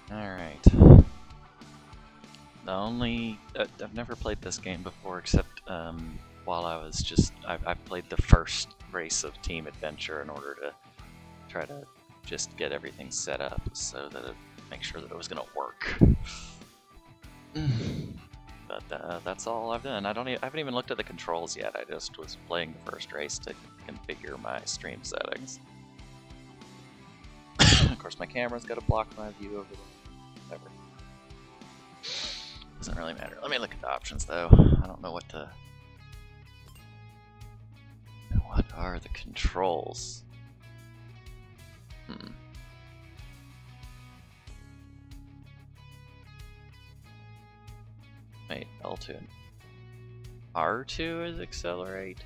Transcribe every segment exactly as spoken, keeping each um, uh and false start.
Alright. The only... Uh, I've never played this game before except um, while I was just... I, I played the first race of Team Adventure in order to try to just get everything set up so that it make sure that it was going to work. But uh, that's all I've done. I don't. E I haven't even looked at the controls yet. I just was playing the first race to configure my stream settings. Of course, my camera's got to block my view over there. Whatever. Doesn't really matter. Let me look at the options though. I don't know what to. What are the controls? Hmm. Wait, L two and R two is accelerate?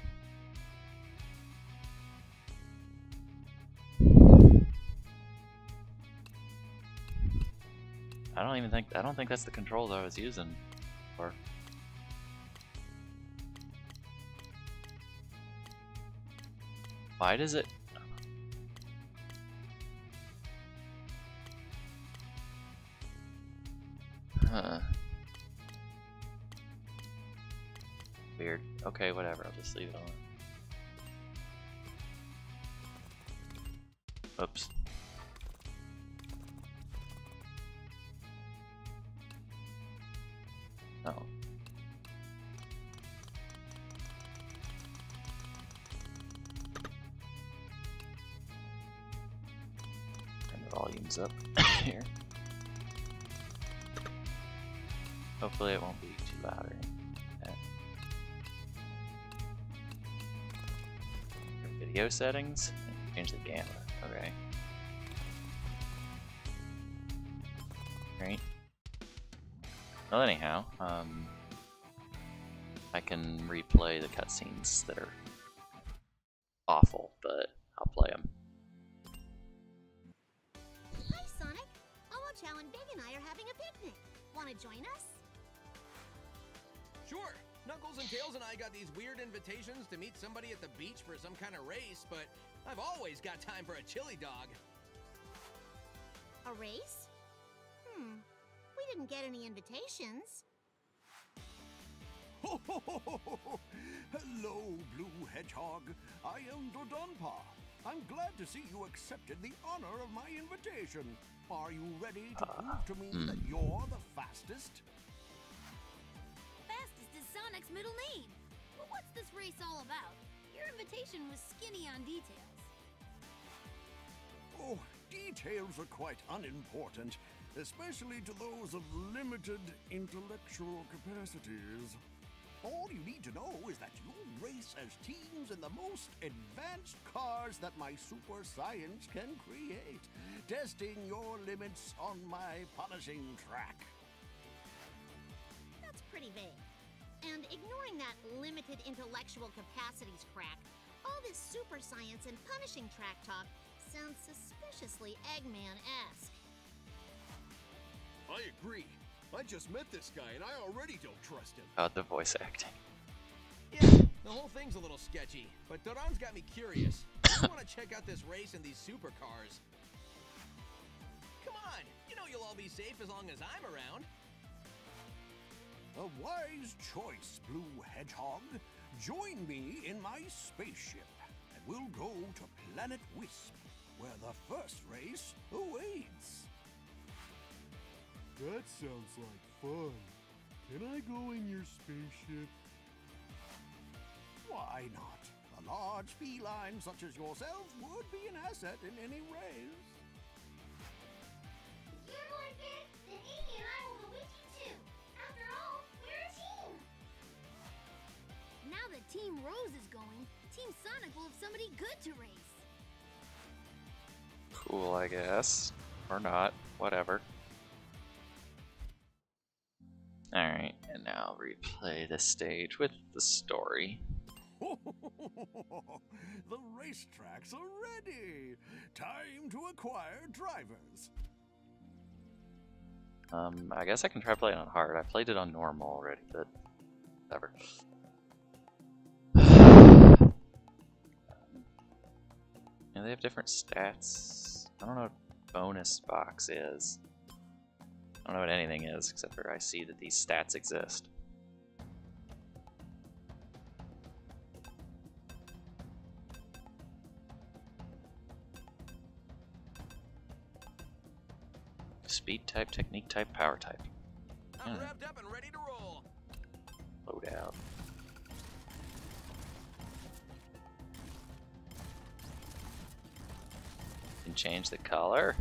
I don't even think I don't think that's the controls I was using for. Why does it? Huh. Weird. Okay, whatever. I'll just leave it on. Oops. Oh. Turn the volumes up here. Hopefully it won't be too loud or anything. Video settings? Change the gamma. Okay. Great. Well, anyhow, um, I can replay the cutscenes that are awful, but I'll play them. Hi, Sonic. Owo-chow and Big and I are having a picnic. Want to join us? Sure. Knuckles and Tails and I got these weird invitations to meet somebody at the beach for some kind of race, but I've always got time for a chili dog. A race? Hmm. We didn't get any invitations. Ho, ho, ho, ho, ho. Hello, Blue Hedgehog. I am Dodonpa. I'm glad to see you accepted the honor of my invitation. Are you ready to prove to me that you're the fastest? Fastest is Sonic's middle name. But what's this race all about? Your invitation was skinny on details. Oh, details are quite unimportant, especially to those of limited intellectual capacities. All you need to know is that you race as teams in the most advanced cars that my super science can create, testing your limits on my punishing track. That's pretty vague. And ignoring that limited intellectual capacities crack, all this super science and punishing track talk sounds suspiciously Eggman-esque. I agree. I just met this guy and I already don't trust him. Oh, the voice acting. Yeah, the whole thing's a little sketchy, but Doran's got me curious. I want to check out this race in these supercars. Come on, you know you'll all be safe as long as I'm around. A wise choice, Blue Hedgehog. Join me in my spaceship, and we'll go to Planet Wisp, where the first race awaits. That sounds like fun. Can I go in your spaceship? Why not? A large feline such as yourself would be an asset in any race. You're more fit, then Amy and I will go with you too. After all, we're a team. Now that Team Rose is going, Team Sonic will have somebody good to race. Cool, I guess. Or not. Whatever. Alright, and now replay the stage with the story. The racetracks are ready. Time to acquire drivers. Um, I guess I can try playing on hard. I played it on normal already, but whatever. And they have different stats. I don't know what bonus box is. I don't know what anything is, except for I see that these stats exist. Speed type, technique type, power type. I'm Hmm. revved up and ready to roll. Load out. Can change the color.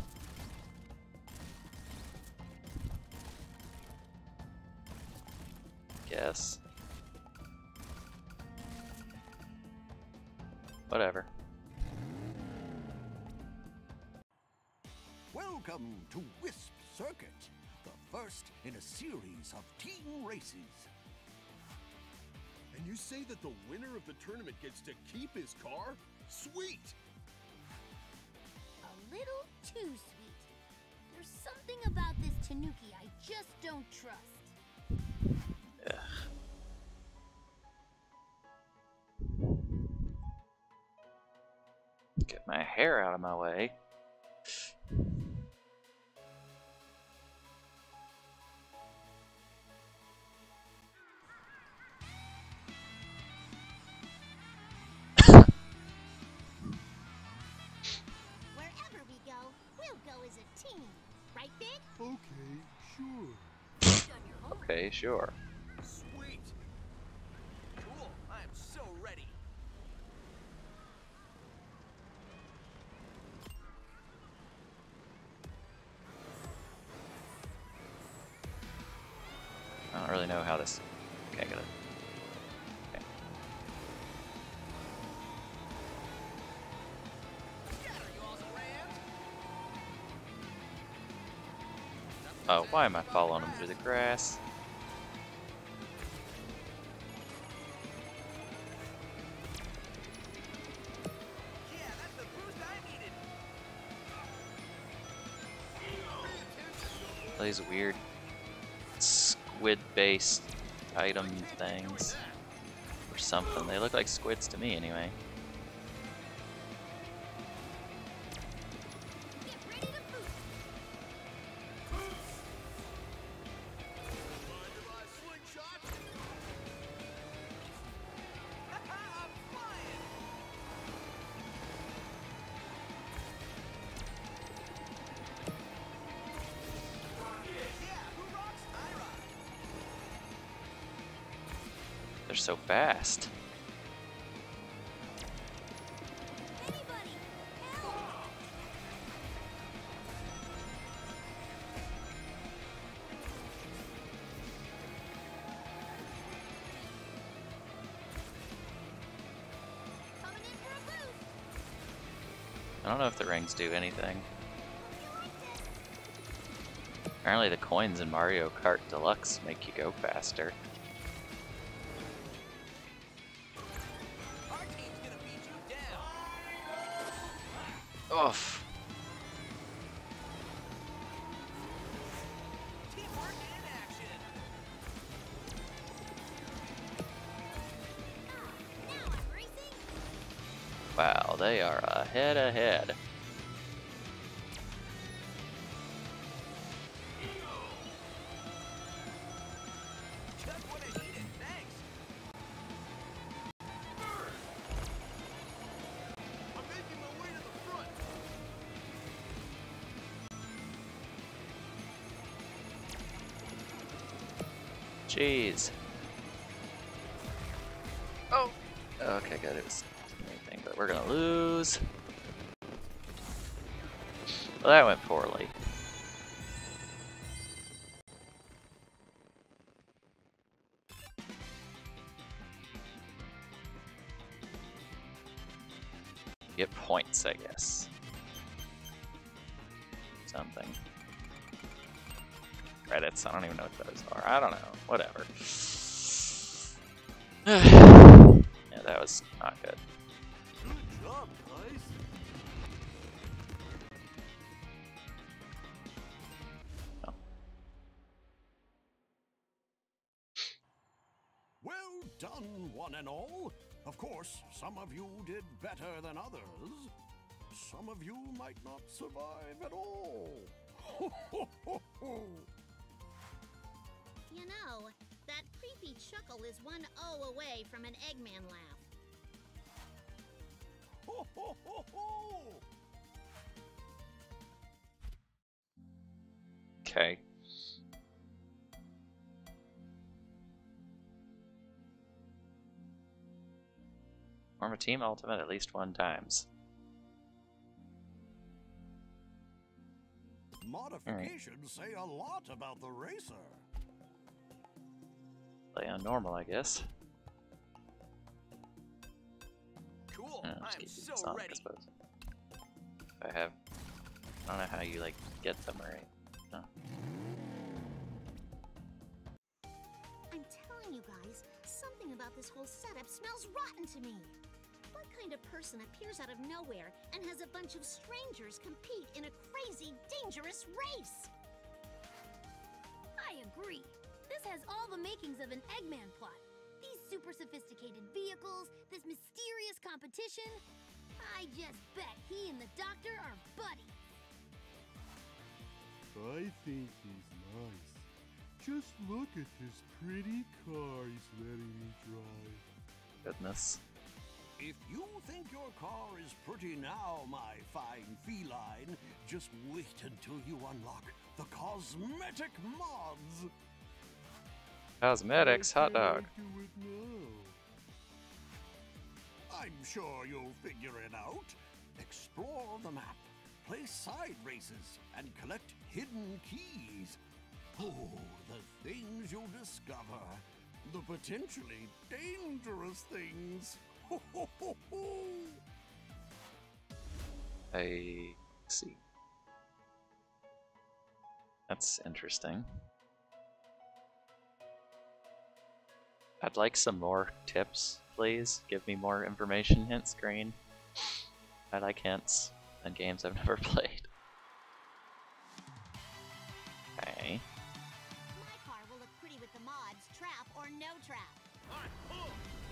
Guess. Whatever. Welcome to Wisp Circuit, the first in a series of team races. And you say that the winner of the tournament gets to keep his car? Sweet! A little too sweet. There's something about this Tanuki I just don't trust. Ugh. Get my hair out of my way. Wherever we go, we'll go as a team. Right, Big? Okay, sure. Done your homework. Okay, sure. Sweet. Cool. I am so ready. I don't really know how this. Okay, I gotta. Okay. Scatter, you awesome Rams. Oh, why am I following him through the grass? Yeah, that's the boost I needed. These weird squid-based item things or something. They look like squids to me, anyway. Get ready to boost. I'm flying. Yeah, who rocks? I rock. They're so fast. Anybody, help! Coming in for a boost. I don't know if the rings do anything. Apparently the coins in Mario Kart Deluxe make you go faster. Our team's gonna beat you down. Oof. Teamwork in action. Now I'm racing. Wow, they are ahead ahead. Just what I needed. Thanks. I'm making my way to the front. Jeez. Oh. Okay, good. It was anything, but we're gonna lose. Well, that went poorly. Get points, I guess. Something. Credits, I don't even know what those are. I don't know. Whatever. Yeah, that was not good. Good job, guys. Well done, one and all. Of course, some of you did better than others. Some of you might not survive at all. Ho, ho, ho, ho. know. That creepy chuckle is one O away from an Eggman laugh. Ho, ho, ho, ho! Okay. Form a team ultimate at least one times. Modifications say a lot about the racer. Play on normal, I guess. Cool. Yeah, just I'm keep using so Sonic, I ready. suppose. I have. I don't know how you like get them right. No. I'm telling you guys, something about this whole setup smells rotten to me. What kind of person appears out of nowhere and has a bunch of strangers compete in a crazy, dangerous race? I agree. This has all the makings of an Eggman plot. These super sophisticated vehicles, this mysterious competition. I just bet he and the doctor are buddies. I think he's nice. Just look at this pretty car he's letting me drive. Goodness. If you think your car is pretty now, my fine feline, just wait until you unlock the cosmetic mods. Cosmetics, hot Why can't dog. I do it now? I'm sure you'll figure it out. Explore the map, play side races, and collect hidden keys. Oh, the things you'll discover. The potentially dangerous things. Ho, ho, ho, ho. I see. That's interesting. I'd like some more tips, please. Give me more information hint screen. I like hints in games I've never played. Okay. My car will look pretty with the mods, trap or no trap. Alright, pull.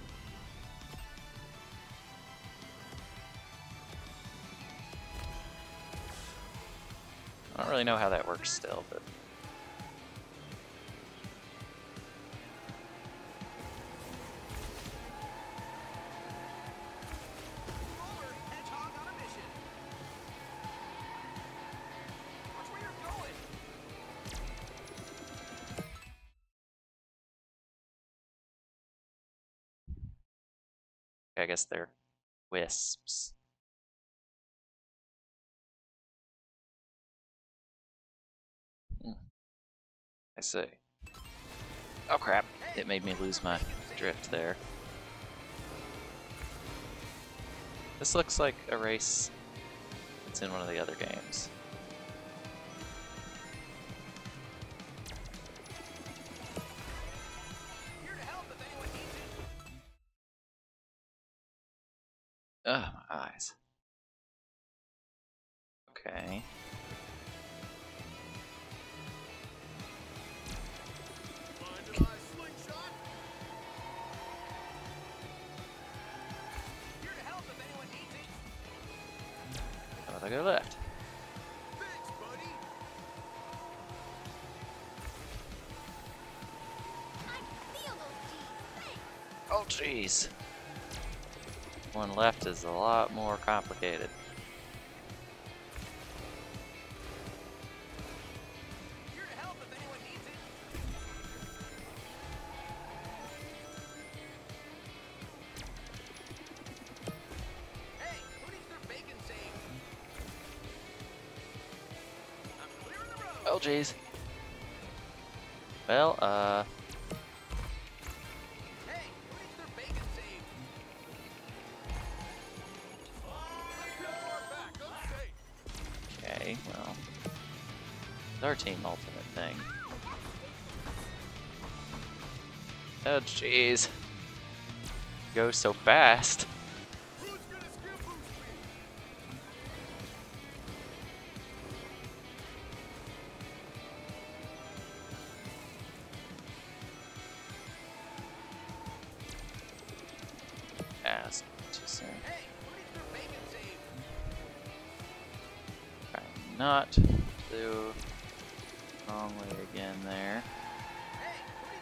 I don't really know how that works still, but Roller, hedgehog on a mission. Watch where you're going. I guess they're wisps. Hmm. I see. Oh crap, it made me lose my drift there. This looks like a race that's in one of the other games. Here to help if anyone needs it. Ugh, my eyes. Okay. Mind if I slingshot? Here to help if anyone needs it. How about I go left? Thanks, buddy. I feel those G's. Thanks. Oh jeez. One left is a lot more complicated. Here to help if anyone needs it. Hey, who needs their bacon saved? I'm clearing the road. Oh jeez. Well, uh, Hey, who needs their bacon saved? I'm too far back. I'm safe. okay, well. It's our team ultimate thing. Oh jeez. Go so fast. Who's gonna skill boost me? Fast. Too soon. Hey, who needs their bacon saved? Try not do wrong way again there. Hey, who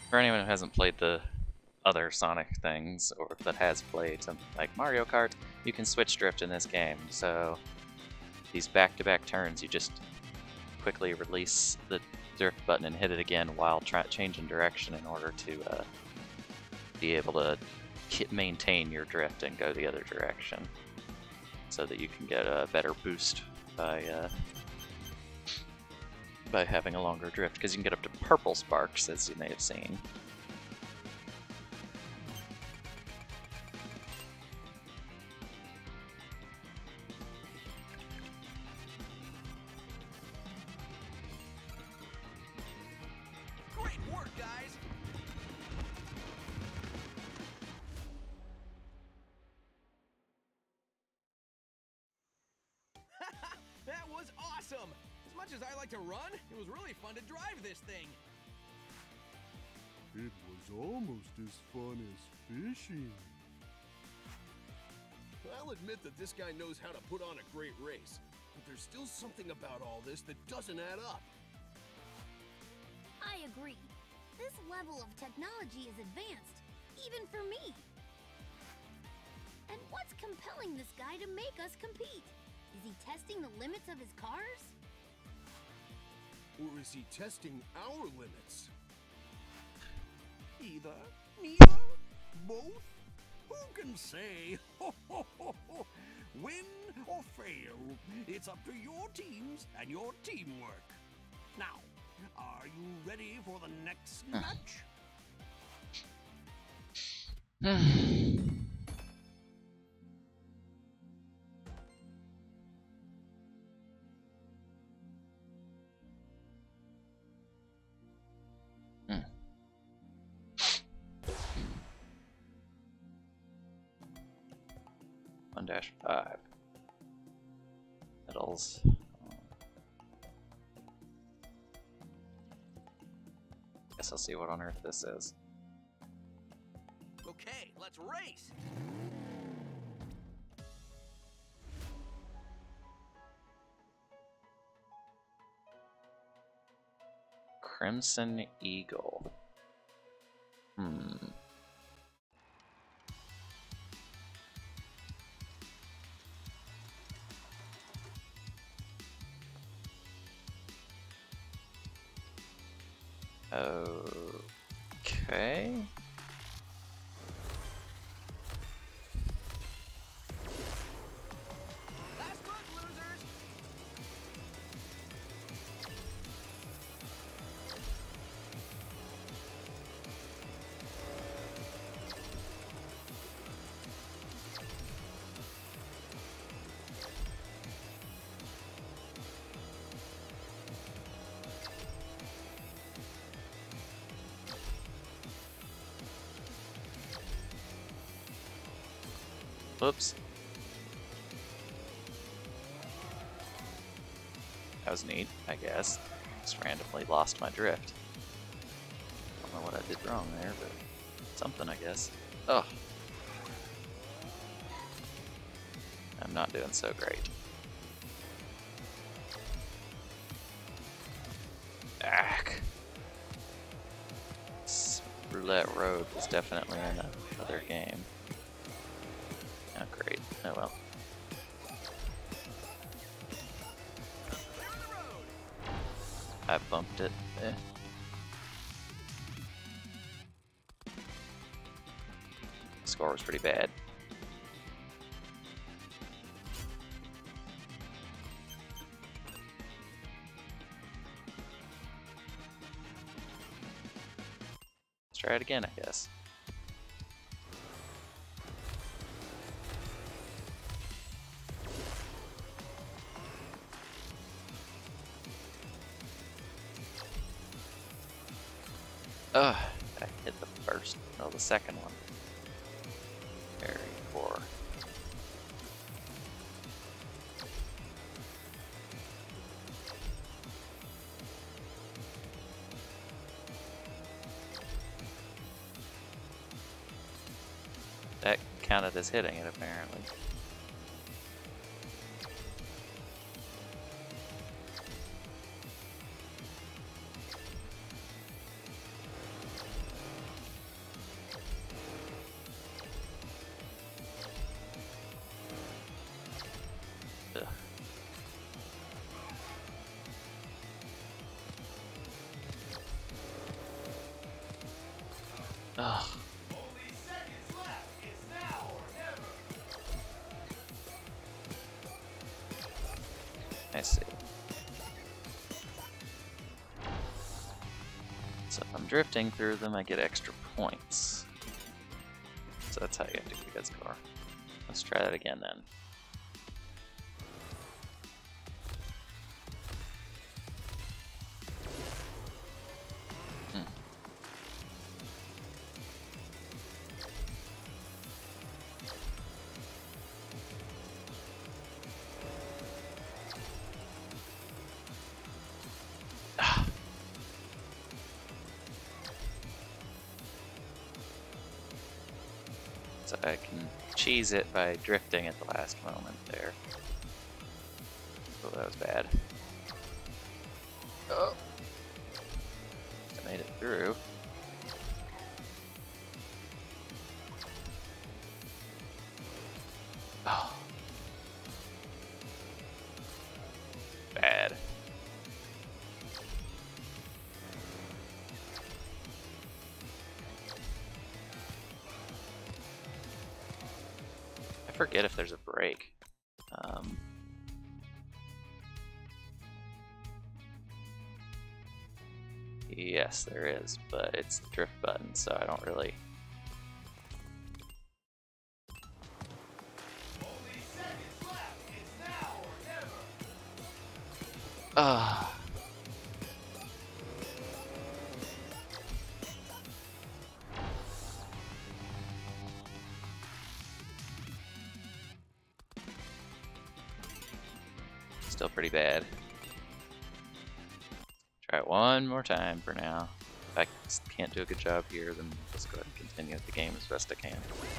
For anyone who hasn't played the other Sonic things, or that has played something like Mario Kart, you can switch drift in this game. So these back-to-back turns, you just quickly release the drift button and hit it again while try changing direction in order to uh, be able to maintain your drift and go the other direction, so that you can get a better boost by uh, by having a longer drift, because you can get up to purple sparks, as you may have seen. Great work, guys! That was awesome! As much as I like to run, it was really fun to drive this thing. It was almost as fun as fishing. I'll admit that this guy knows how to put on a great race, but there's still something about all this that doesn't add up. I agree. This level of technology is advanced, even for me. And what's compelling this guy to make us compete? Is he testing the limits of his cars? Or is he testing our limits? Either, neither, both? Who can say? Win or fail, it's up to your teams and your teamwork. Now, are you ready for the next match? one dash five. Medals. Guess I'll see what on earth this is. Okay, let's race! Crimson Eagle. Hmm. Okay. Last look, losers! Whoops. That was neat, I guess. Just randomly lost my drift. Don't know what I did wrong there, but something, I guess. Oh. I'm not doing so great. Ack. This Roulette Road was definitely in another game. Oh, great. Oh well. I bumped it. Eh. Score was pretty bad. Let's try it again, I guess. Ugh, I hit the first, no, the second one. Very poor. That counted as hitting it, apparently. Ugh. I see. So if I'm drifting through them, I get extra points. So that's how you have to get a good score. Let's try that again then. Hmm. So I can cheese it by drifting at the last moment there. Oh, that was bad. Oh! I made it through. Oh. Bad. I forget if there's a break. Um, yes, there is, but it's the drift button, so I don't really. Ah. Still pretty bad. Try it one more time for now. If I can't do a good job here, then let's go ahead and continue with the game as best I can.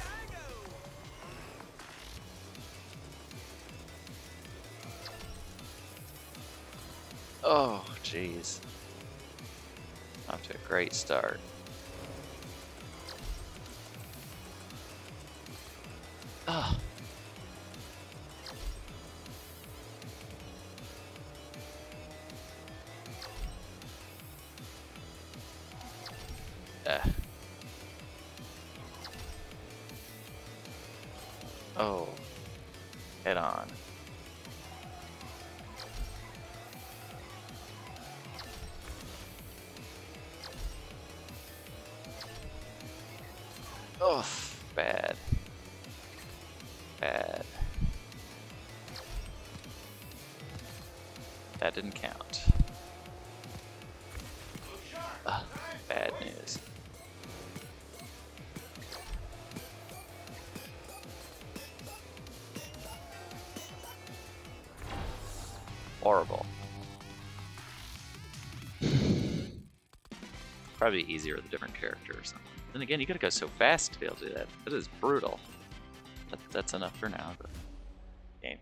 Oh, jeez. Off to a great start. Ah. Uh. Oh, head on. Oh, bad. Bad. That didn't count. Uh, bad news. Horrible. Probably easier with a different character or something. Then again, you gotta go so fast to be able to do that. That is brutal. That, that's enough for now. But game.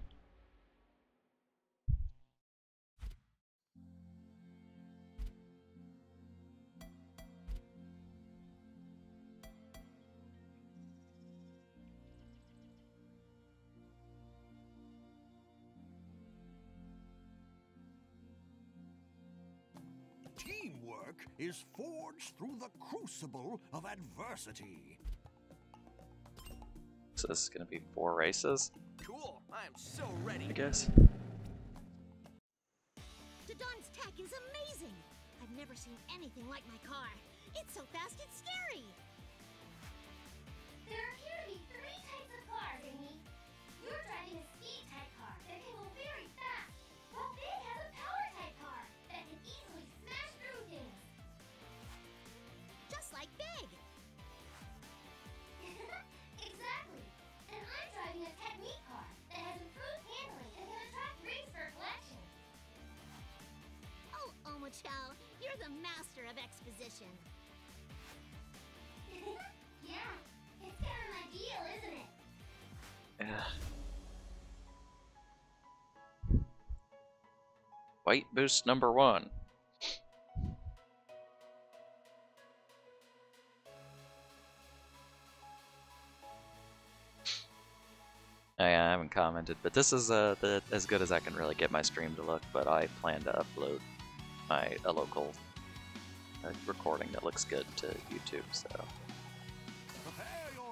Teamwork is forged through the crucible of adversity. So this is gonna be four races, Cool. I am so ready. I guess. Dodon's tech is amazing! I've never seen anything like my car. It's so fast, it's scary! There appear to be three types of cars, Amy. You're driving a speed-type car that can go very fast, while Big has a power-type car that can easily smash through things. Just like Big! Exactly. And I'm driving a technique car that has improved handling and can attract rings for collection. Oh, Omochao, you're the master of exposition. Yeah, it's kind of my deal, isn't it? Yeah. White boost number one. Oh, yeah, I haven't commented, but this is uh, the, as good as I can really get my stream to look, but I plan to upload my a local uh, recording that looks good to YouTube, so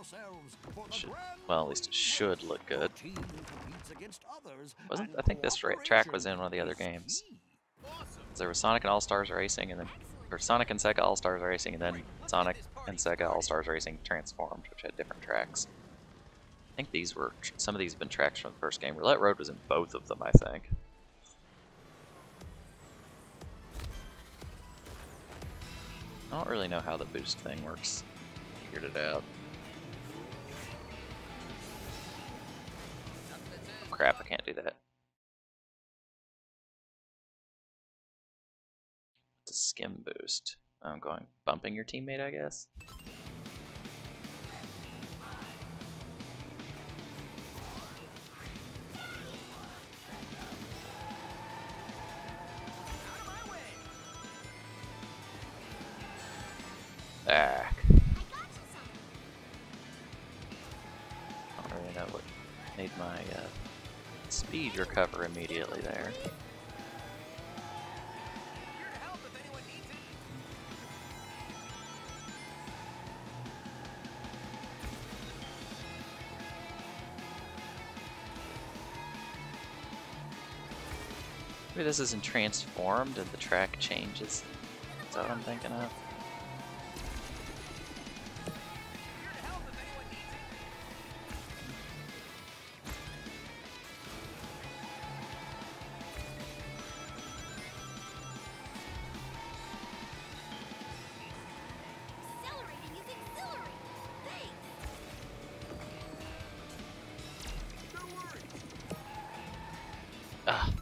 yourselves for the Should, grand well, at least it should look good. Your team competes against others, Wasn't and I think this ra track was in one of the other cooperation games? is key. There was Sonic and All Stars Racing, and then or Sonic and Sega All Stars Racing, and then Sonic and Sega All Stars Racing Transformed, which had different tracks. I think these were some of these have been tracks from the first game. Roulette Road was in both of them, I think. I don't really know how the boost thing works. Figured it out. Crap, I can't do that. It's a skim boost. I'm going bumping your teammate, I guess. Back. I don't really know what made my uh, speed recover immediately there. Maybe this isn't transformed and the track changes. Is that what I'm thinking of? Accelerating is exhilarating. Thanks. Ah.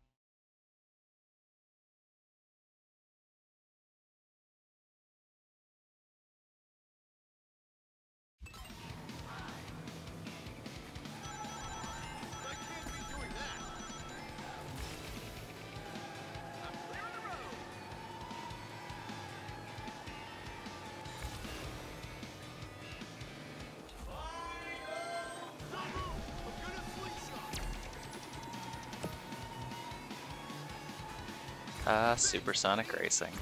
Ah, Supersonic Racing.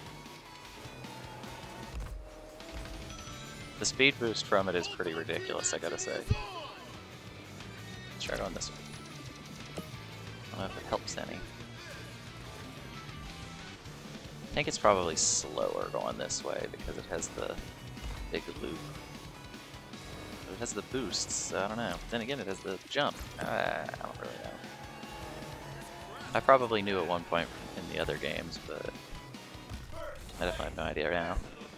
The speed boost from it is pretty ridiculous, I gotta say. Let's try it on this one. I don't know if it helps any. I think it's probably slower going this way because it has the big loop. But it has the boosts, so I don't know. Then again, it has the jump. Uh, I don't really know. I probably knew at one point in the other games, but I definitely have no idea now.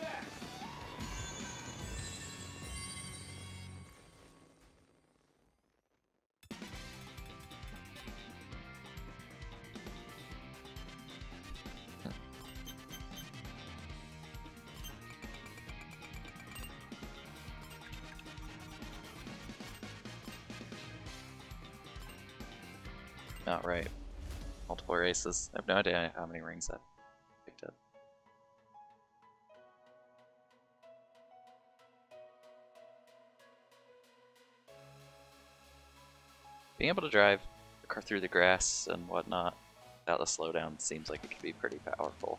Not right. Multiple races. I have no idea how many rings I've picked up. Being able to drive the car through the grass and whatnot without the slowdown seems like it could be pretty powerful.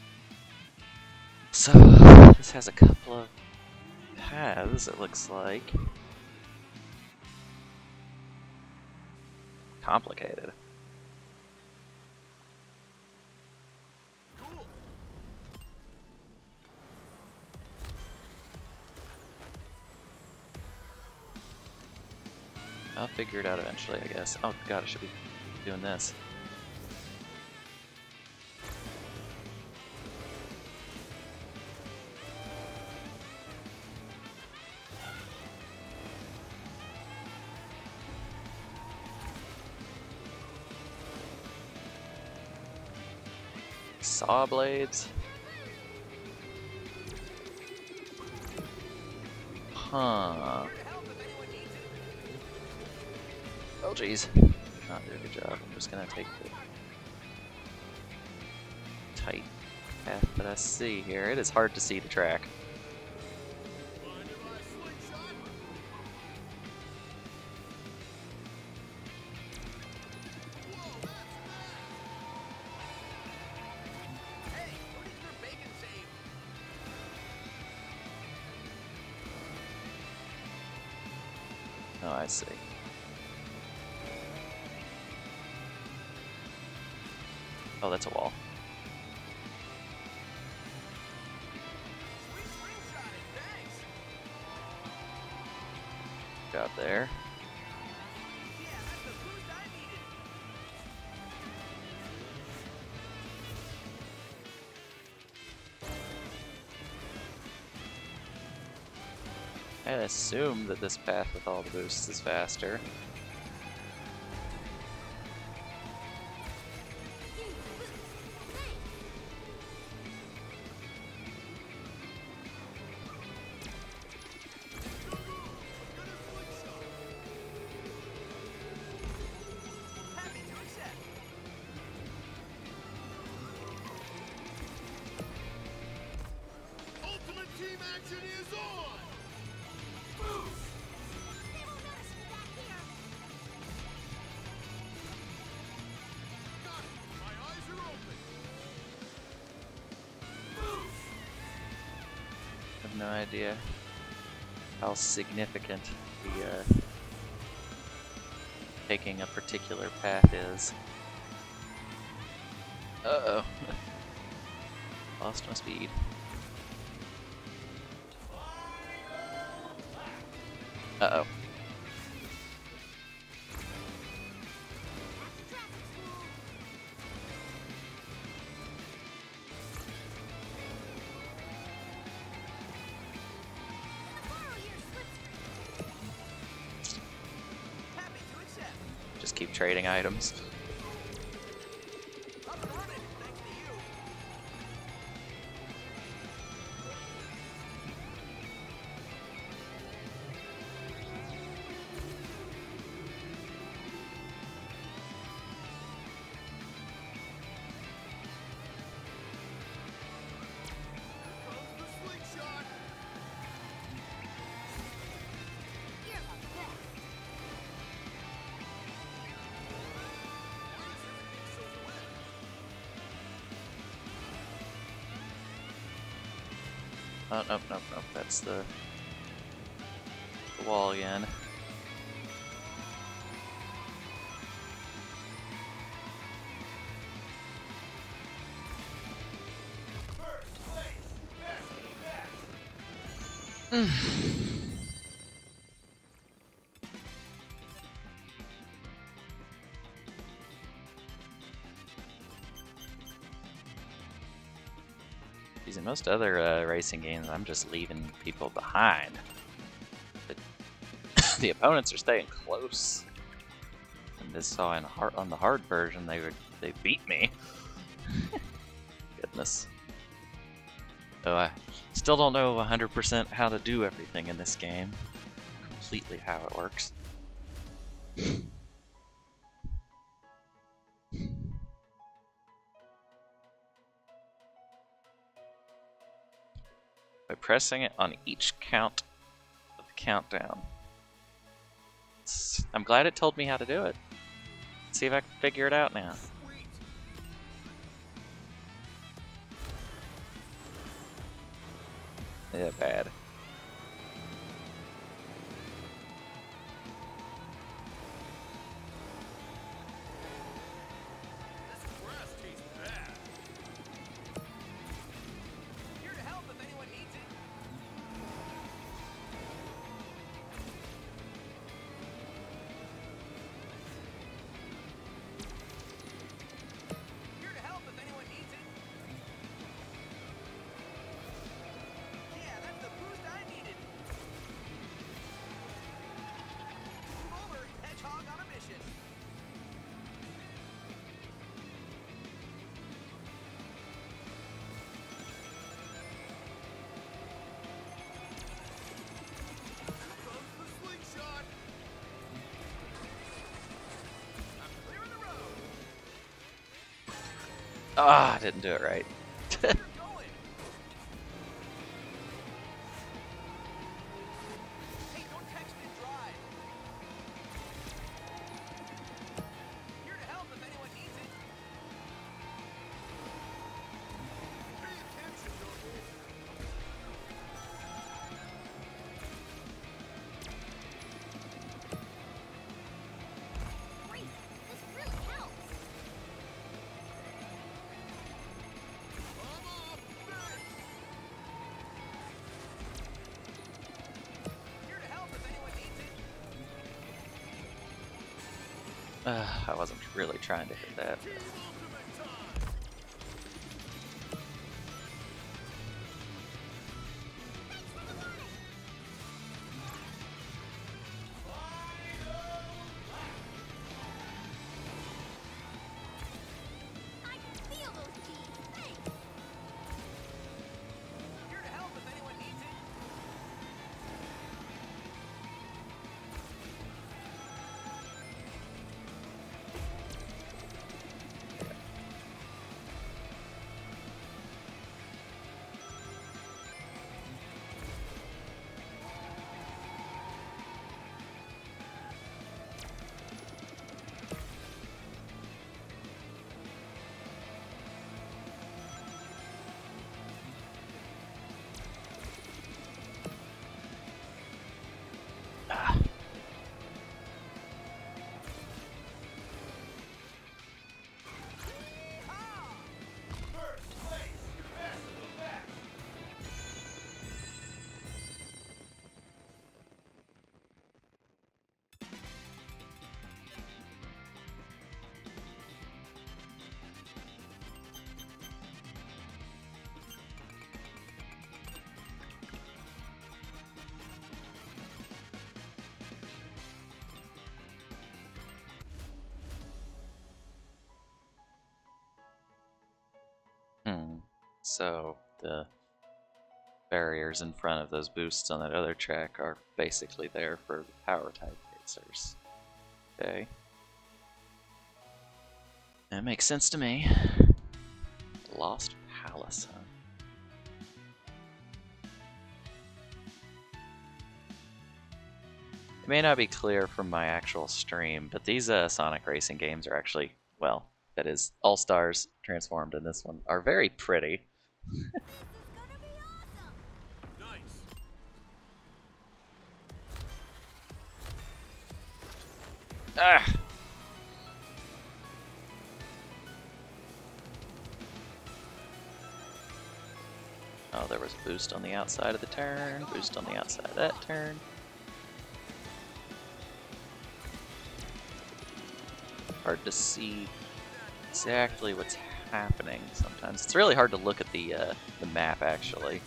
So, this has a couple of paths, it looks like. Complicated. I'll figure it out eventually, I guess. Oh god, I should be doing this. Saw blades. Huh. Oh jeez. Not doing a good job. I'm just gonna take the tight path that I see here. It is hard to see the track. Oh, I see. Oh, that's a wall. Sweet slingshot it, thanks. Job there. Yeah, that's the boost I needed. I assume that this path with all the boosts is faster. Happy to accept. Ultimate team action is on! They won't notice me back here. Got it! My eyes are open! I have no idea how significant the uh, taking a particular path is. Uh-oh. Lost my speed. Uh-oh. Back to traffic school. Can I borrow your slipstream? Happy to accept. Just keep trading items. Up and running, thanks to you. Comes the slingshot! You're the best. Why is everything so wet? Oh, nope, nope, nope. That's the, the wall again. Geez, in most other uh, racing games, I'm just leaving people behind. But the opponents are staying close. And this saw in hard, on the hard version, they would they beat me. Goodness. So I still don't know one hundred percent how to do everything in this game. Completely how it works. By pressing it on each count of the countdown. It's- I'm glad it told me how to do it. Let's see if I can figure it out now. Sweet. Yeah, bad. This grass tastes bad. Here to help if anyone needs it. Here to help if anyone needs it. Yeah, that's the boost I needed. Move over, Hedgehog on a mission. Comes the slingshot! I'm clearing the road. Ah, I didn't do it right. You're going. Hey, don't text and drive. Here to help if anyone needs it. Pay attention, Noble! Uh, I wasn't really trying to hit that. I can feel those bees. Thanks. Here to help if anyone needs it. Ah. Hmm. So the barriers in front of those boosts on that other track are basically there for the power type racers. Okay. That makes sense to me. Lost Palace, huh? It may not be clear from my actual stream, but these uh, Sonic racing games are actually, well, that is, All-Stars transformed in this one, are very pretty. This is gonna be awesome. Nice. Ah! Oh, there was a boost on the outside of the turn, boost on the outside of that turn. Hard to see exactly what's happening sometimes. It's really hard to look at the uh, the map actually.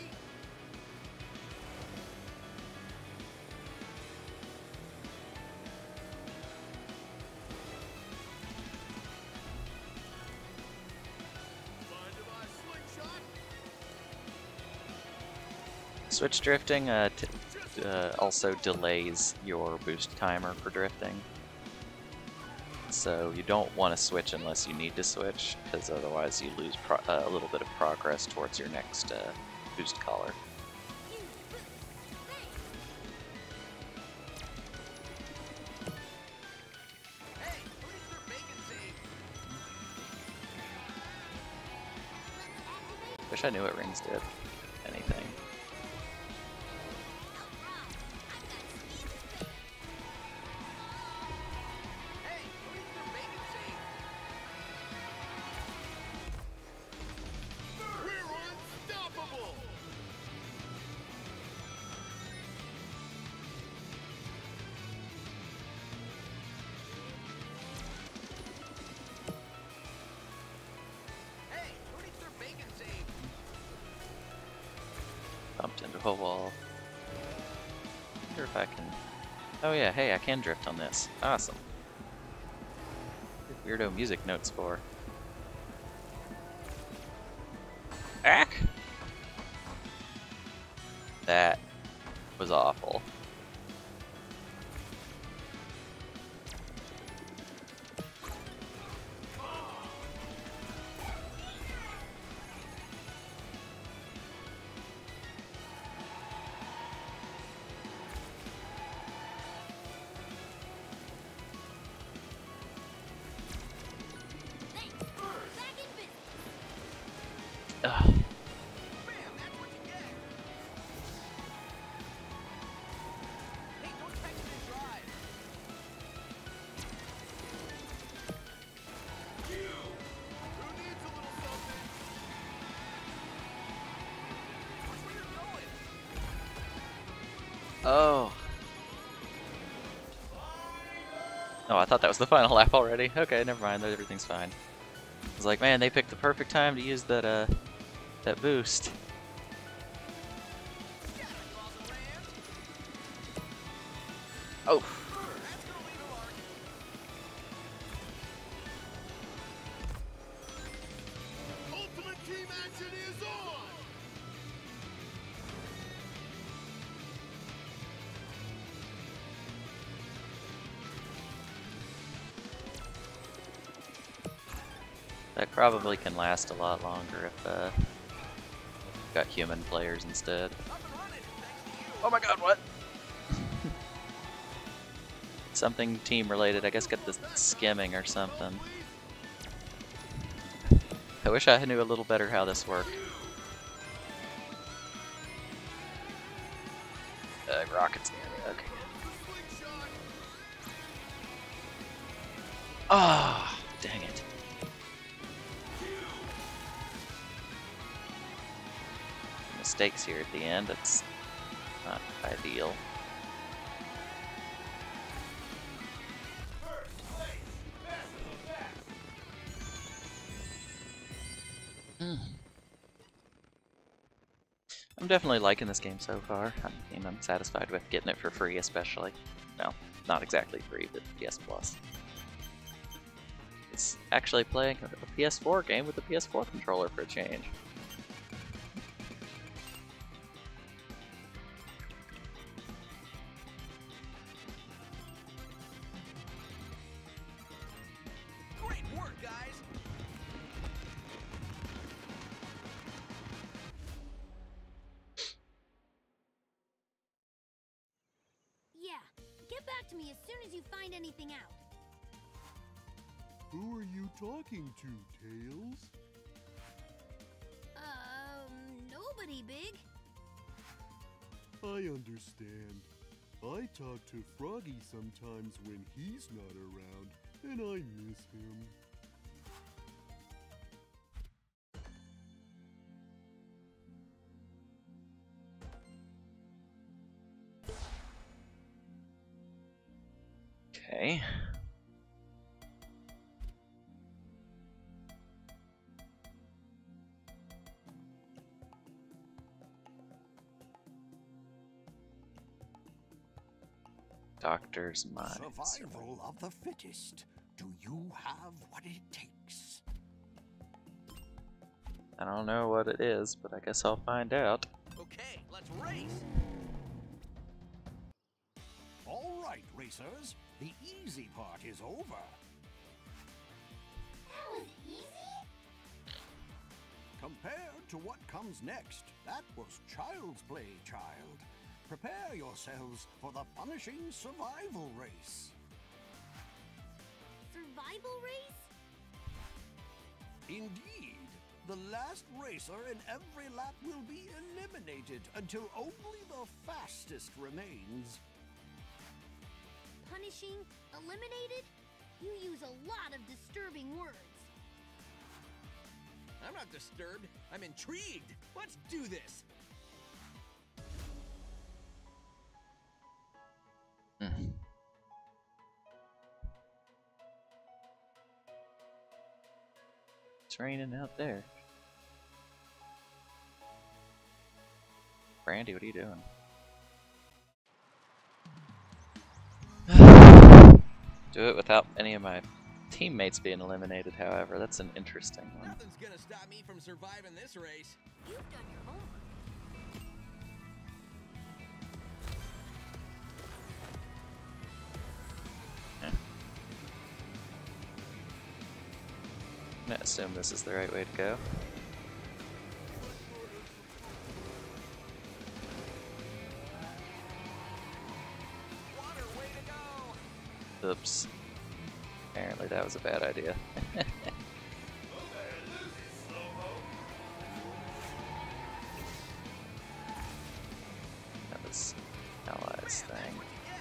Switch drifting uh, t uh, also delays your boost timer for drifting. So you don't want to switch unless you need to switch, because otherwise you lose pro uh, a little bit of progress towards your next uh, boost collar. Hey, who needs their bacon saved? Wish I knew what rings did. Anything. Hey, who needs their bacon saved? We're unstoppable! Hey, who needs their bacon saved? Bumped into a wall. Wonder if I can. Oh yeah, hey, I can drift on this. Awesome. Weirdo music notes for. Ack! That was awful. Ugh. Bam, that's what you get! Hey, don't text and drive! You! Who needs a little something? Watch where you're going! Oh. Oh, I thought that was the final lap already. Okay, never mind. Everything's fine. I was like, man, they picked the perfect time to use that uh that boost. Oh. Ultimate team action is on! That probably can last a lot longer if uh got human players instead. Oh my god, what? Something team related, I guess get the skimming or something. I wish I knew a little better how this worked. Uh, rockets near me, okay. Ah, oh, dang it. Mistakes here at the end, that's not ideal. Mm. I'm definitely liking this game so far. I mean, I'm satisfied with getting it for free, especially. No, not exactly free, but P S Plus. It's actually playing a P S four game with a P S four controller for a change. Great work, guys. Yeah, get back to me as soon as you find anything out. Who are you talking to, Tails? Um, nobody big. I understand. I talk to Froggy sometimes when he's not around, and I miss him. Okay. Doctor's mind. Survival of the fittest. Do you have what it takes? I don't know what it is, but I guess I'll find out. Okay, let's race. All right, racers. The easy part is over. That was easy? Compared to what comes next, that was child's play, child. Prepare yourselves for the punishing survival race. Survival race? Indeed. The last racer in every lap will be eliminated until only the fastest remains. Punishing? Eliminated? You use a lot of disturbing words. I'm not disturbed. I'm intrigued. Let's do this. Mm. It's raining out there. Brandy, what are you doing? Do it without any of my teammates being eliminated, however. That's an interesting one. Nothing's gonna stop me from surviving this race. You've done your homework. I'm gonna assume this is the right way to go. Water, way to go. Oops. Apparently that was a bad idea. That was Allies thing.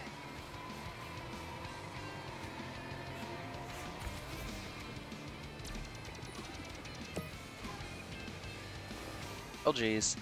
Oh geez.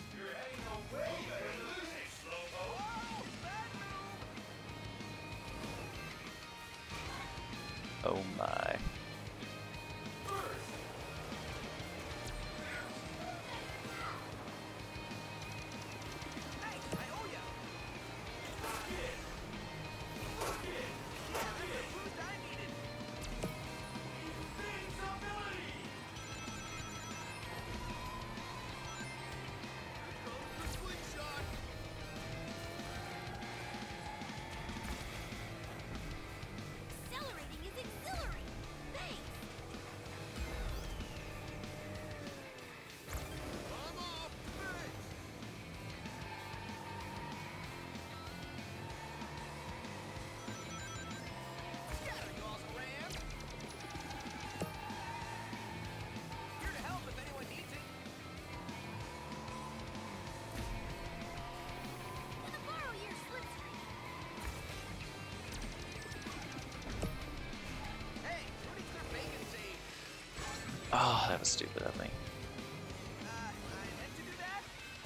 Oh, that was stupid of me. Uh, I meant to do that?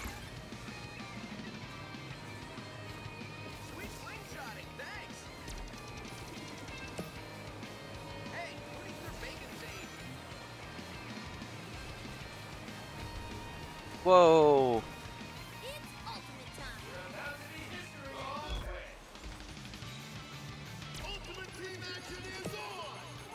Sweet slingshotting, thanks! Hey, who needs their bacon saved? Whoa! It's ultimate time. Ultimate team action is on!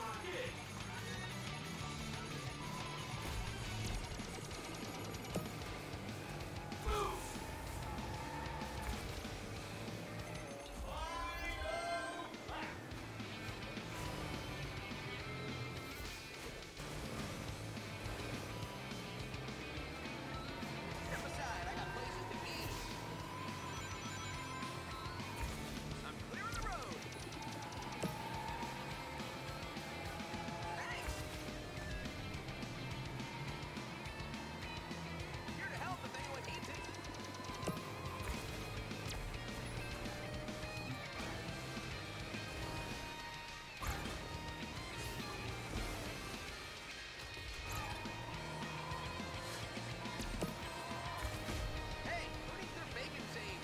Step aside, I got places to be. I'm clearing the road. Thanks. Here to help if anyone needs it. Hey, who needs their bacon saved?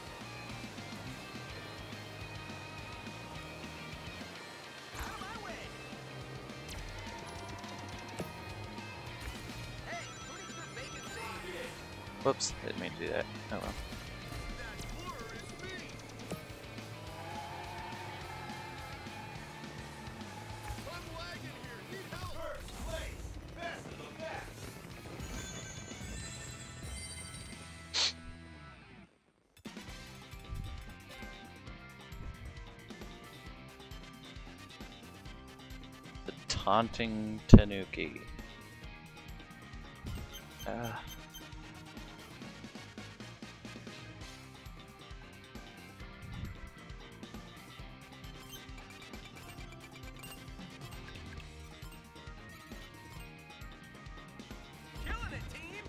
Out of my way. Hey, who needs their bacon saved? Whoops, didn't mean to do that. Oh well. That blur is me! I'm lagging here, need help! First place! Best of the best! The taunting Tanuki. Ah. Killing it, team!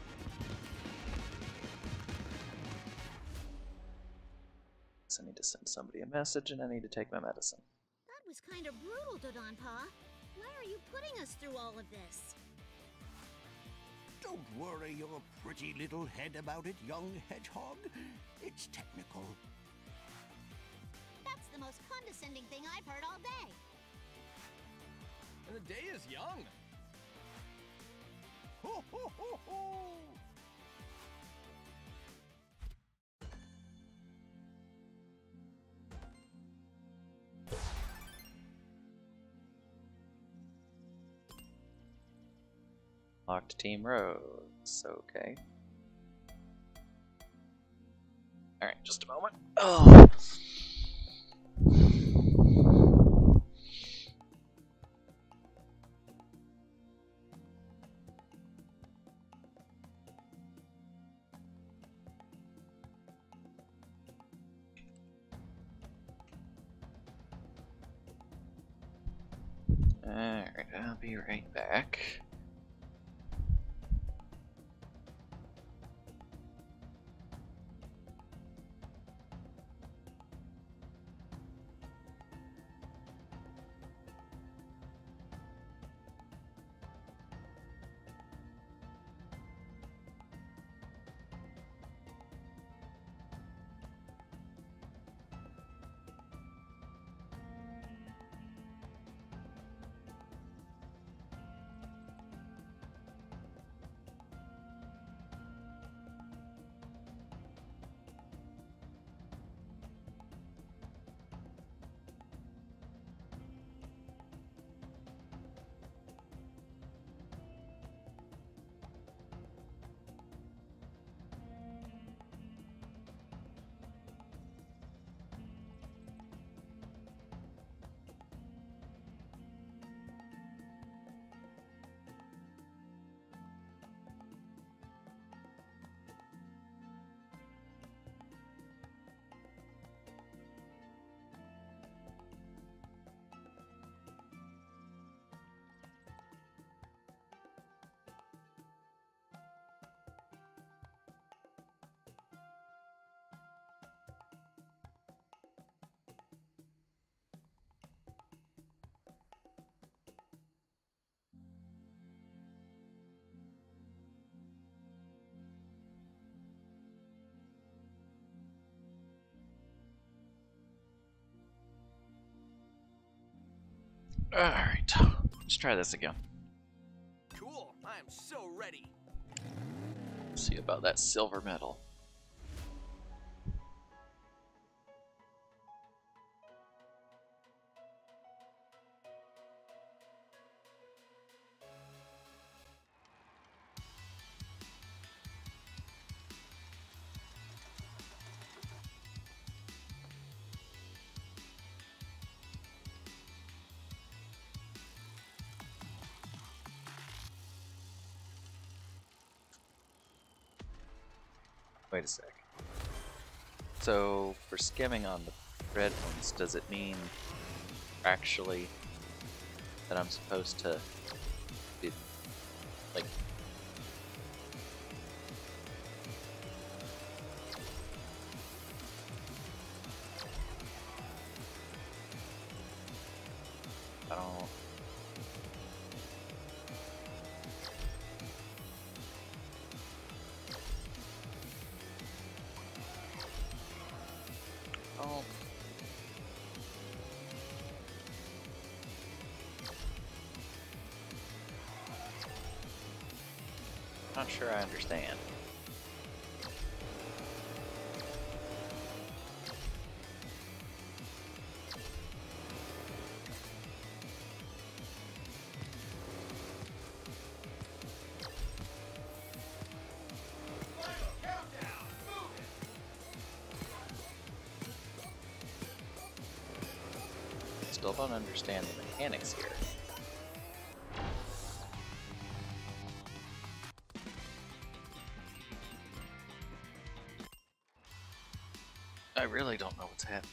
So I need to send somebody a message and I need to take my medicine. That was kind of brutal, Dodonpaw. Why are you putting us through all of this? Don't worry your pretty little head about it, young hedgehog. It's technical. That's the most condescending thing I've heard all day. And the day is young. Ho ho ho ho! Locked team roads. Okay. Alright, just a moment. Oh! Alright, I'll be right back. Alright, let's try this again. Cool. I am so ready. See about that silver medal. Wait a sec. So, for skimming on the red ones, does it mean actually that I'm supposed to be, like, I don't know. Oh. Not sure I understand. Still don't understand the mechanics here. I really don't know what's happening.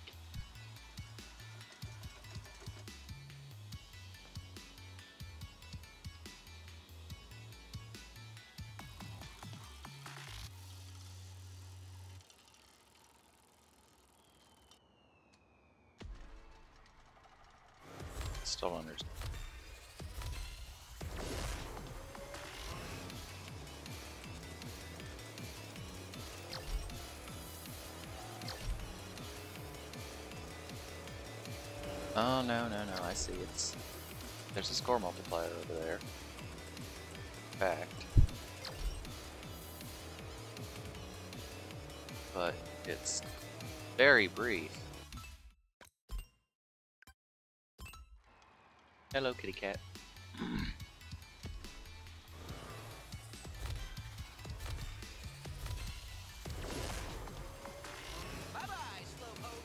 Still don't understand. Oh, no, no, no, I see. It's there's a score multiplier over there. Fact. But it's very brief. Hello, kitty cat. Bye-bye, slowpokes.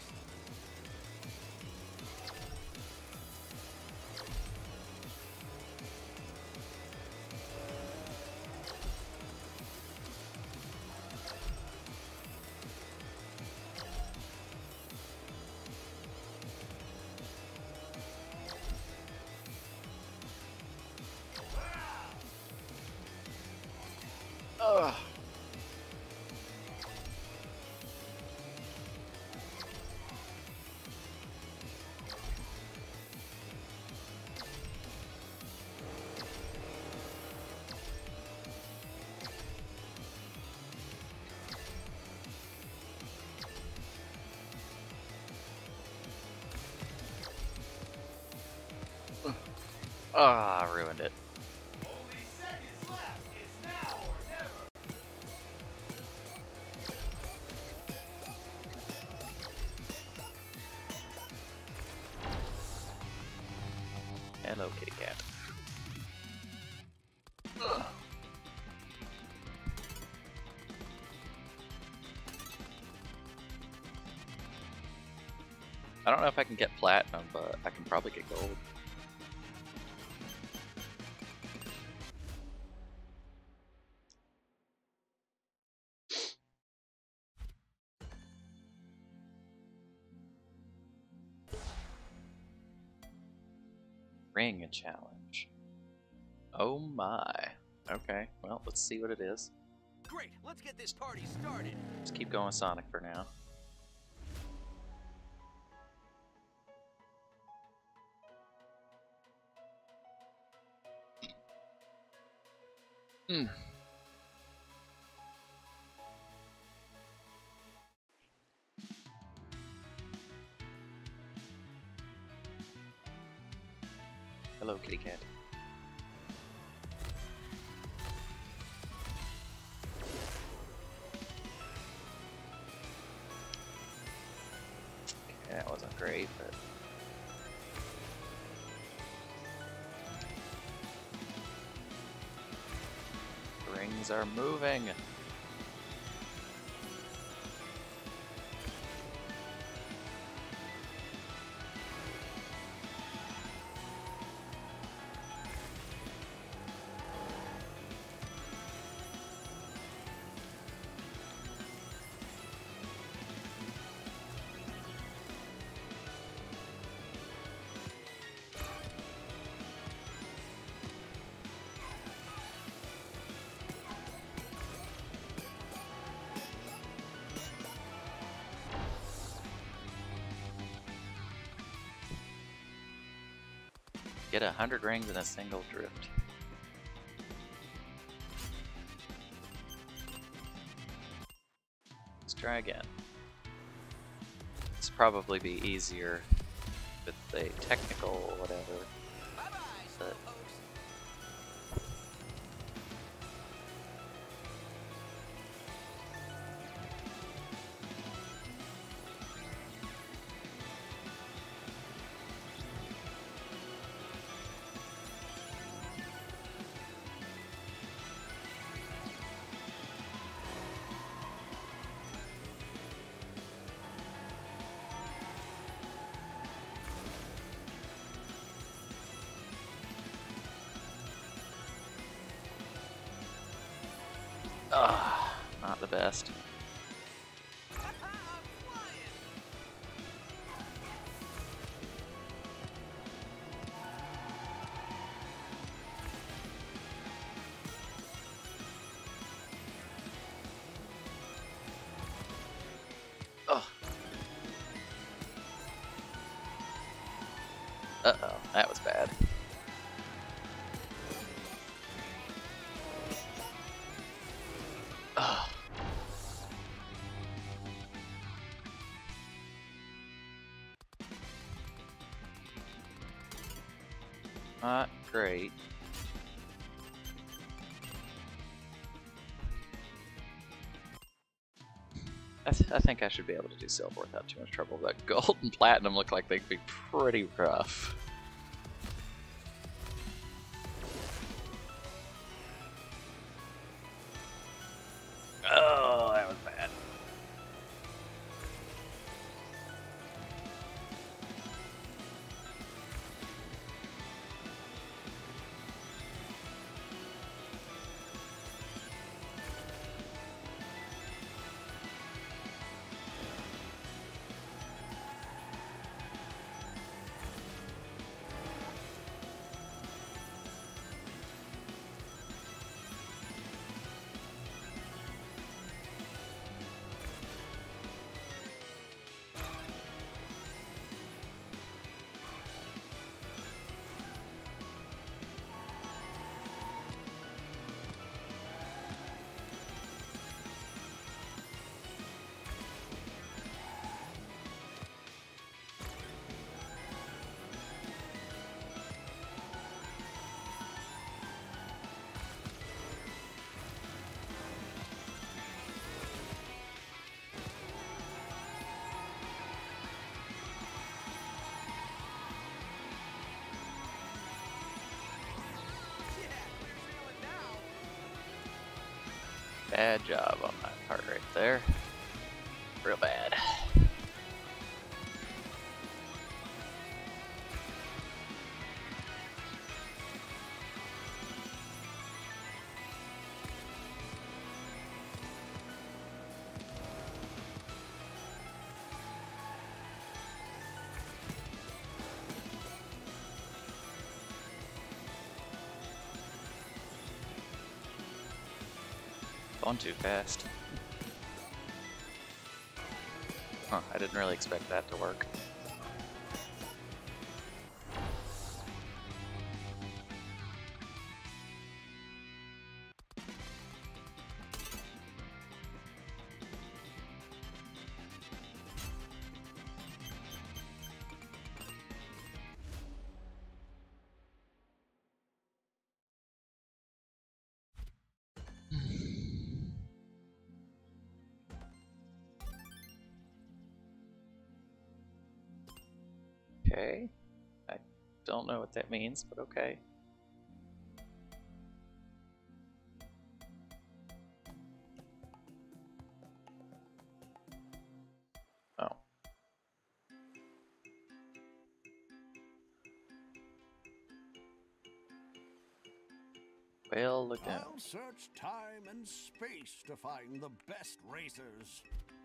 Ugh. Ah, I ruined it. Only seconds left. It's now or never. Hello, kitty cat. Ugh. I don't know if I can get platinum, but I can probably get gold. Ring a challenge. Oh my. Okay, well, let's see what it is. Great, let's get this party started. Just keep going with Sonic for now. Hmm. Hello, kitty cat. Okay, that wasn't great, but the rings are moving. Get a hundred rings in a single drift. Let's try again. This will probably be easier with a technical whatever. Bye-bye, But folks. ah, not the best. I'm flying. Oh. Uh-oh, that was bad. Ugh. Not great. I, th I think I should be able to do silver without too much trouble, but gold and platinum look like they'd be pretty rough. Oh, that was bad. Bad job on that part right there. Real bad. Going too fast. Huh, I didn't really expect that to work. Okay. I don't know what that means, but okay. Oh. Well, look out. I'll search time and space to find the best racers.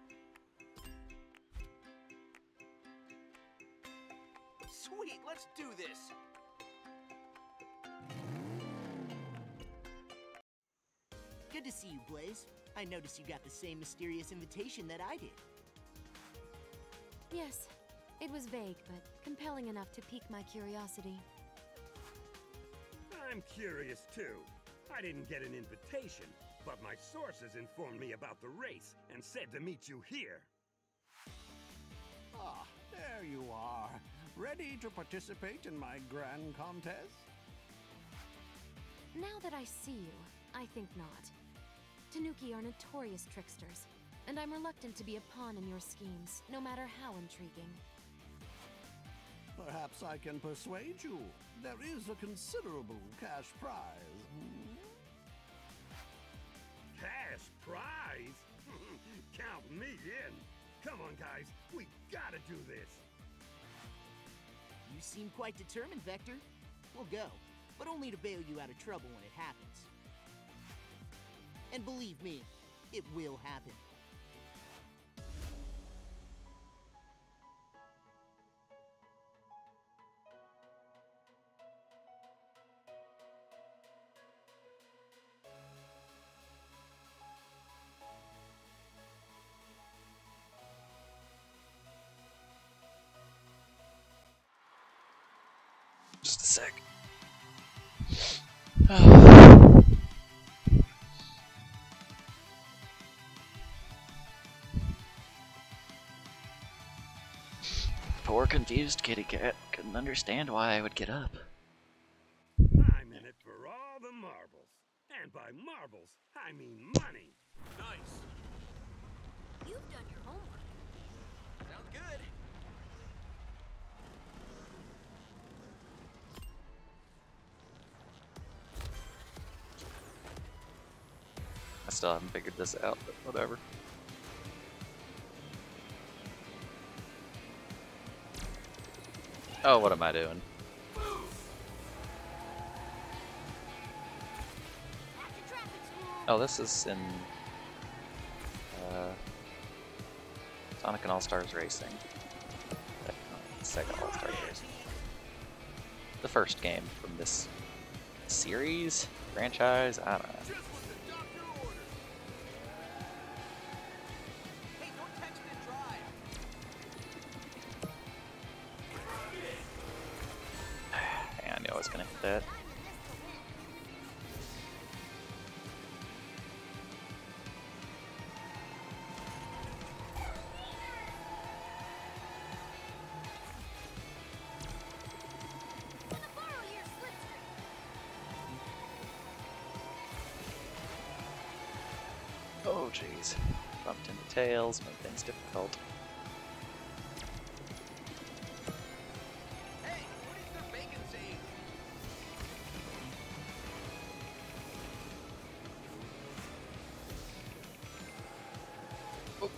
Sweet, let's do this. Good to see you, Blaze. I noticed you got the same mysterious invitation that I did. Yes, it was vague, but compelling enough to pique my curiosity. I'm curious too. I didn't get an invitation, but my sources informed me about the race and said to meet you here. Ah, there you are. Ready to participate in my grand contest? Now that I see you, I think not. Tanuki are notorious tricksters, and I'm reluctant to be a pawn in your schemes, no matter how intriguing. Perhaps I can persuade you. There is a considerable cash prize. Hmm? Cash prize? Count me in. Come on, guys. We gotta do this. You seem quite determined, Vector. We'll go, but only to bail you out of trouble when it happens. And believe me, it will happen. Just a sec. Poor confused kitty cat couldn't understand why I would get up. I'm in it for all the marbles. And by marbles, I mean money. Nice. You've done your homework. Sounds good. I still haven't figured this out, but whatever. Oh, what am I doing? Oh, this is in uh, Sonic and All-Stars Racing. Sega All-Stars Racing. The first game from this series, franchise, I don't know. Just what the doctor ordered. Hey, don't text and drive. Hey, I knew I was gonna hit that. Oh jeez, bumped into tails, made things difficult. Hey, what is their bacon saying? Oh.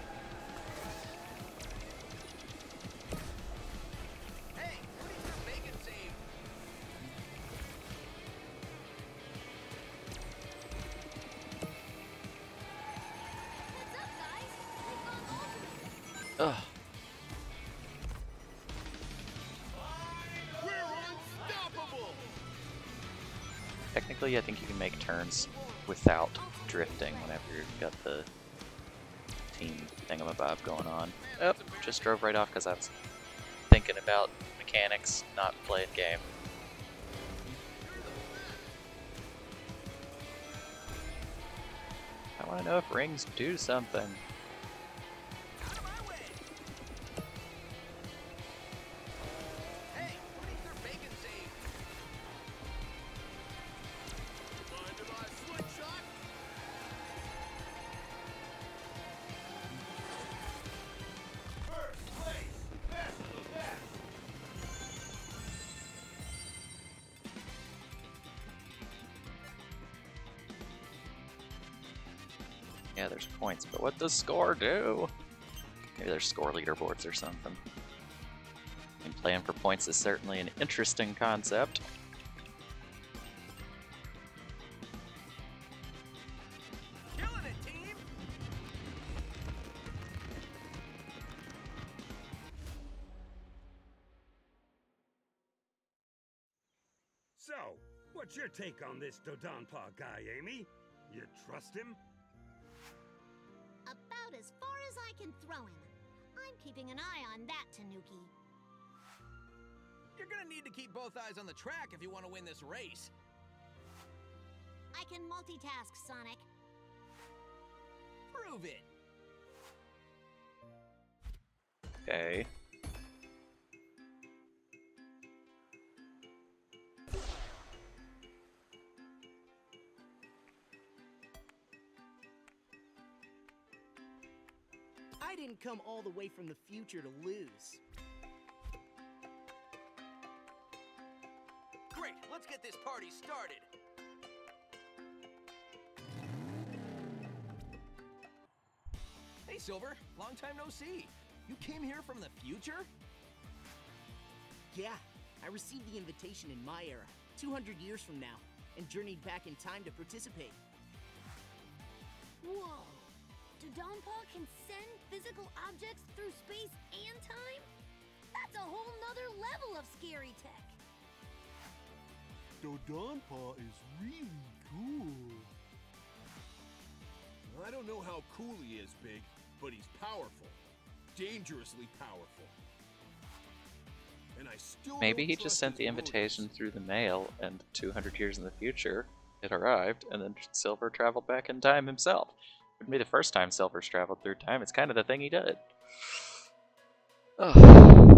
Hey, what is their bacon saying? What's up, guys? We've gone alternate. Ugh. We're unstoppable. Technically, I think you can make turns without drifting whenever you've got the team thingamabob going on. Oh, just drove right off because I was thinking about mechanics, not playing game. I want to know if rings do something. Out of my way. Hey, what is their bacon saying? Mind if I slingshot? First place, best of the best. Yeah, there's points, but what does score do? Maybe there's score leaderboards or something. And playing for points is certainly an interesting concept. Killing it, team! So, what's your take on this Dodonpaw guy, Amy? You trust him? About as far as I can throw him. I'm keeping an eye on that, Tanuki. You're gonna need to keep both eyes on the track if you want to win this race. I can multitask, Sonic. Prove it. Okay. I didn't come all the way from the future to lose. Great, let's get this party started. Hey, Silver, long time no see. You came here from the future? Yeah, I received the invitation in my era, two hundred years from now, and journeyed back in time to participate. Whoa! Dodonpaw can send physical objects through space and time? That's a whole nother level of scary tech. Dodonpaw is really cool. I don't know how cool he is, Big, but he's powerful. Dangerously powerful. And I still Maybe don't he trust just sent his the invitation motives. through the mail, and two hundred years in the future, it arrived, and then Silver traveled back in time himself. It would be the first time Silver's traveled through time. It's kind of the thing he did. Ugh.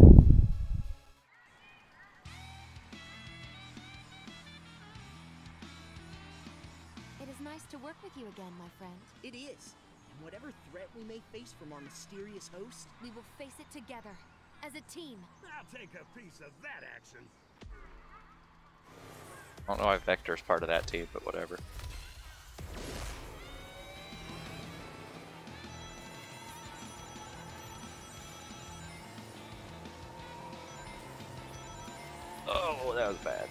It is nice to work with you again, my friend. It is. And whatever threat we may face from our mysterious host, We will face it together, as a team. I'll take a piece of that action. I don't know why Vector's part of that team, but whatever. Oh, that was bad.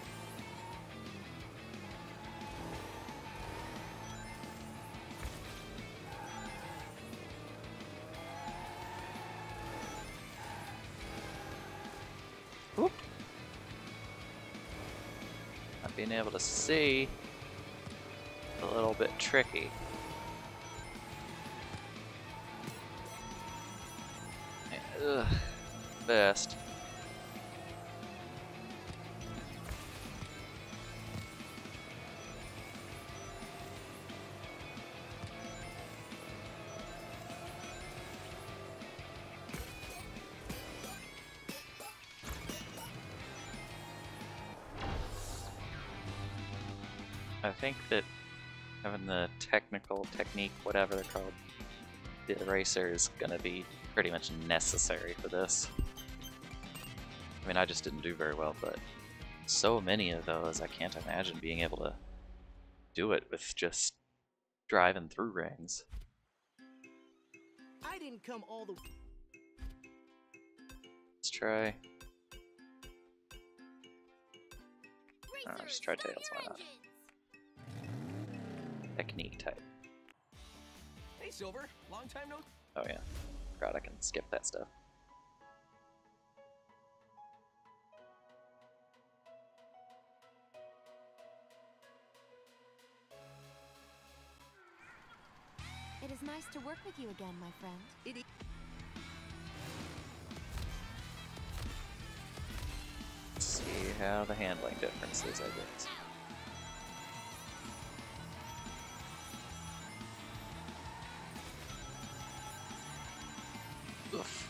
Oop. Not being able to see is a little bit tricky. Ugh. Best. I think that having the technical technique, whatever they're called, the eraser is gonna be pretty much necessary for this. I mean, I just didn't do very well, but so many of those, I can't imagine being able to do it with just driving through rings. I didn't come all the Let's try. Racers, Oh, just try start Tails, your why not? engines. Technique type. Hey, Silver, long time no... Oh yeah, forgot I can skip that stuff. It is nice to work with you again, my friend. It is. Let's see how the handling difference is, I guess. Oof.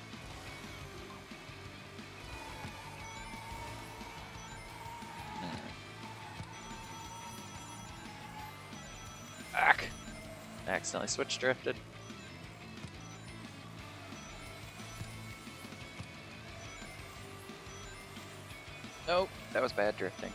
Hmm. accidentally switch drifted. Nope, that was bad drifting.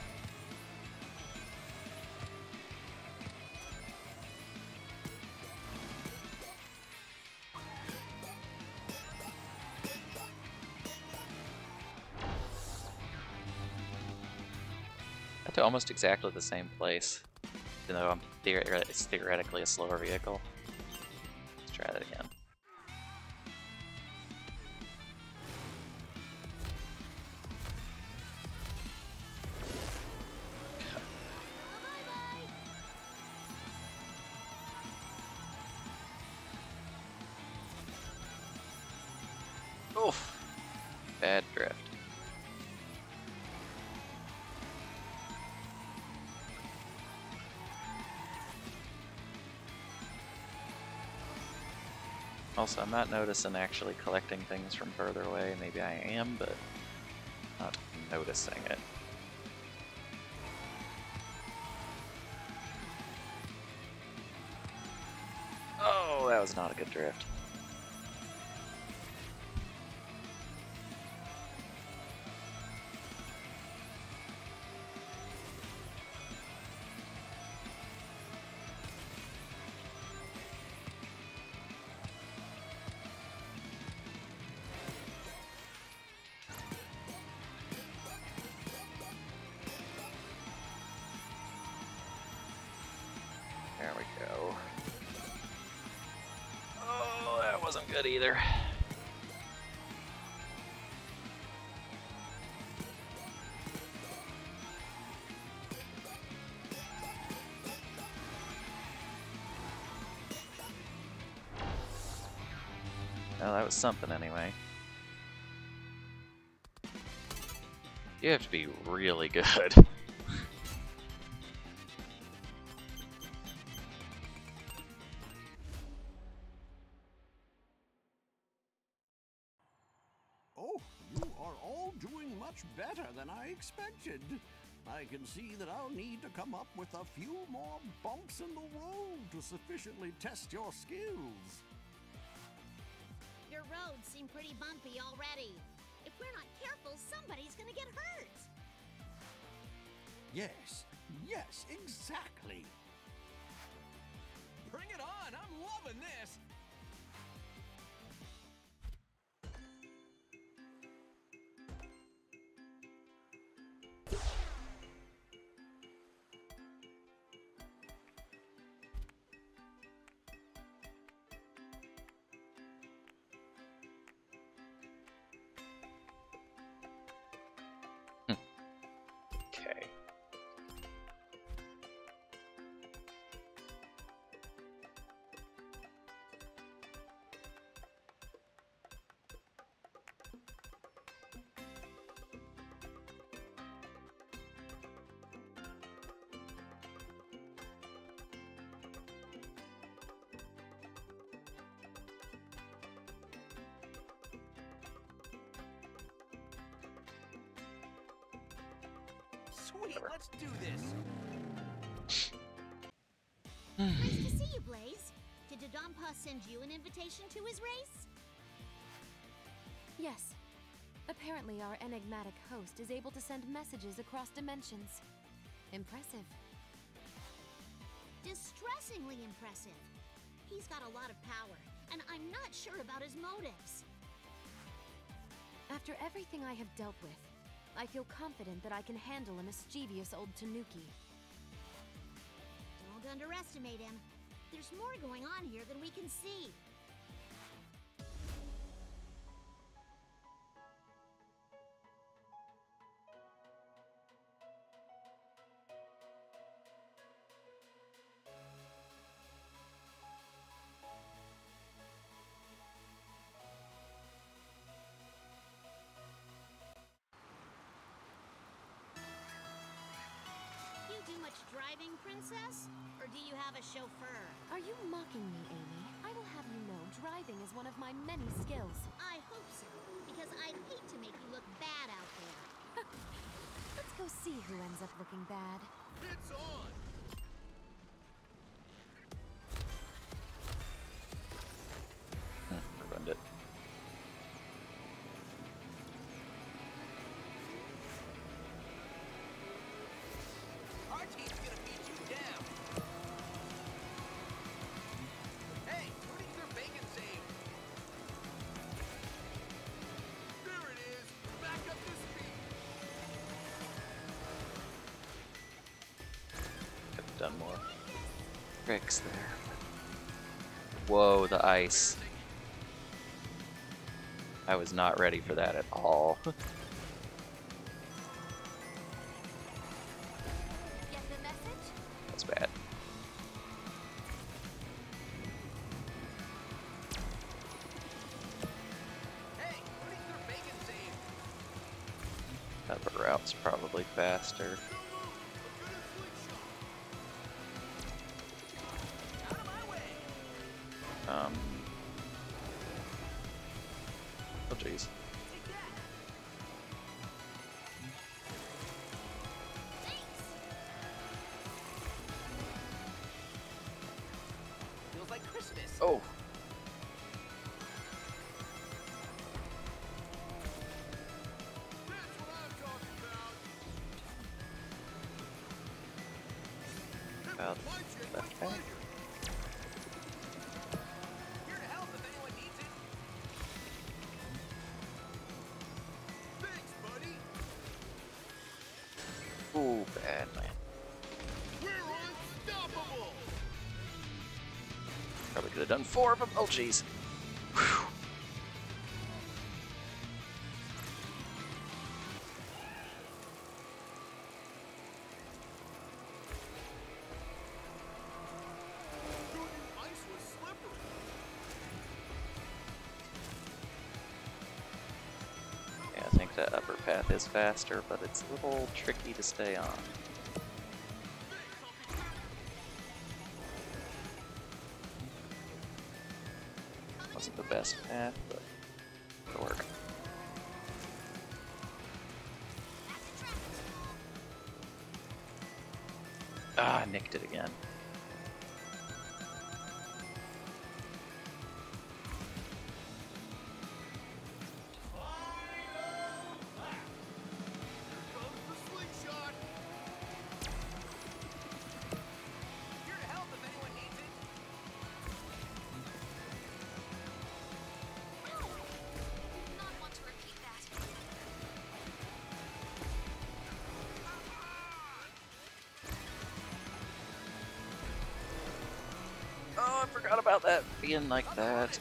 Got to almost exactly the same place, even though I'm theor it's theoretically a slower vehicle. Let's try that again. Oof. Bad drift. Also, I'm not noticing actually collecting things from further away. Maybe I am, but not noticing it. Oh, that was not a good drift. There we go. Oh, that wasn't good either. Well, that was something anyway. You have to be really good. Oh, you are all doing much better than I expected. I can see that I'll need to come up with a few more bumps in the road to sufficiently test your skills. Your roads seem pretty bumpy already. If we're not careful, somebody's gonna get hurt. Yes, yes, exactly. Bring it on! I'm loving this! Okay. Sweet, let's do this! Nice to see you, Blaze. Did Dodonpa send you an invitation to his race? Yes. Apparently our enigmatic host is able to send messages across dimensions. Impressive. Distressingly impressive. He's got a lot of power, and I'm not sure about his motives. After everything I have dealt with, I feel confident that I can handle a mischievous old Tanuki. Don't underestimate him. There's more going on here than we can see. Do much driving, Princess? Or do you have a chauffeur? Are you mocking me, Amy? I will have you know driving is one of my many skills. I hope so, because I'd hate to make you look bad out there. Let's go see who ends up looking bad. It's on! tricks there. Whoa, the ice. I was not ready for that at all. Get the message? That's bad. Hey, who needs their bacon saved? That route's probably faster. Out of my way! Um. Oh jeez. Take that! Thanks! Feels like Christmas. Oh. That's what I'm talking about. About Lights your that pleasure. fast. Here to help if anyone needs it. Thanks, buddy. Ooh, bad man. We're unstoppable. Probably could have done four of them. Oh jeez. Whew. Dude, the ice was slippery. Yeah, I think that upper path is faster, but it's a little tricky to stay on. Wasn't the best path, but it'll work. Ah, nicked it again. Comes the slingshot. Here to help if anyone needs it. Did not want to repeat that. Oh, I forgot about that being like that.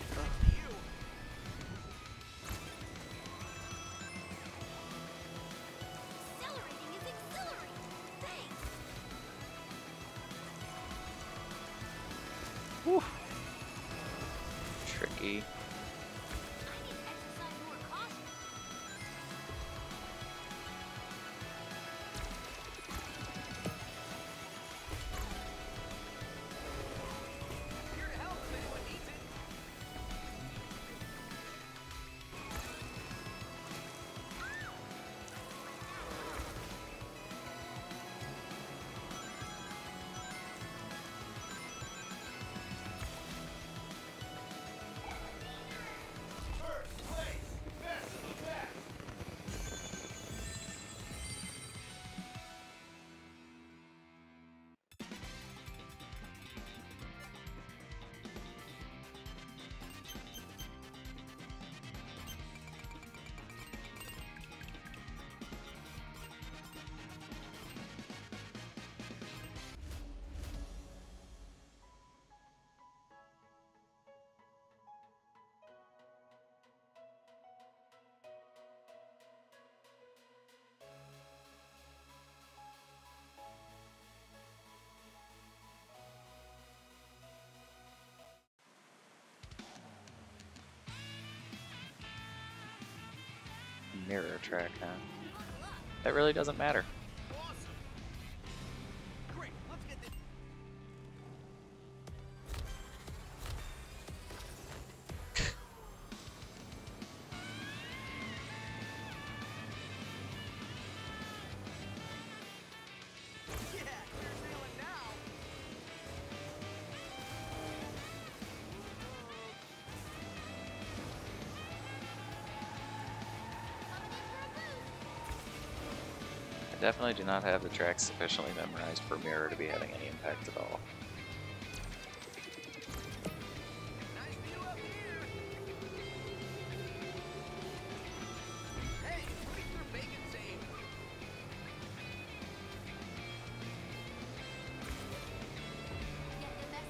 Accelerating is exhilarating. Thanks! Whew. Tricky. I need to exercise more caution. Here to help if anyone needs it. Mirror track, huh? That really doesn't matter. Awesome. Great, let's get this. Yeah, clear sailing now. I definitely do not have the tracks sufficiently memorized for Mirror to be having any impact at all. Nice view up here. Hey, who needs their bacon saved? Get the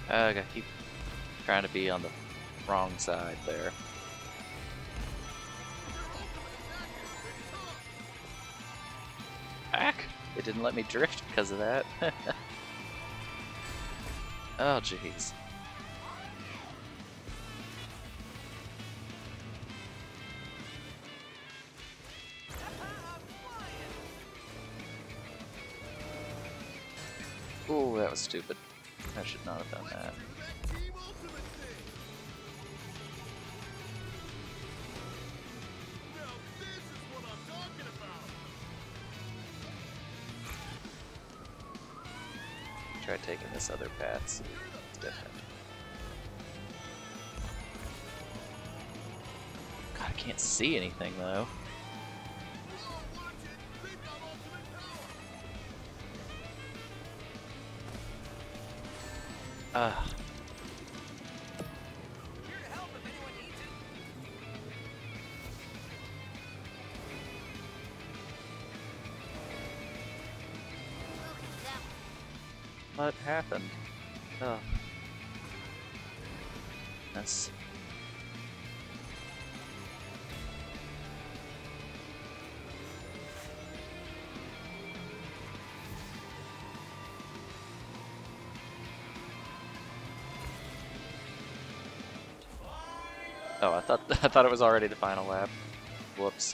I gotta keep trying to be on the wrong side there. Back! It didn't let me drift because of that. Oh, jeez. Ooh, that was stupid. I should not have done that. Try taking this other path, see if it's different. God, I can't see anything though. Ah. What happened? Oh. That's... Oh, I thought I thought it was already the final lap. Whoops.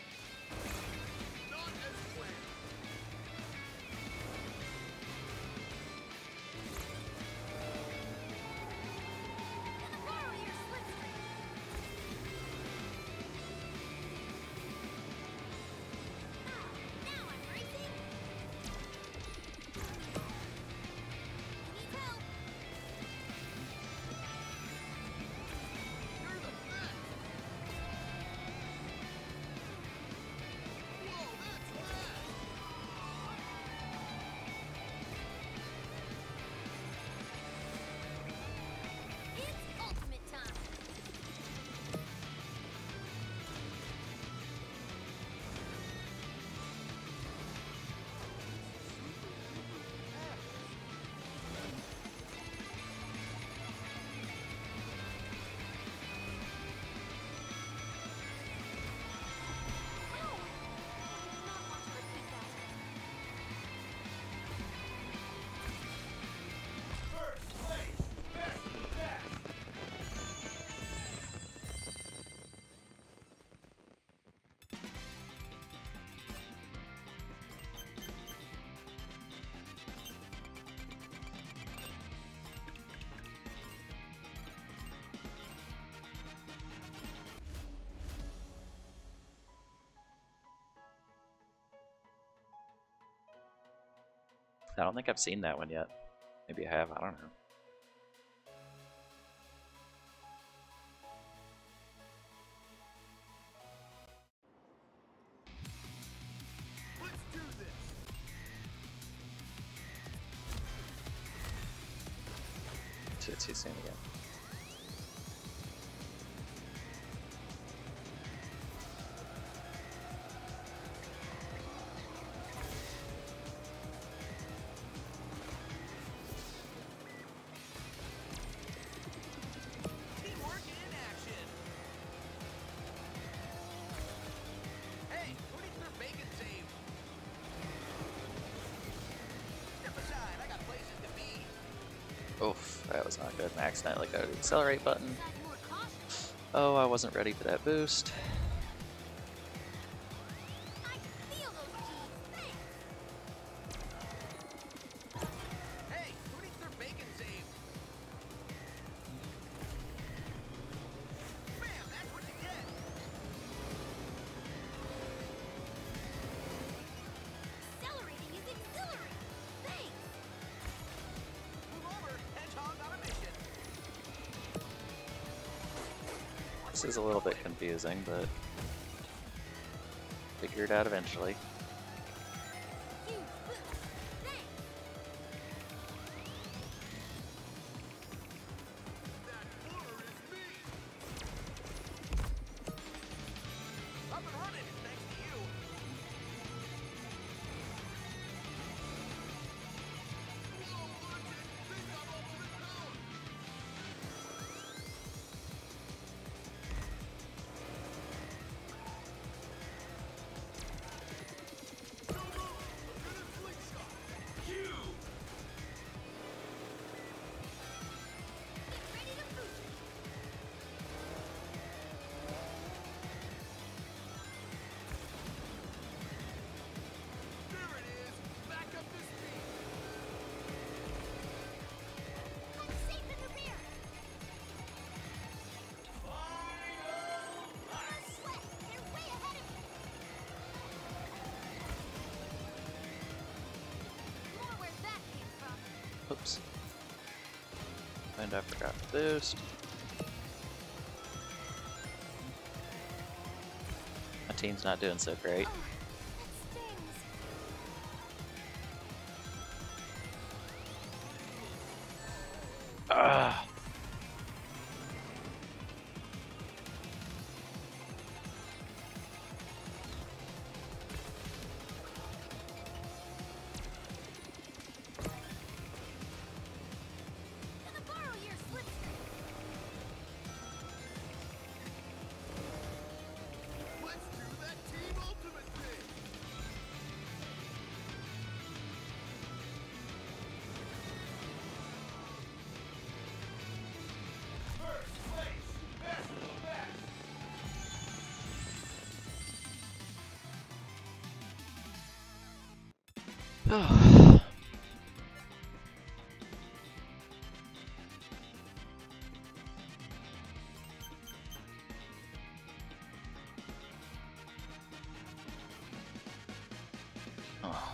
I don't think I've seen that one yet. Maybe I have, I don't know. Let's do this. Too, too soon again. Oof, that was not good. I accidentally got the accelerate button. Oh, I wasn't ready for that boost. This is a little bit confusing, but figure it out eventually. And I forgot to boost. My team's not doing so great. Oh, that stings. Ah. Gonna borrow your slipstream. Let's do that team ultimate thing. First place, best of the best. Oh. Oh.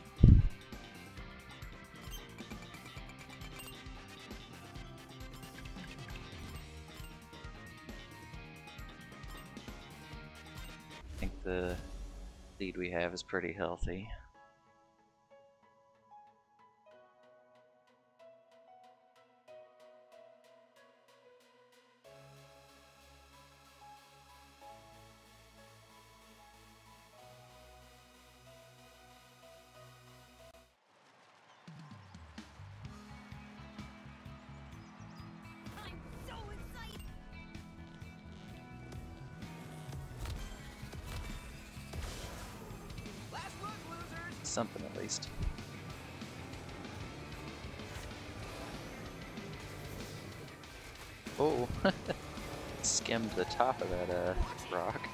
I think the lead we have is pretty healthy. I'm so excited. Last look, losers! Something at least. Oh, skimmed the top of that uh, rock.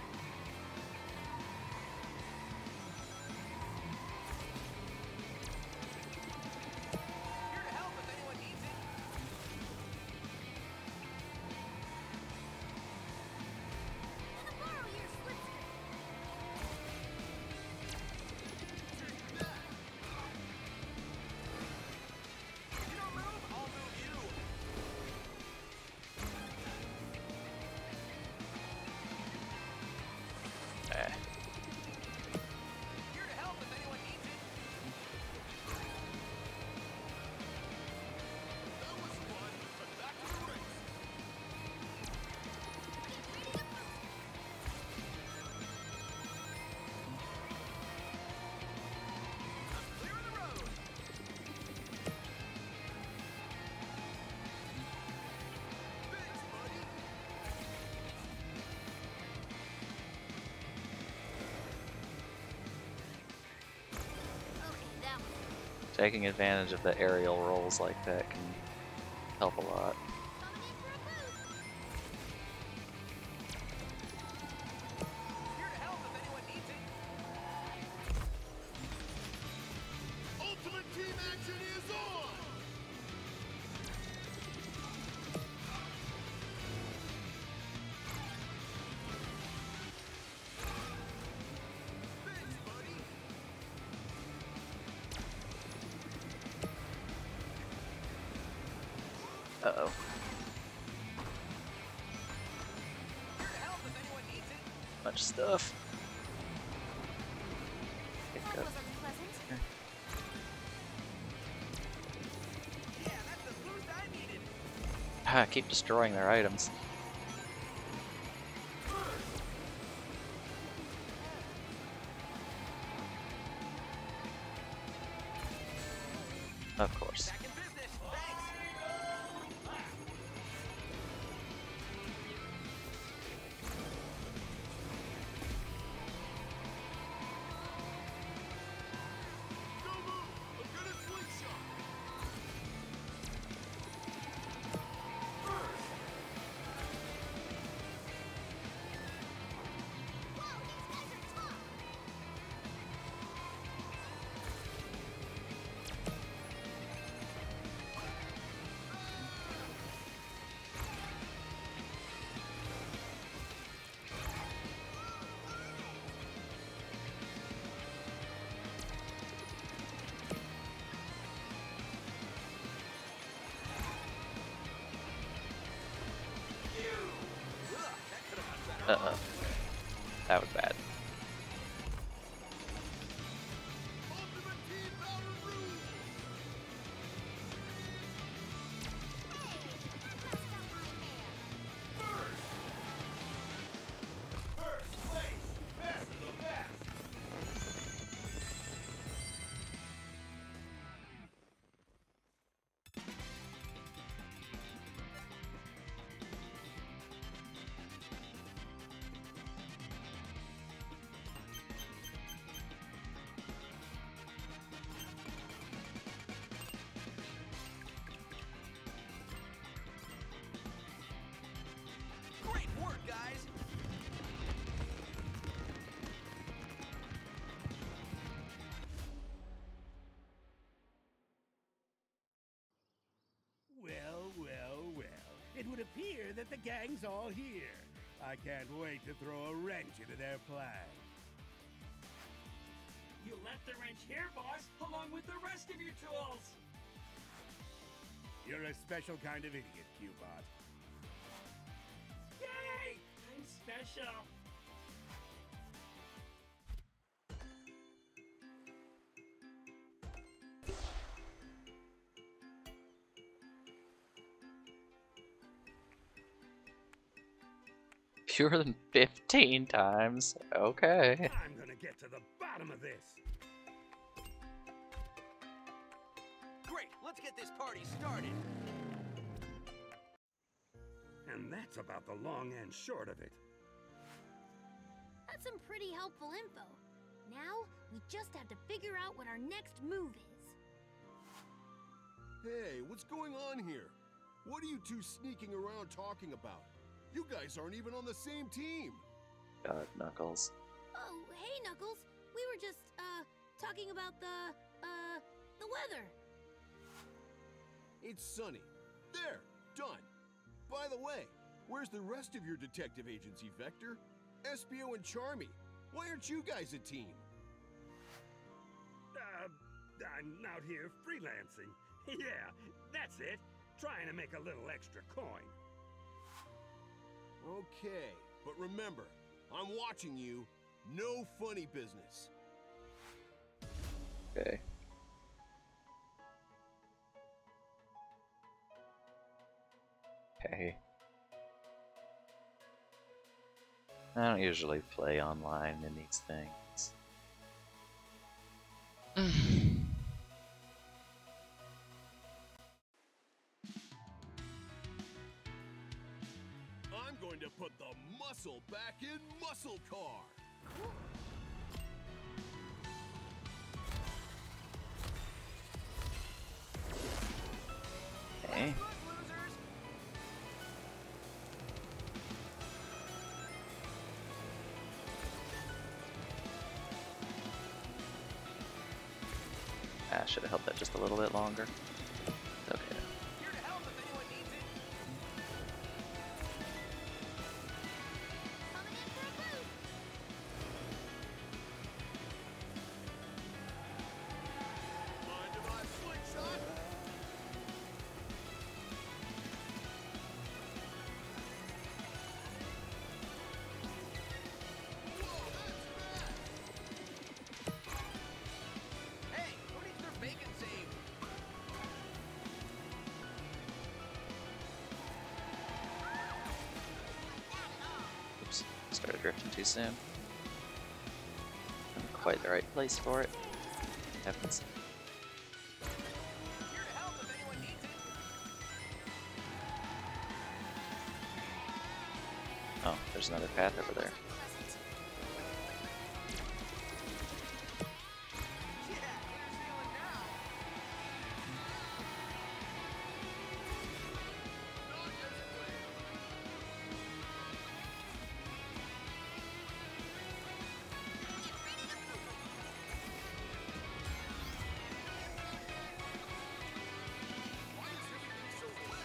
Here to help if anyone needs it. Gonna borrow your slipstream. You don't move, I'll move you. Eh. Here to help if anyone needs it. That was fun, but back to the race. Get ready to boost. Clear the road. Thanks, buddy. Okay, that was Taking advantage of the aerial rolls like that can help a lot. coming in for a boost. Here to help if anyone needs it. Ultimate team action is on! Thanks, buddy. Uh oh. Here to help if anyone needs it. Much stuff. That Hiccup. was unpleasant. Yeah, that's the boost I needed. Ah, keep destroying their items. Of course. Back in business. Thanks. Go move! I'm gonna slingshot! Whoa, these guys are tough. would appear that the gang's all here. I can't wait to throw a wrench into their plan. You left the wrench here, boss, along with the rest of your tools. You're a special kind of idiot, Q-Bot. Yay! I'm special. Fewer than fifteen times. Okay. I'm gonna get to the bottom of this. Great, let's get this party started. And that's about the long and short of it. That's some pretty helpful info. Now, we just have to figure out what our next move is. Hey, what's going on here? What are you two sneaking around talking about? You guys aren't even on the same team. God, Knuckles. Oh, hey, Knuckles. We were just, uh, talking about the, uh, the weather. It's sunny. There, done. By the way, where's the rest of your detective agency, Vector? Espio and Charmy. Why aren't you guys a team? Uh, I'm out here freelancing. Yeah, that's it. Trying to make a little extra coin. Okay, but remember, I'm watching you. No funny business. Okay. Okay. I don't usually play online in these things. I'm going to put the muscle back in Muscle Car. Okay. I should have held that just a little bit longer. It's okay. Here to help if anyone needs it. Coming in for a boost. Mind if I slingshot? Whoa, that's bad! Hey, who needs their bacon saved? Oops. Started drifting too soon. Not quite the right place for it. Happens. Here to help if anyone needs it. Oh, there's another path over there. Yeah, here's feeling now. Why is everything so wet?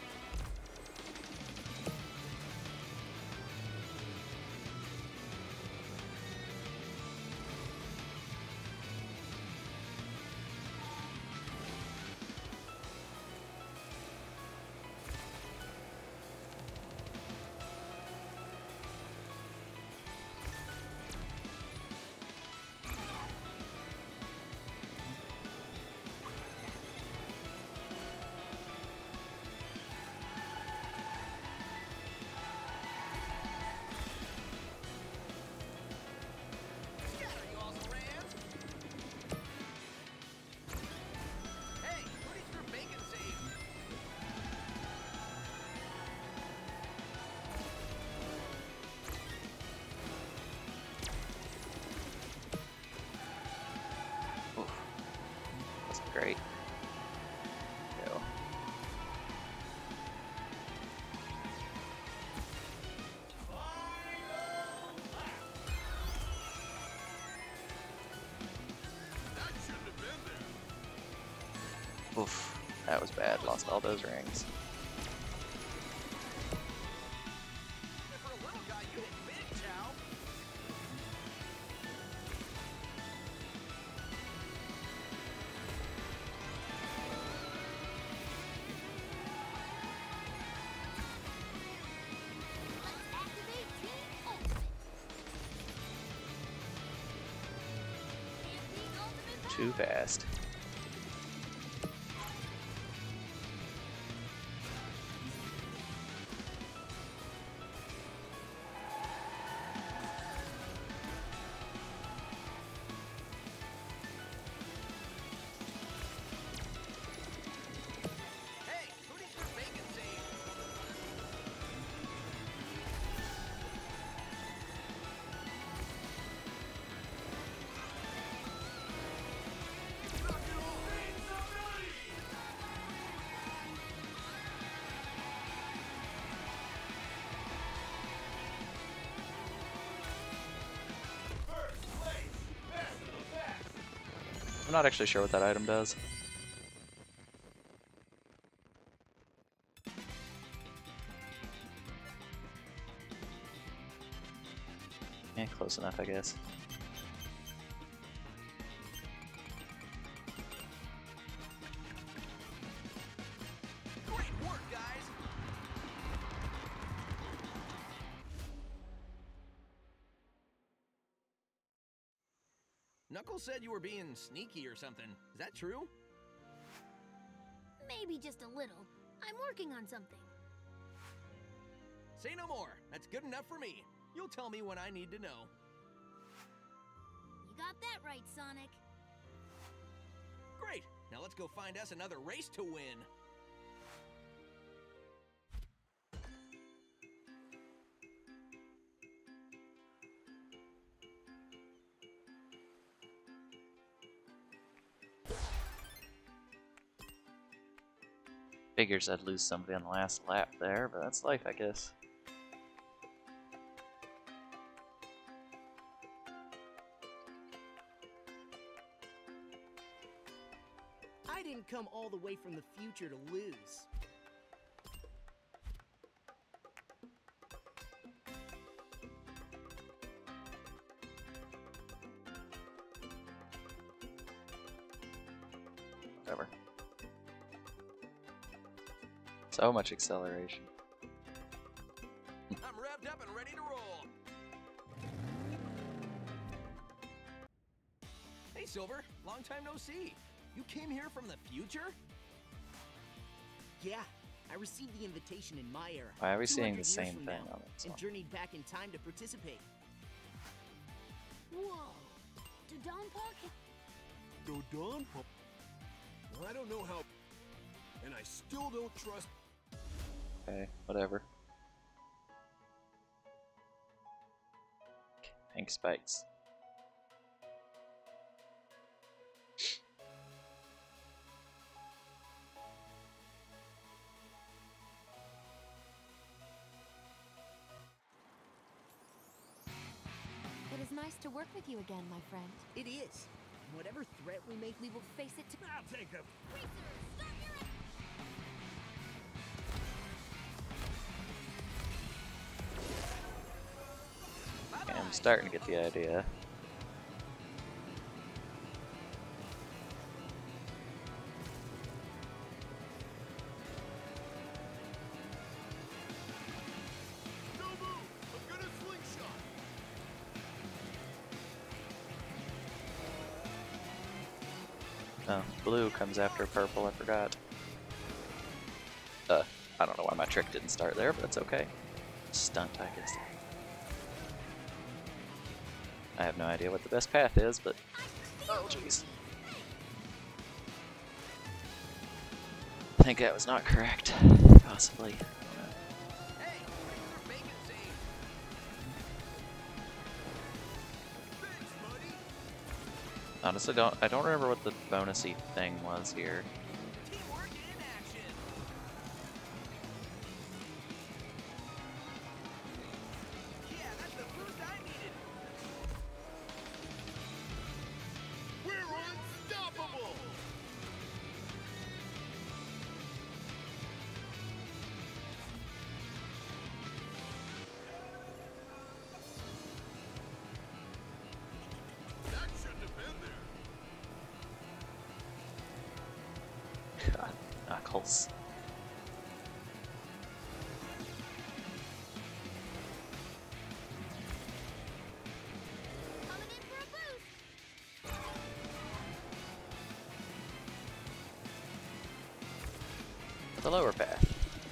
Scatter, you also rans. Hey, who needs their bacon saved? Oof. Wasn't great. Go. That shouldn't have been there. Oof. That was bad. Lost all those rings. too fast. I'm not actually sure what that item does. Yeah, close enough, I guess. Great work, guys! Knuckles said you were being sneaky or something. Is that true? Maybe just a little. I'm working on something. Say no more. That's good enough for me. You'll tell me when I need to know. You got that right, Sonic. Great. Now let's go find us another race to win. Figures I'd lose somebody on the last lap there, but that's life, I guess. I didn't come all the way from the future to lose. Whatever. So much acceleration. I'm revved up and ready to roll. Hey, Silver. Long time no see. You came here from the future? Yeah, I received the invitation in my era. Why are we seeing the two hundred years same from thing now, on it? and journeyed back in time to participate. Whoa. Dodonpa? Dodonpa? I don't know how, and I still don't trust. Okay, whatever. Pink spikes. It is nice to work with you again, my friend. It is. Whatever threat we make, We will face it to- I'll take a... Racer, start your... Okay, I'm starting to get the idea. No move! I'm gonna slingshot! Oh, blue comes after purple, I forgot. Uh, I don't know why my trick didn't start there, but it's okay. Stunt, I guess. I have no idea what the best path is, but... Oh, jeez. I think that was not correct. Possibly. I don't know. Hey, Racer Bacon save. Thanks, buddy. Honestly, don't I don't remember what the bonusy thing was here. Teamwork in action. Yeah, that's the boost I needed. We're unstoppable! That shouldn't have been there. God, Knuckles. Coming in for a boost. the lower path.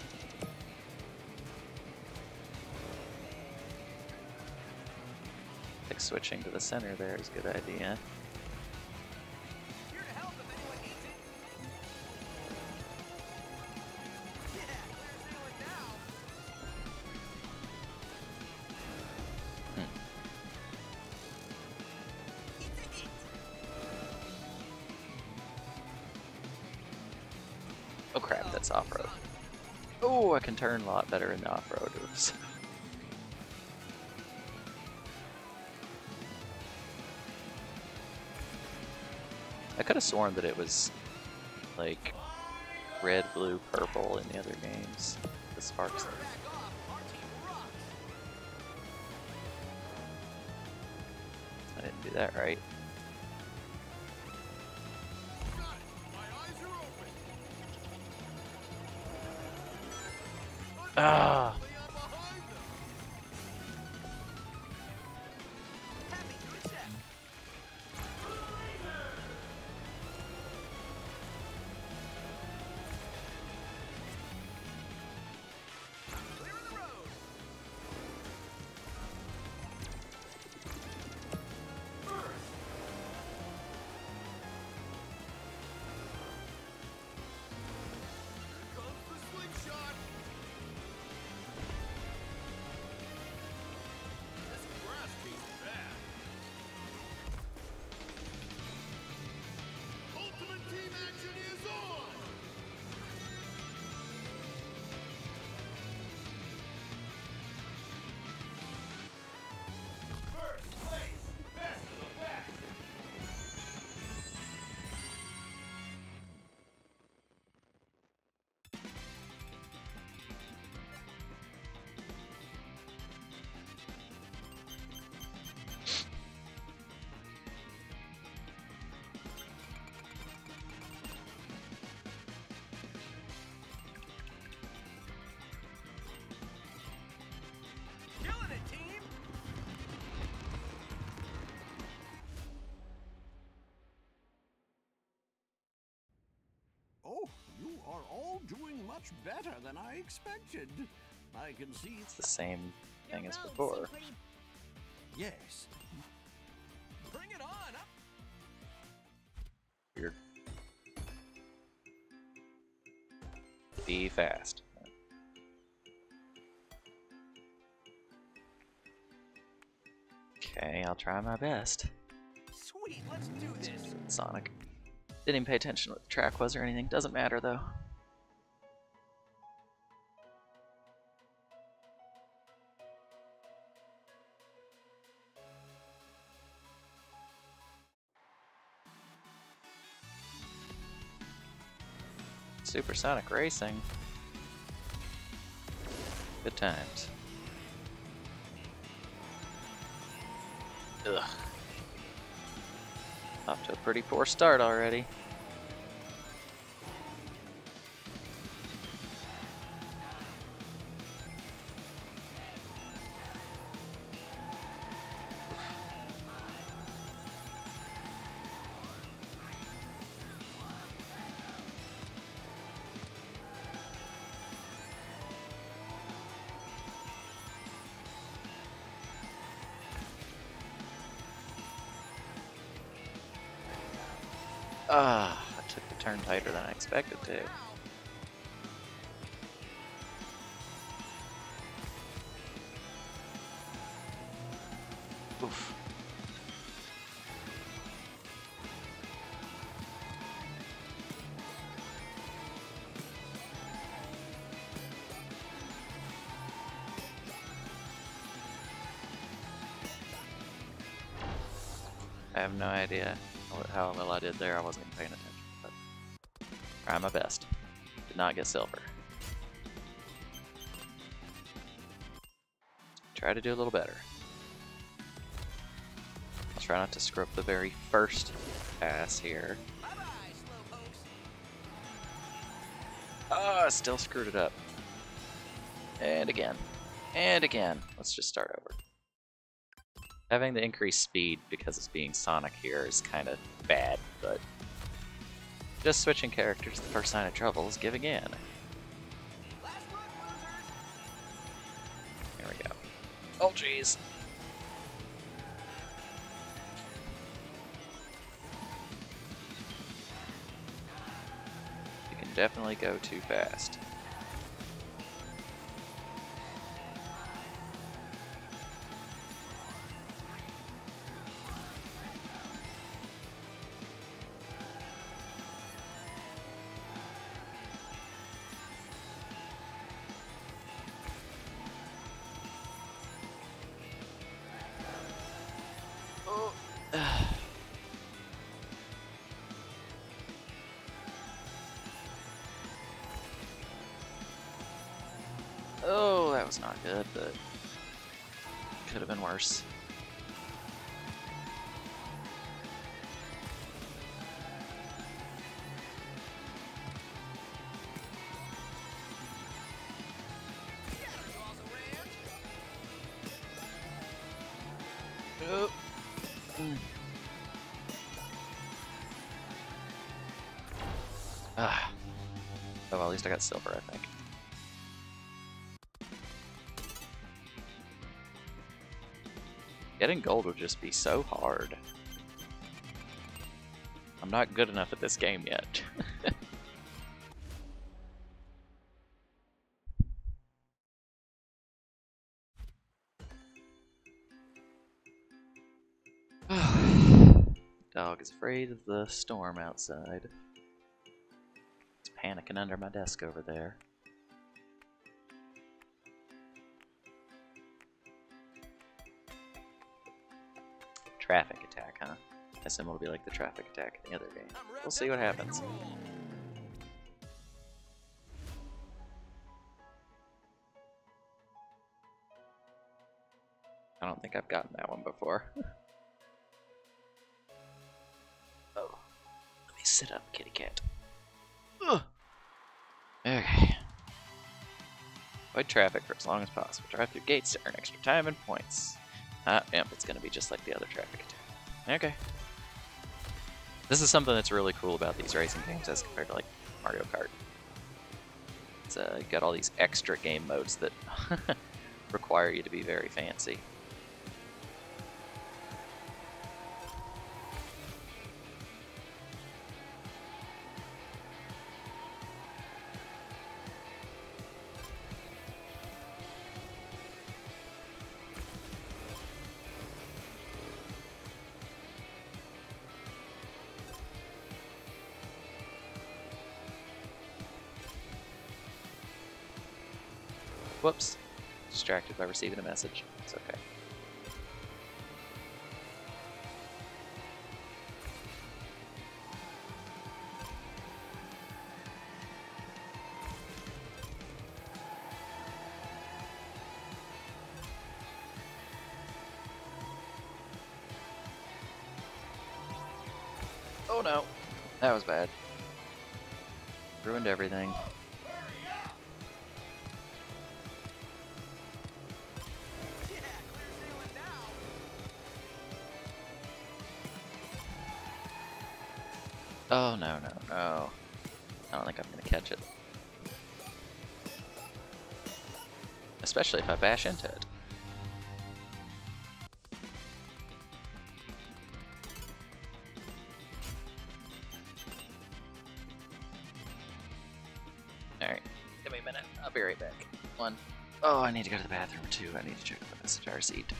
I think switching to the center there is a good idea. Here to help if anyone needs it. Yeah, clear sailing now. Hmm. It's a hit. Oh crap, that's off-road. Oh, I can turn a lot better in the off-road. Oops. I could have sworn that it was like red, blue, purple in the other games. The sparks. Back off. Our team rocks. I didn't do that right. Got it. My eyes are open. Ah! Lay out behind them. Happy, good check. Clearing the road. Here comes the slingshot. This grass tastes bad. Ultimate team action is on. First place, best of the best. Killing it, team. Oh, you are all doing much better than I expected. I can see It's the same thing as Your roads before. seem pretty Yes. Bring it on. Up. Weird. Be fast. Okay, I'll try my best. Sweet, let's do this. Sonic. Didn't even pay attention to what the track was or anything. Doesn't matter though. Supersonic Racing. Good times. Ugh. Off to a pretty poor start already. Ah, I took the turn tighter than I expected to. Oof. I have no idea how well I did there. I wasn't even paying attention, but try my best. Did not get silver. Try to do a little better. I'll try not to screw up the very first pass here. Bye-bye, slowpokes. Ah, still screwed it up. And again. And again. Let's just start over. Having the increased speed because it's being Sonic here is kind of bad, but just switching characters, the first sign of trouble is giving in. jeez. You can definitely go too fast. Oh, that was not good, but could have been worse. Oh. Mm. Ah. Oh, well, at least I got silver, I think. Getting gold would just be so hard. I'm not good enough at this game yet. Dog is afraid of the storm outside. It's panicking under my desk over there. Traffic attack, huh? I assume it'll be like the traffic attack in the other game. We'll see what happens. I don't think I've gotten that one before. Oh. Let me sit up, kitty cat. Ugh. Okay. Avoid traffic for as long as possible. Drive through gates to earn extra time and points. Ah, yep, it's gonna be just like the other traffic attack. Okay. This is something that's really cool about these racing games as compared to like Mario Kart. It's uh, you got all these extra game modes that require you to be very fancy. Whoops. Distracted by receiving a message. It's okay. Oh no. That was bad. Ruined everything. Oh, no, no, no. I don't think I'm gonna catch it. Especially if I bash into it. Alright, give me a minute. I'll be right back. One. Oh, I need to go to the bathroom. Two, I need to check the message I received.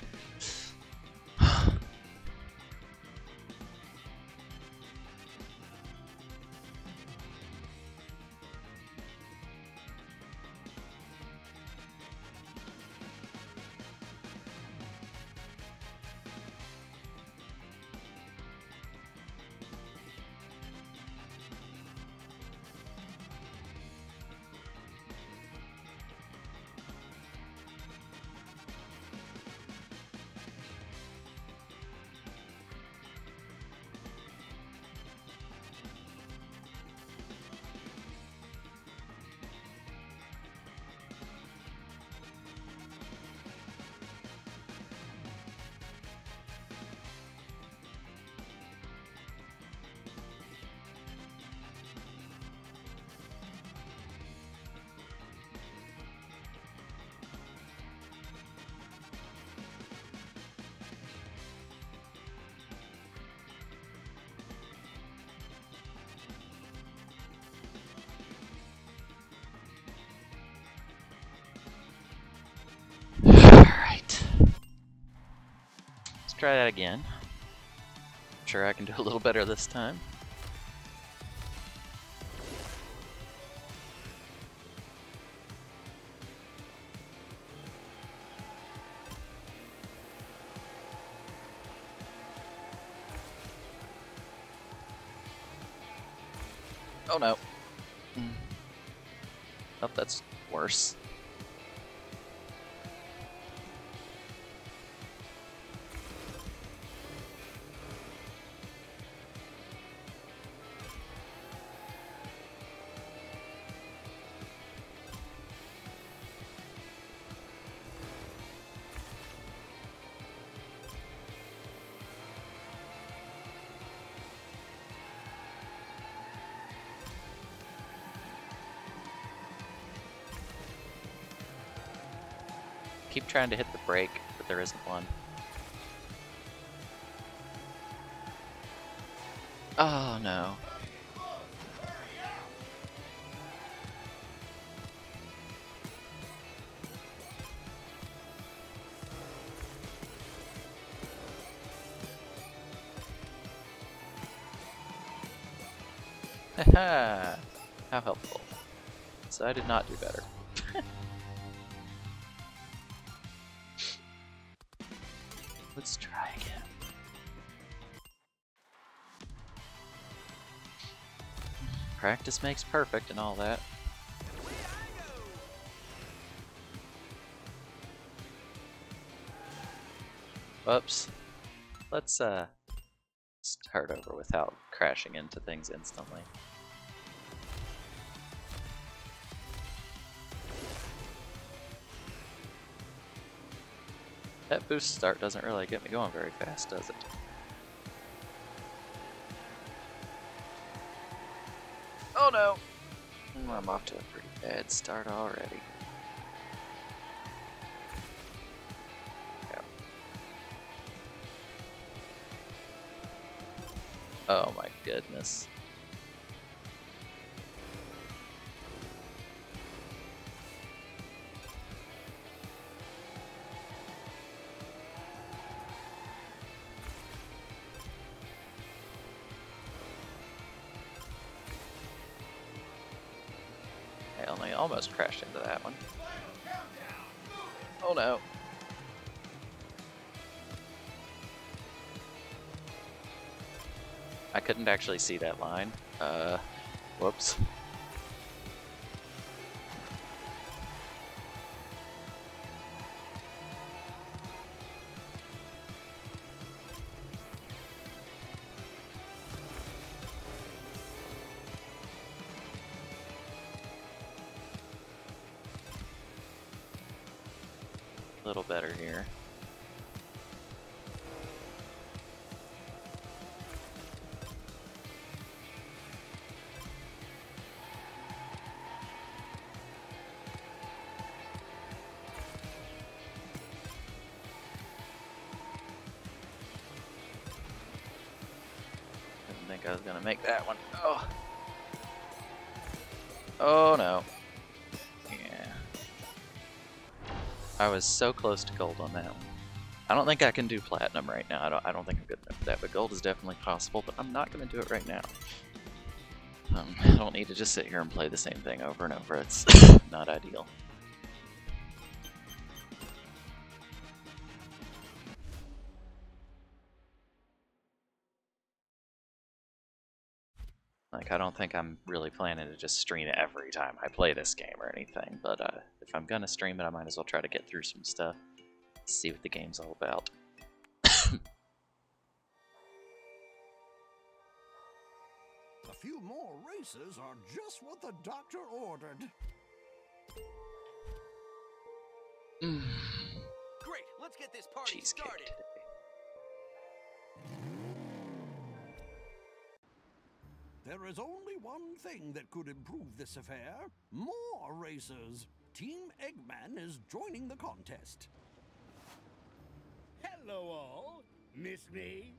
try that again. I'm sure I can do a little better this time. Oh no. Mm. Oh, that's worse. Keep trying to hit the brake, but there isn't one. Oh no. Haha! How helpful. So I did not do better. Let's try again. Practice makes perfect and all that. Whoops. Let's uh start over without crashing into things instantly. That boost start doesn't really get me going very fast, does it? Oh no! I'm off to a pretty bad start already. Yeah. Oh my goodness. I only almost crashed into that one. Oh no. I couldn't actually see that line. Uh, whoops. A little better here. Didn't think I was gonna make that one. Oh. Oh no. I was so close to gold on that one. I don't think I can do platinum right now. I don't, I don't think I'm good enough for that, but gold is definitely possible, but I'm not going to do it right now. Um, I don't need to just sit here and play the same thing over and over. It's not ideal. Like, I don't think I'm really planning to just stream it every time I play this game or anything, but uh, if I'm gonna stream it, I might as well try to get through some stuff, see what the game's all about. A few more races are just what the doctor ordered. Great, let's get this party Cheesecake started. today. There is only one thing that could improve this affair. More racers. Team Eggman is joining the contest. Hello all. Miss me?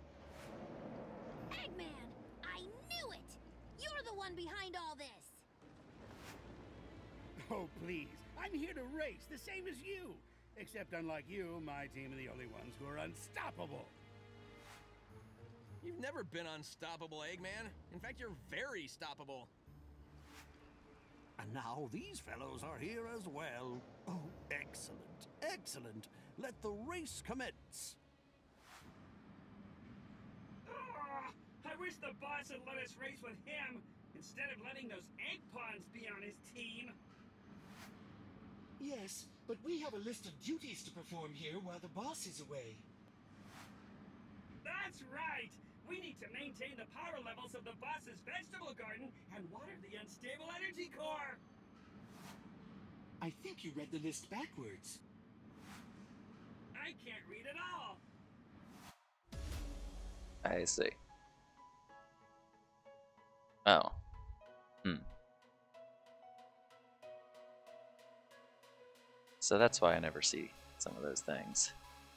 Eggman! I knew it! You're the one behind all this! Oh, please. I'm here to race, the same as you. Except unlike you, my team are the only ones who are unstoppable. You've never been unstoppable, Eggman. In fact, you're very stoppable. And now these fellows are here as well. Oh, excellent, excellent. Let the race commence. Ah, I wish the boss had let us race with him instead of letting those egg pawns be on his team. Yes, but we have a list of duties to perform here while the boss is away. That's right. We need to maintain the power levels of the boss's vegetable garden and water the unstable energy core. I think you read the list backwards. I can't read at all. I see. Oh. Hmm. So that's why I never see some of those things.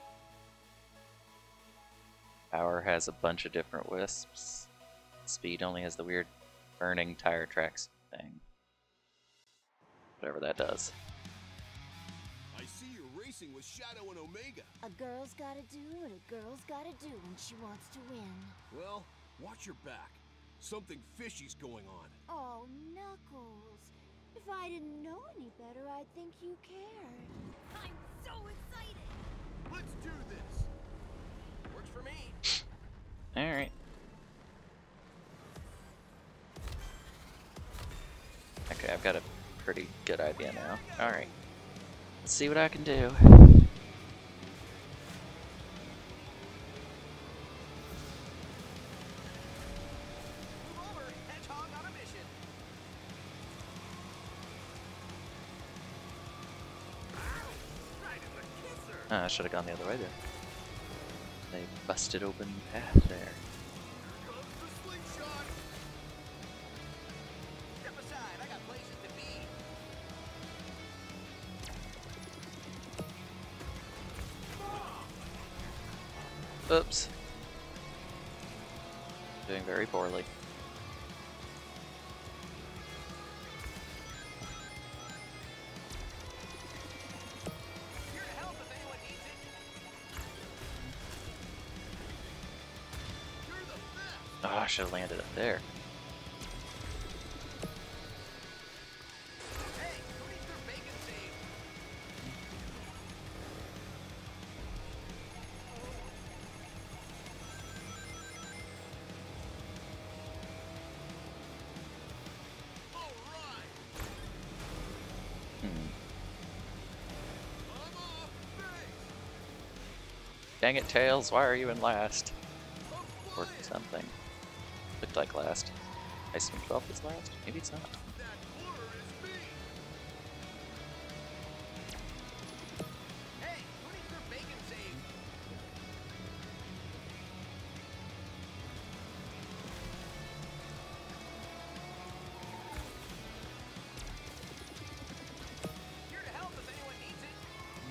Power has a bunch of different wisps. Speed only has the weird burning tire tracks thing. Whatever that does. I see you're racing with Shadow and Omega. A girl's gotta do what a girl's gotta do when she wants to win. Well, watch your back. Something fishy's going on. Oh, Knuckles. If I didn't know any better, I'd think you cared. I'm so excited! Let's do this. Works for me. Alright. Okay, I've got a pretty good idea now. Alright. Let's see what I can do. Move over, Hedgehog on a mission. Ow! Right in the kisser. Ah, I should have gone the other way there. They busted open path there. Here comes the slingshot. Step aside, I got places to be. Oops. Doing very poorly. Here to help if anyone needs it. You're the best. Oh, I should have landed up there. Hey, who needs their bacon saved? All right. Hmm. I'm off. Thanks. Dang it, Tails, why are you in last? I'm Or flying. something. Looked like last. Ice Cream twelve is last? Maybe it's not. That order is me. Hey, who needs their bacon saved? Here to help if anyone needs it.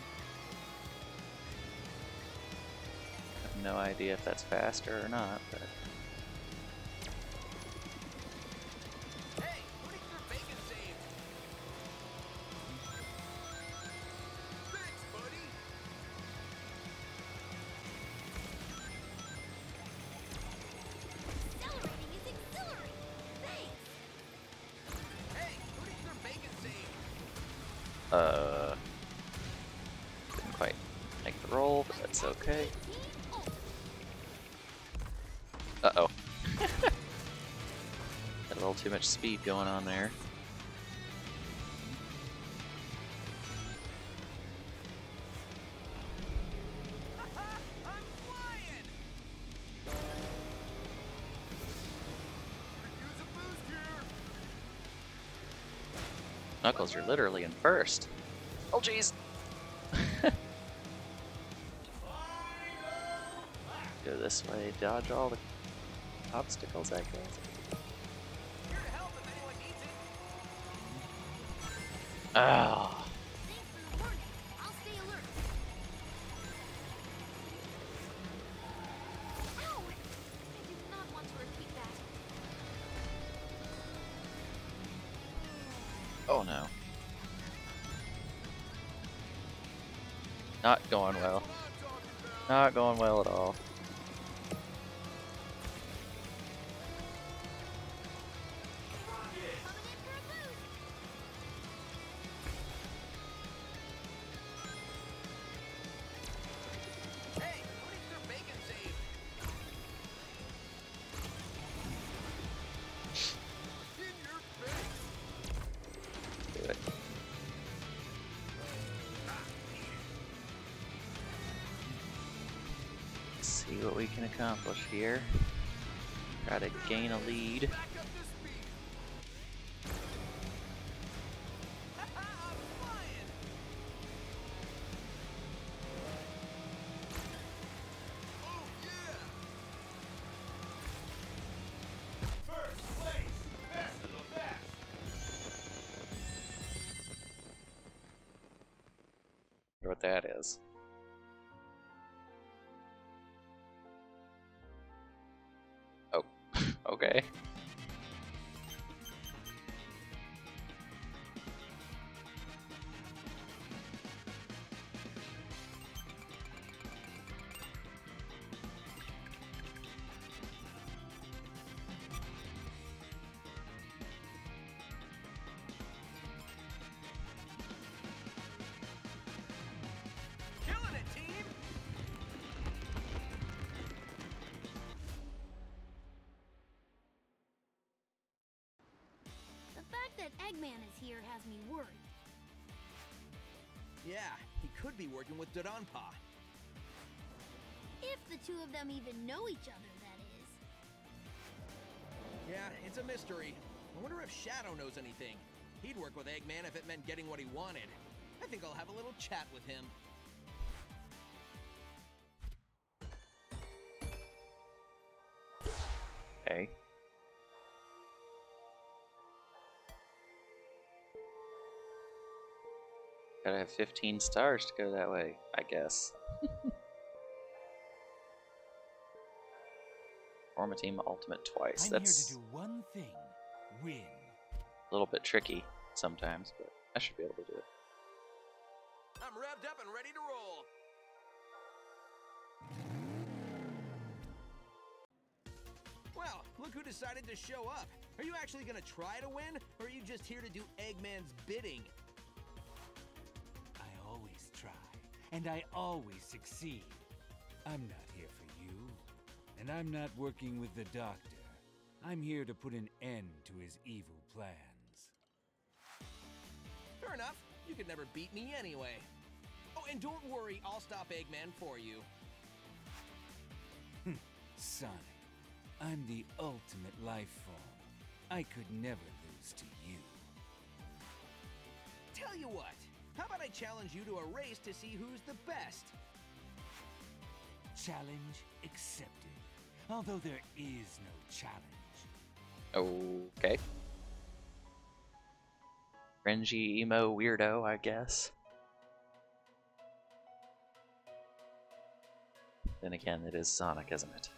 I have no idea if that's faster or not, but Hey, who needs their bacon saved? Thanks, buddy. Accelerating is exhilarating! Thanks! Hey, who needs their bacon saved? uh didn't quite make the roll, but that's okay. Uh-oh. Got a little too much speed going on there. I'm flying! Could use a boost here. Knuckles, you're literally in first. Oh, jeez. Go this way, dodge all the obstacles, I guess. Here to help if anyone needs it. Ah. Thanks for the warning. I'll stay alert. Ow! I did not want to repeat that. Oh no. Not going well. Not going well at all. Hey, who needs their bacon saved? In your face. Do it. Let's see what we can accomplish here. Try to gain a lead. Back up to speed. Haha, I'm flying. Oh yeah. First place, best of the best. Wonder what that is. Oh, okay. Killing it, team. The fact that Eggman is here has me worried. Yeah, he could be working with Dodonpa. If the two of them even know each other, that is. Yeah, it's a mystery. I wonder if Shadow knows anything. He'd work with Eggman if it meant getting what he wanted. I think I'll have a little chat with him. Okay. Gotta have fifteen stars to go that way, I guess. Form a team ultimate twice. I'm That's here to do one thing: win. a little bit tricky sometimes, but I should be able to do it. I'm revved up and ready to roll. Well, look who decided to show up. Are you actually gonna try to win, or are you just here to do Eggman's bidding? I always try, and I always succeed. I'm not here for you, and I'm not working with the Doctor. I'm here to put an end to his evil plans. Fair enough. You could never beat me anyway. Oh, and don't worry, I'll stop Eggman for you. Sonic, I'm the ultimate life form. I could never lose to you. Tell you what, how about I challenge you to a race to see who's the best? Challenge accepted. Although there is no challenge. Okay. Cringy emo weirdo, I guess. Then again, it is Sonic, isn't it?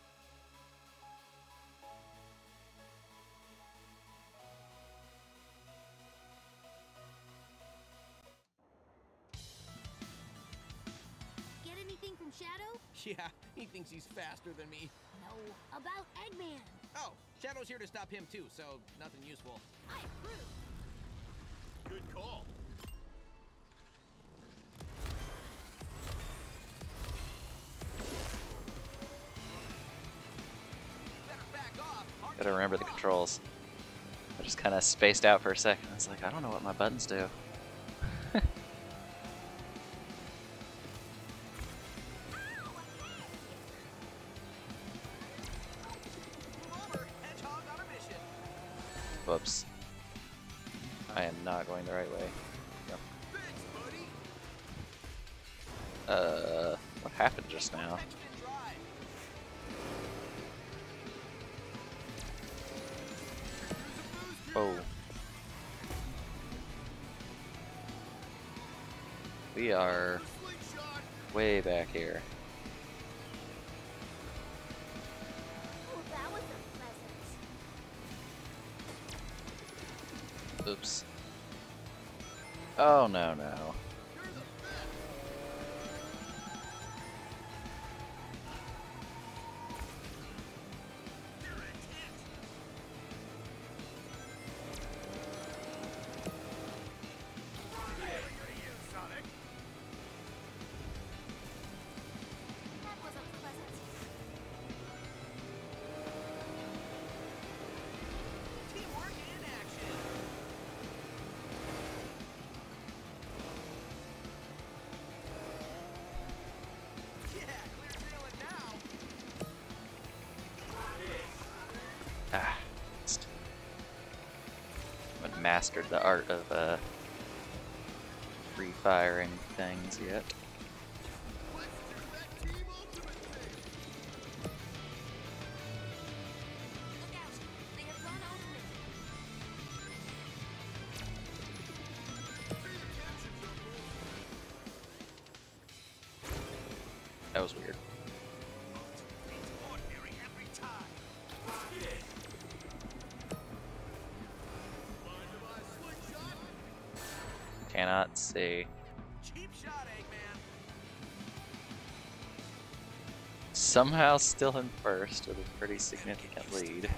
Get anything from Shadow? Yeah, he thinks he's faster than me. No, about Eggman. Oh, Shadow's here to stop him too, so nothing useful. I approve. Good call. Better back off. Aren't Gotta you remember the wrong? controls. I just kind of spaced out for a second. I was like, I don't know what my buttons do. Bomber, Hedgehog on a mission. Whoops. I am not going the right way. Yep. Thanks, buddy. Uh, what happened just now? Catch it and drive. Oh. We are Slingshot. way back here. Oh, that was unpleasant. Oops. Oh, no, no. You're the best. mastered the art of uh, refiring things yet. That was weird. Cannot see. Cheap shot, Eggman. Somehow still in first with a pretty significant lead.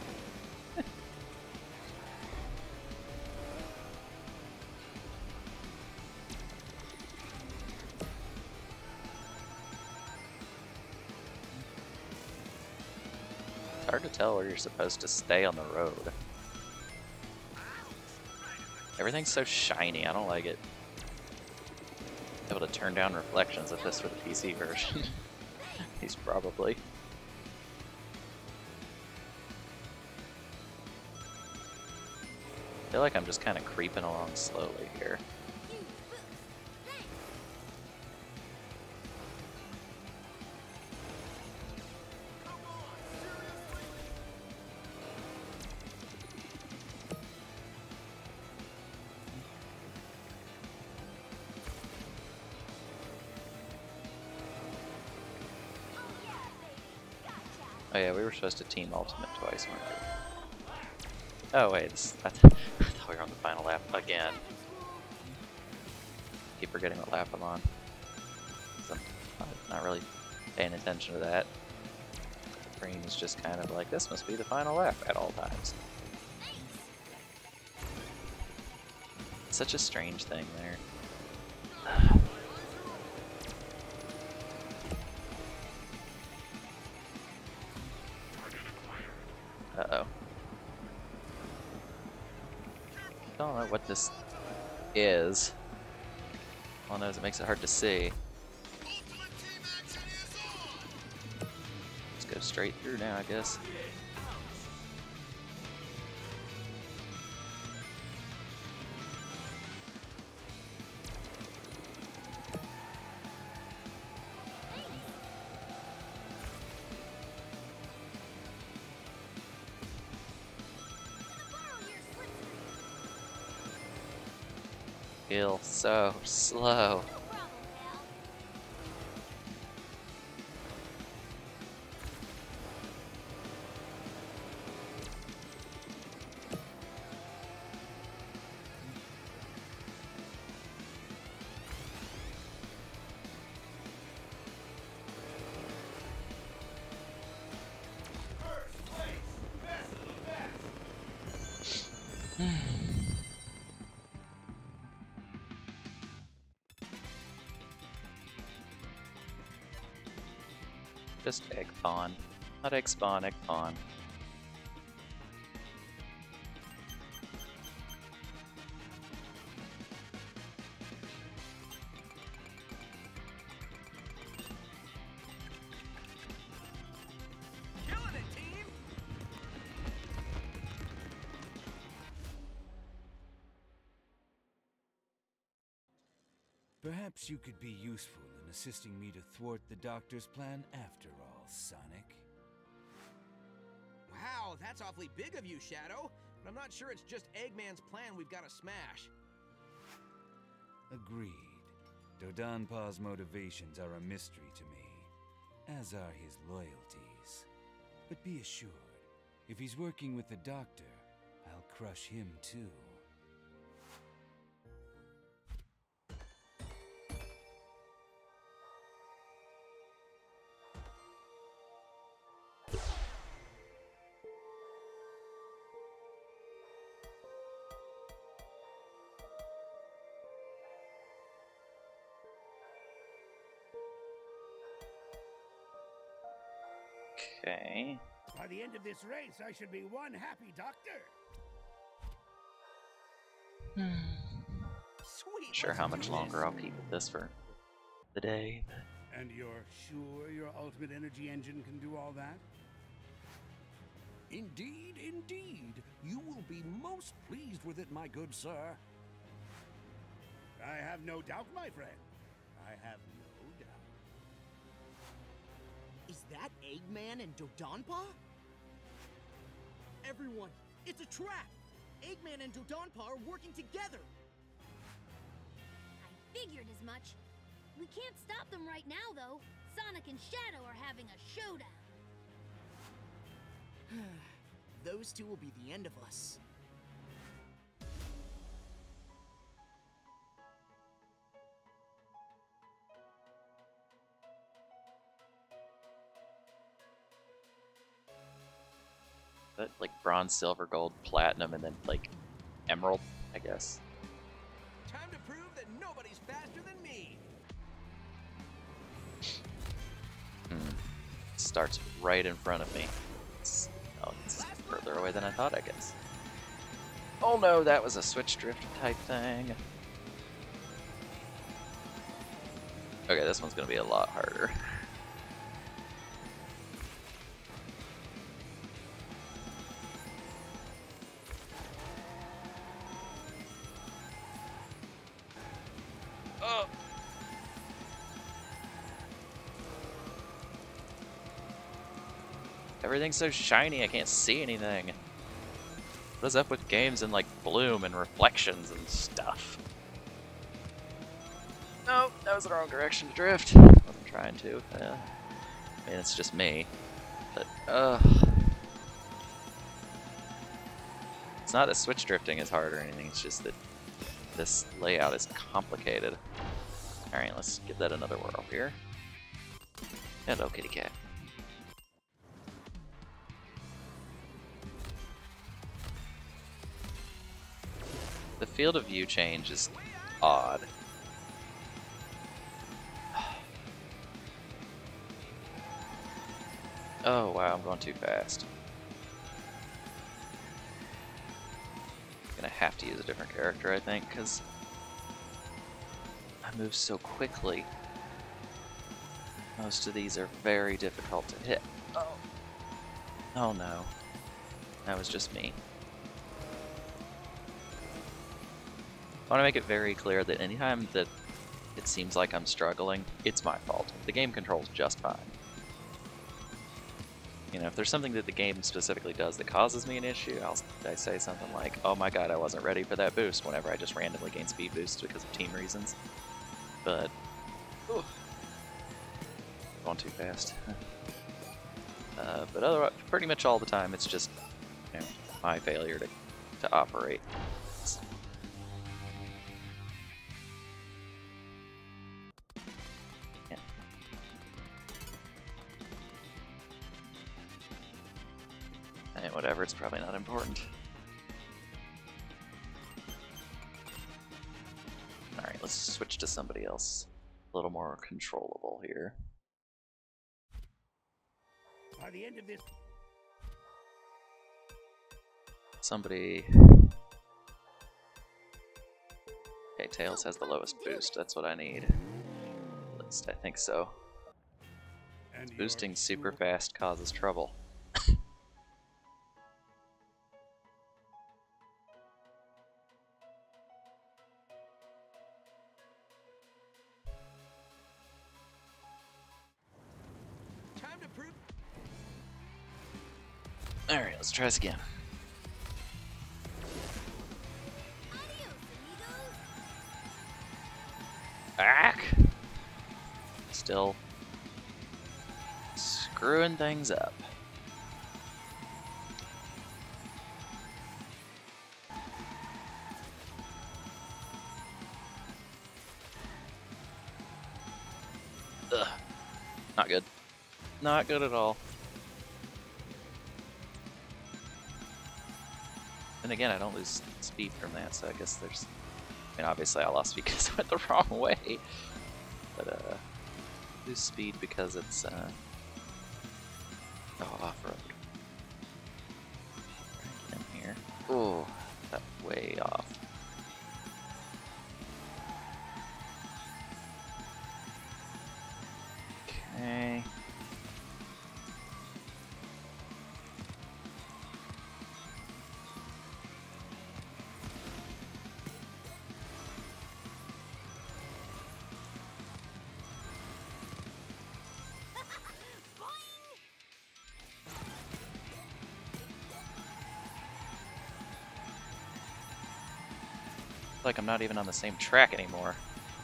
It's hard to tell where you're supposed to stay on the road. Everything's so shiny, I don't like it. Able to turn down reflections if this were the P C version. He's probably. I feel like I'm just kind of creeping along slowly here. Oh yeah, we were supposed to team ultimate twice, weren't we? Oh wait, this, I, th I thought we were on the final lap again. Keep forgetting what lap I'm on. I'm not really paying attention to that. Brain is just kind of like, this must be the final lap at all times. It's such a strange thing there. Uh-oh. I don't know what this is. All I know is it makes it hard to see. Let's go straight through now, I guess. Feel so slow. Just egg pawn. Not egg spawn, egg pawn. Killing it, team! Perhaps you could be useful in assisting me to thwart the Doctor's plan after all, Sonic. Wow, that's awfully big of you, Shadow. But I'm not sure it's just Eggman's plan we've got to smash. Agreed. Dodonpaw's motivations are a mystery to me, as are his loyalties. But be assured, if he's working with the Doctor, I'll crush him too. Okay. By the end of this race, I should be one happy Doctor. Sweet. Not sure how much longer I'll keep at this for the day. And you're sure your ultimate energy engine can do all that? Indeed, indeed. You will be most pleased with it, my good sir. I have no doubt, my friend. I have no doubt. Is that Eggman and Dodonpaw? Everyone, it's a trap! Eggman and Dodonpaw are working together! I figured as much. We can't stop them right now, though. Sonic and Shadow are having a showdown. Those two will be the end of us. But like bronze, silver, gold, platinum, and then like emerald, I guess. Time to prove that nobody's faster than me. Hmm. Starts right in front of me. It's, oh, it's further away than I thought, I guess. Oh no, that was a switch drift type thing. Okay, this one's gonna be a lot harder. Oh. Everything's so shiny, I can't see anything. What is up with games and like bloom and reflections and stuff? No, that was the wrong direction to drift. I wasn't trying to. Uh, I mean, it's just me. But, uh... it's not that switch drifting is hard or anything, it's just that this layout is complicated. Alright, let's give that another whirl here. Hello, kitty cat. The field of view change is odd. Oh wow, I'm going too fast. I'm gonna have to use a different character, I think, because I move so quickly. Most of these are very difficult to hit. Oh, oh no. That was just me. I want to make it very clear that anytime that it seems like I'm struggling, it's my fault. The game controls just fine. You know, if there's something that the game specifically does that causes me an issue, I'll I say something like, oh my god, I wasn't ready for that boost, whenever I just randomly gain speed boosts because of team reasons. But, ooh, going too fast. uh, but otherwise, pretty much all the time, it's just, you know, my failure to, to operate. Yeah. And whatever, it's probably not important. Alright, let's switch to somebody else. A little more controllable here. By the end of this... Somebody... Okay, Tails has the lowest boost, that's what I need. At least I think so. Boosting super fast causes trouble. Alright, let's try this again. Back! Still screwing things up. Ugh. Not good. Not good at all. And again, I don't lose speed from that, so I guess there's... I mean, obviously I lost speed because I went the wrong way. But, uh... lose speed because it's, uh... oh, off-road. In here. Oh, that way off. Okay. Like I'm not even on the same track anymore.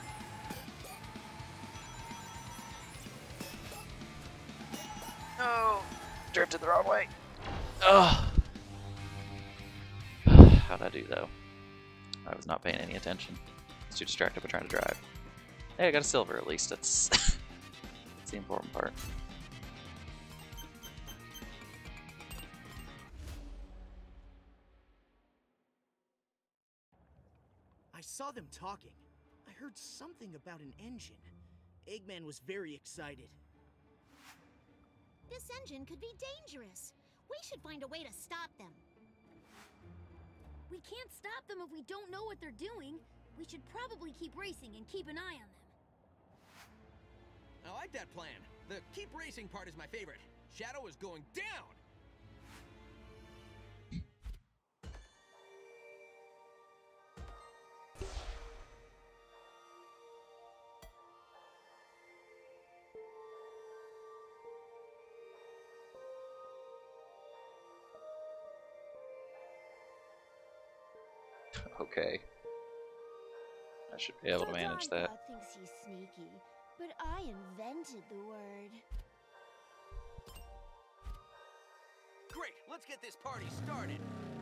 No! Drifted the wrong way. Ugh. How'd I do though? I was not paying any attention. I was too distracted by trying to drive. Hey, I got a silver at least. That's, that's the important part. I saw them talking. I heard something about an engine. Eggman was very excited. This engine could be dangerous. We should find a way to stop them. We can't stop them if we don't know what they're doing. We should probably keep racing and keep an eye on them. I like that plan. The keep racing part is my favorite. Shadow is going down! Okay. I should be able to manage that. Dodonpaw thinks he's sneaky, but I invented the word. Great, let's get this party started.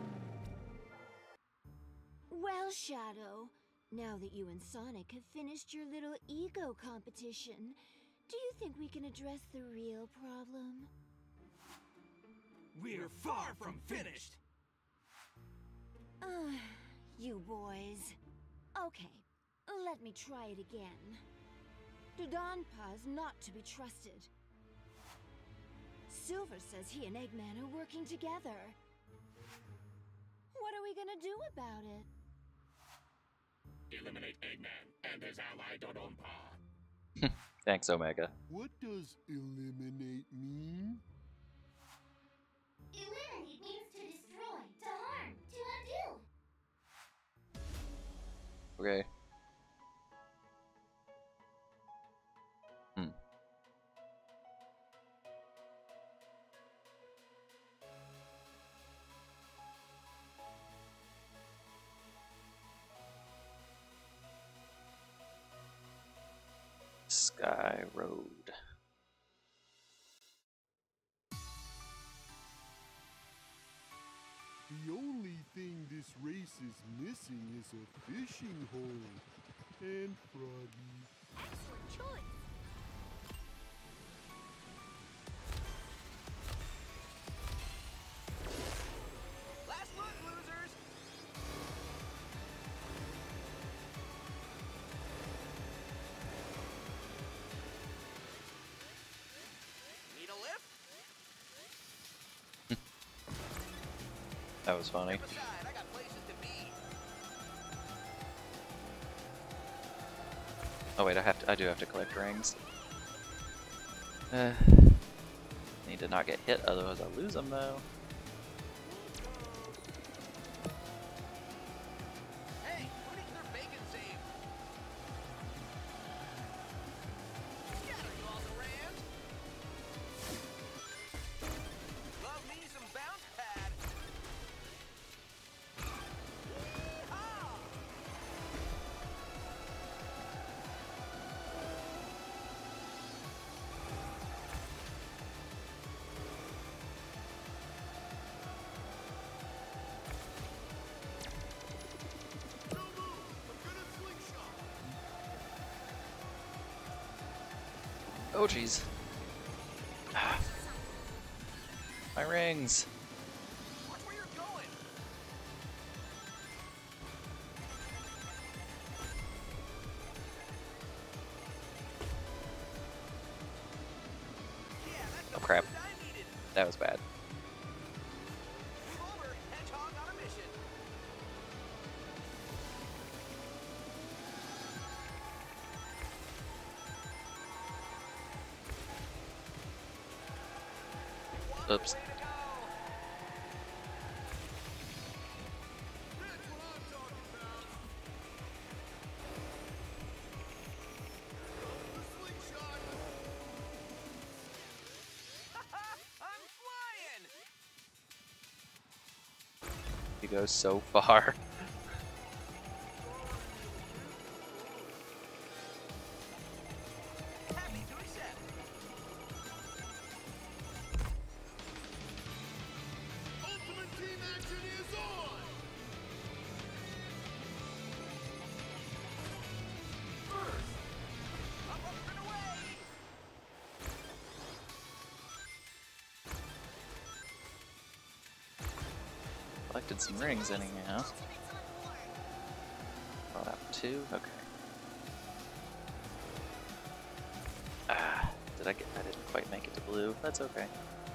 Well, Shadow, now that you and Sonic have finished your little ego competition, do you think we can address the real problem? We're far from finished. Ugh, you boys. Okay, let me try it again. Dodonpaw's not to be trusted. Silver says he and Eggman are working together. What are we gonna do about it? Eliminate Eggman and his ally Dodonpaw. Thanks, Omega. What does eliminate mean? Eliminate means to destroy, to harm, to undo. Okay. Hmm. Sky Road. The only thing this race is missing is a fishing hole. And Froggy. Excellent choice. Last look, losers! Need a lift? That was funny. Step aside, I got places to be. Oh wait, I have to. I do have to collect rings. Uh, need to not get hit, otherwise I'll lose them though. Hey, who needs their bacon saved? Scatter you all the rams. Love me some bounce pad. Yeehaw! No move! I'm gonna slingshot! Oh jeez. My rings. Watch where you're going. Yeah, that's the Oh crap. boost I needed. That was bad. Move over, Hedgehog on a mission. Oops. Way to go. That's what I'm talking about! The slingshot! I'm flying. He goes so far. collected some rings anyhow. Brought out two? Okay. Ah, did I get, I didn't quite make it to blue. That's okay.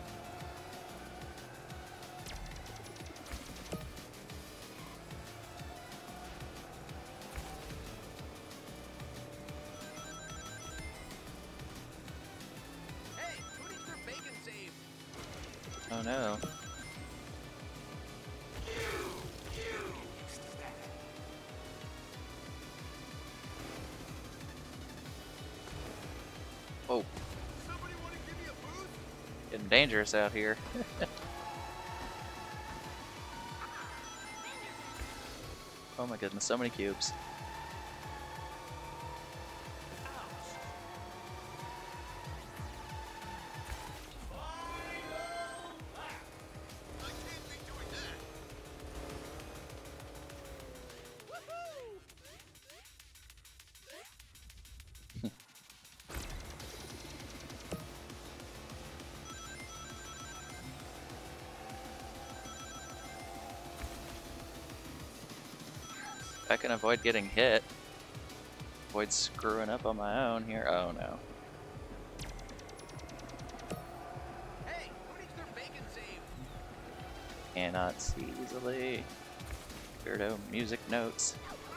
Oh no. Oh. Getting dangerous out here. Oh my goodness, so many cubes. I can avoid getting hit, avoid screwing up on my own here. Oh no. Hey, who needs their bacon saved? Cannot see easily. Weirdo music notes.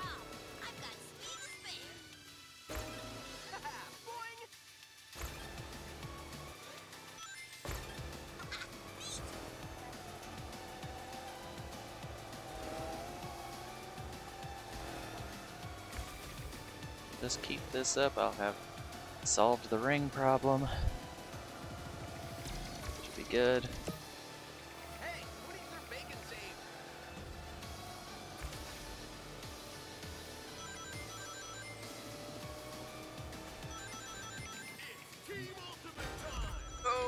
Just keep this up, I'll have solved the ring problem. Should be good. Hey, who needs their bacon saved? It's Team Ultimate time! Oh.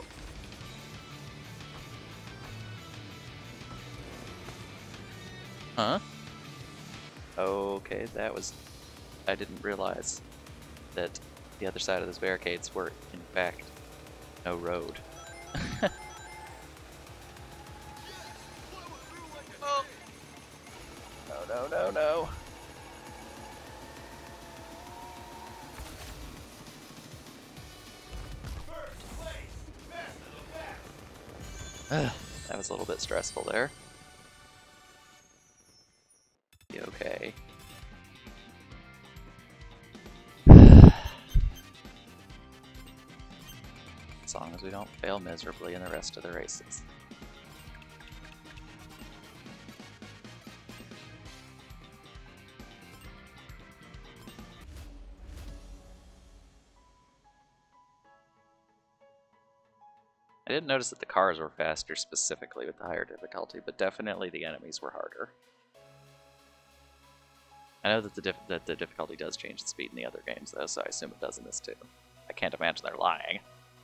Huh? Okay, that was... I didn't realize that the other side of those barricades were, in fact, no road. Oh. No, no, no, no. That was a little bit stressful there. Be okay. As long as we don't fail miserably in the rest of the races. I didn't notice that the cars were faster specifically with the higher difficulty, but definitely the enemies were harder. I know that the, diff that the difficulty does change the speed in the other games though, so I assume it does in this too. I can't imagine they're lying.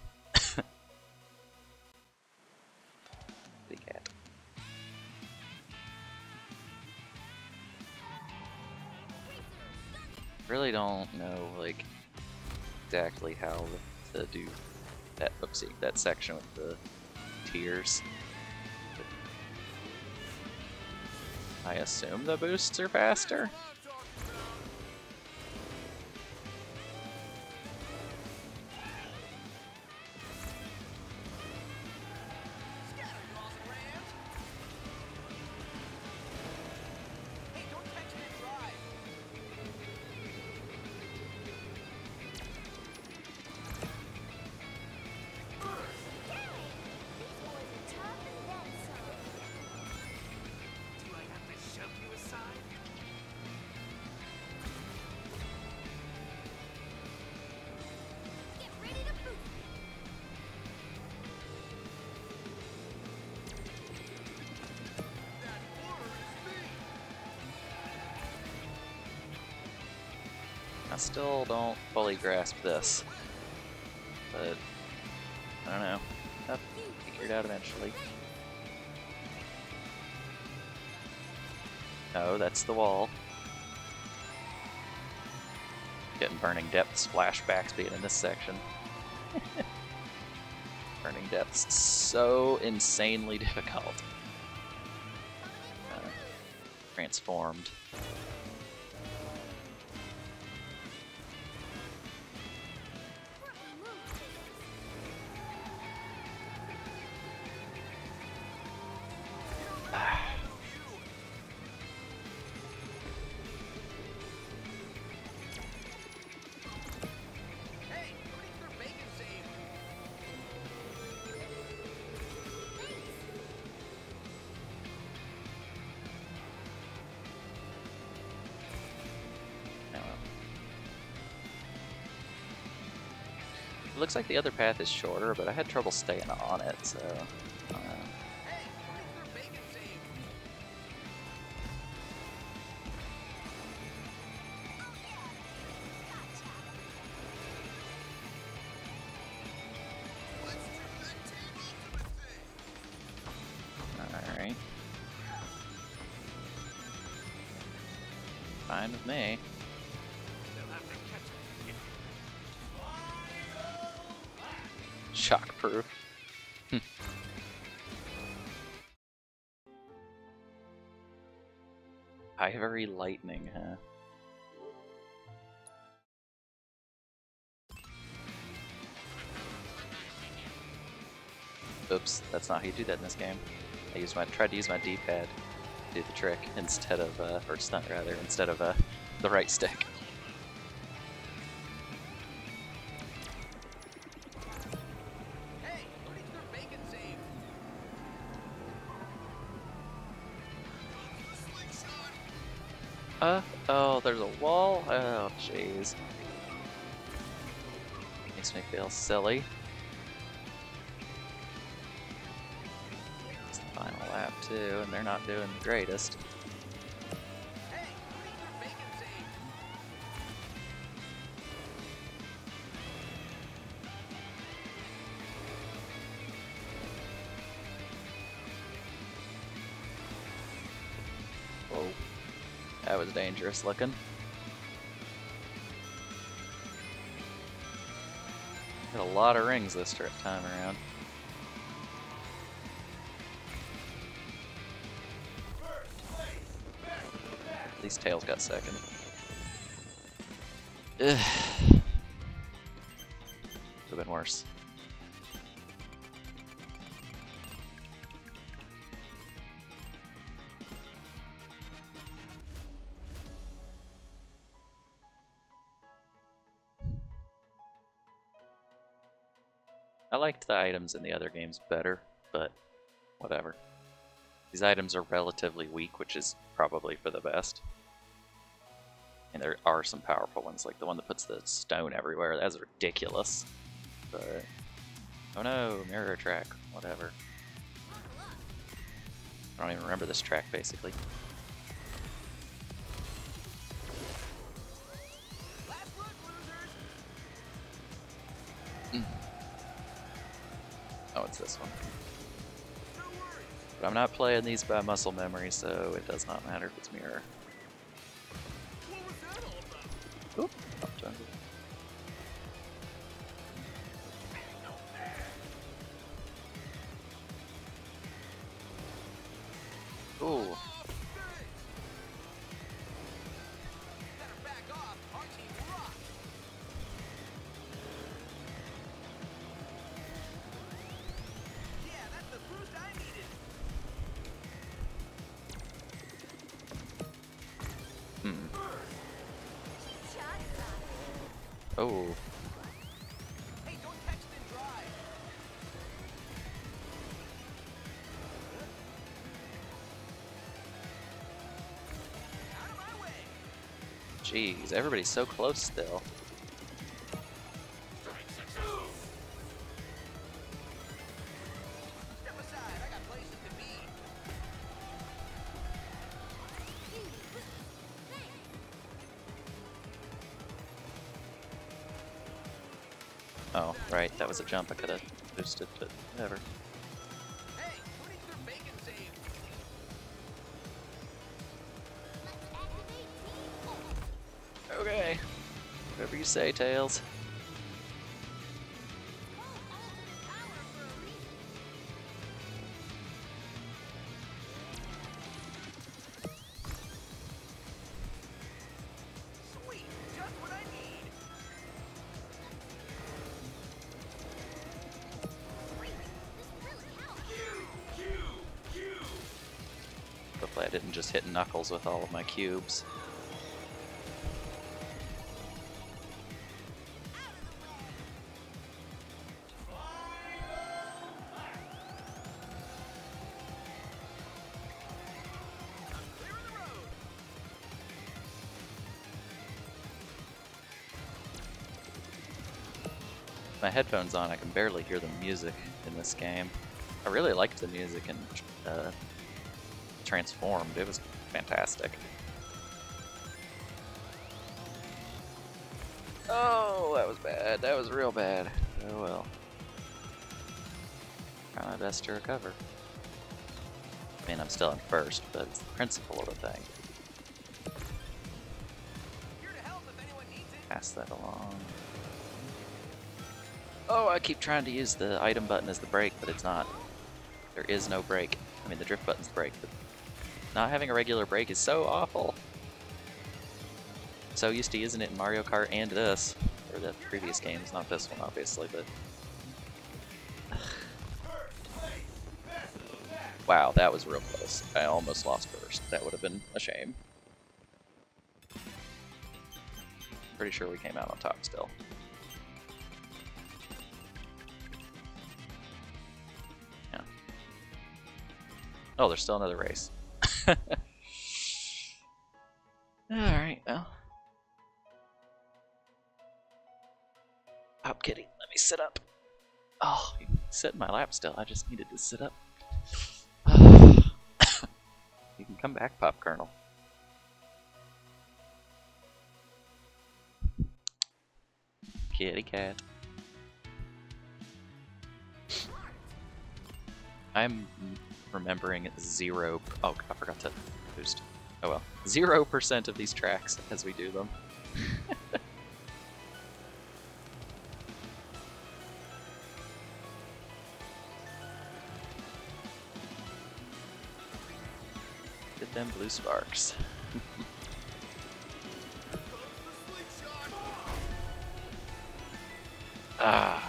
Cat. Really don't know like exactly how to do that. Oopsie, that section with the tiers. I assume the boosts are faster. I still don't fully grasp this, but I don't know. I'll figure it out eventually. No, that's the wall. Getting Burning Depths flashbacks being in this section. Burning Depths so insanely difficult. transformed. It looks like the other path is shorter, but I had trouble staying on it, so I don't know. Alright. Fine with me. Shockproof. Ivory lightning, huh? Oops, that's not how you do that in this game. I used my tried to use my D-pad to do the trick instead of, uh, or stunt rather, instead of uh, the right stick. Uh, oh, there's a wall? Oh, jeez. Makes me feel silly. It's the final lap, too, and they're not doing the greatest. Whoa. That was dangerous looking. Got a lot of rings this trip time around. At least Tails got second. Ugh. Could have been worse. I liked the items in the other games better, but whatever. These items are relatively weak, which is probably for the best. And there are some powerful ones, like the one that puts the stone everywhere. That's ridiculous. But oh no, mirror track, whatever. I don't even remember this track, basically. Mm. Oh, it's this one. But I'm not playing these by muscle memory, so it does not matter if it's mirror. Oop, up to him. Ooh. Oh. Hey, don't text and drive. Out of my way. Jeez, everybody's so close still. Step aside, I got places to be. Oh, right, that was a jump I could have boosted, but whatever. Hey, who needs their bacon saved? Okay. Whatever you say, Tails. and just hitting Knuckles with all of my cubes. My headphones on, I can barely hear the music in this game. I really liked the music in uh, Transformed. It was fantastic. Oh, that was bad. That was real bad. Oh well. Try my best to recover. I mean, I'm still in first, but it's the principle of the thing. Pass that along. Oh, I keep trying to use the item button as the brake, but it's not. There is no brake. I mean, the drift button's the brake, but not having a regular brake is so awful. So used to using it in Mario Kart and this, or the previous games, not this one obviously, but... Wow, that was real close. I almost lost first. That would have been a shame. Pretty sure we came out on top still. Yeah. Oh, there's still another race. Alright, well. Pop Kitty, let me sit up. Oh, you can sit in my lap still. I just needed to sit up. You can come back, Pop Colonel. Kitty cat. I'm remembering zero. Oh, I forgot to boost. Oh well. Zero percent of these tracks as we do them. Get them blue sparks. Ah.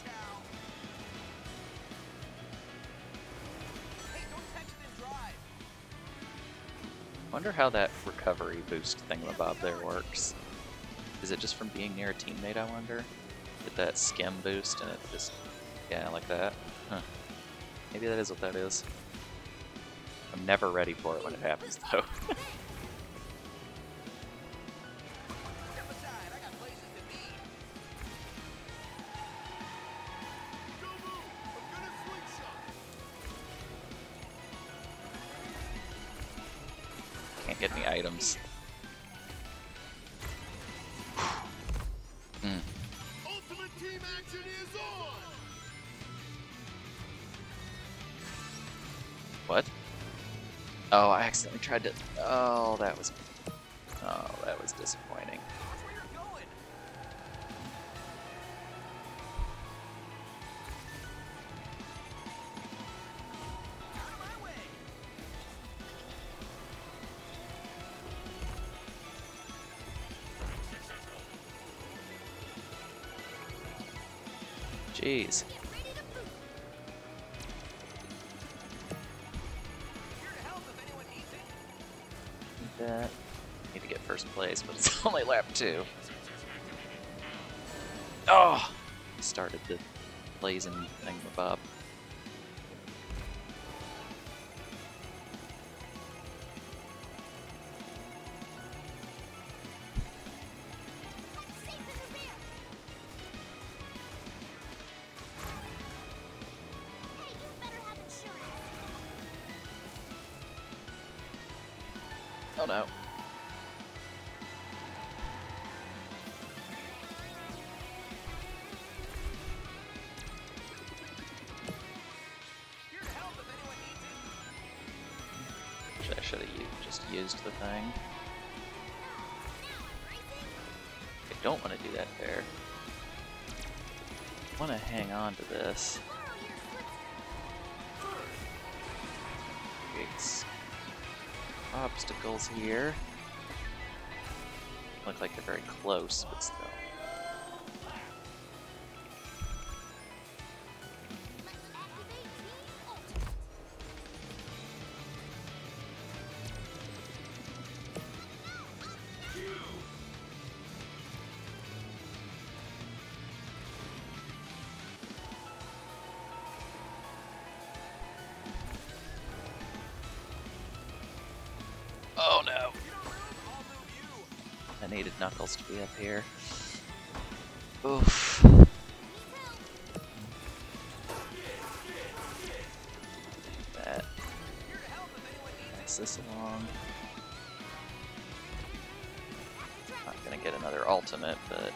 Wonder how that recovery boost thingamabob there works. Is it just from being near a teammate, I wonder? Get that skim boost and it just, yeah, like that. Huh. Maybe that is what that is. I'm never ready for it when it happens, though. Can't get any items. Mm. Ultimate team action is on. What? Oh, I accidentally tried to. Oh, that was. Oh, that was disappointing. Jeez. That. Need to get first place, but it's only lap two. Oh! Started the blazing thingamabob. Oh no. I should have just used the thing. I don't want to do that there. I want to hang on to this. Creates obstacles here. Look like they're very close, but still. I needed Knuckles to be up here. Oof. That. Pass this along. Not gonna get another ultimate, but.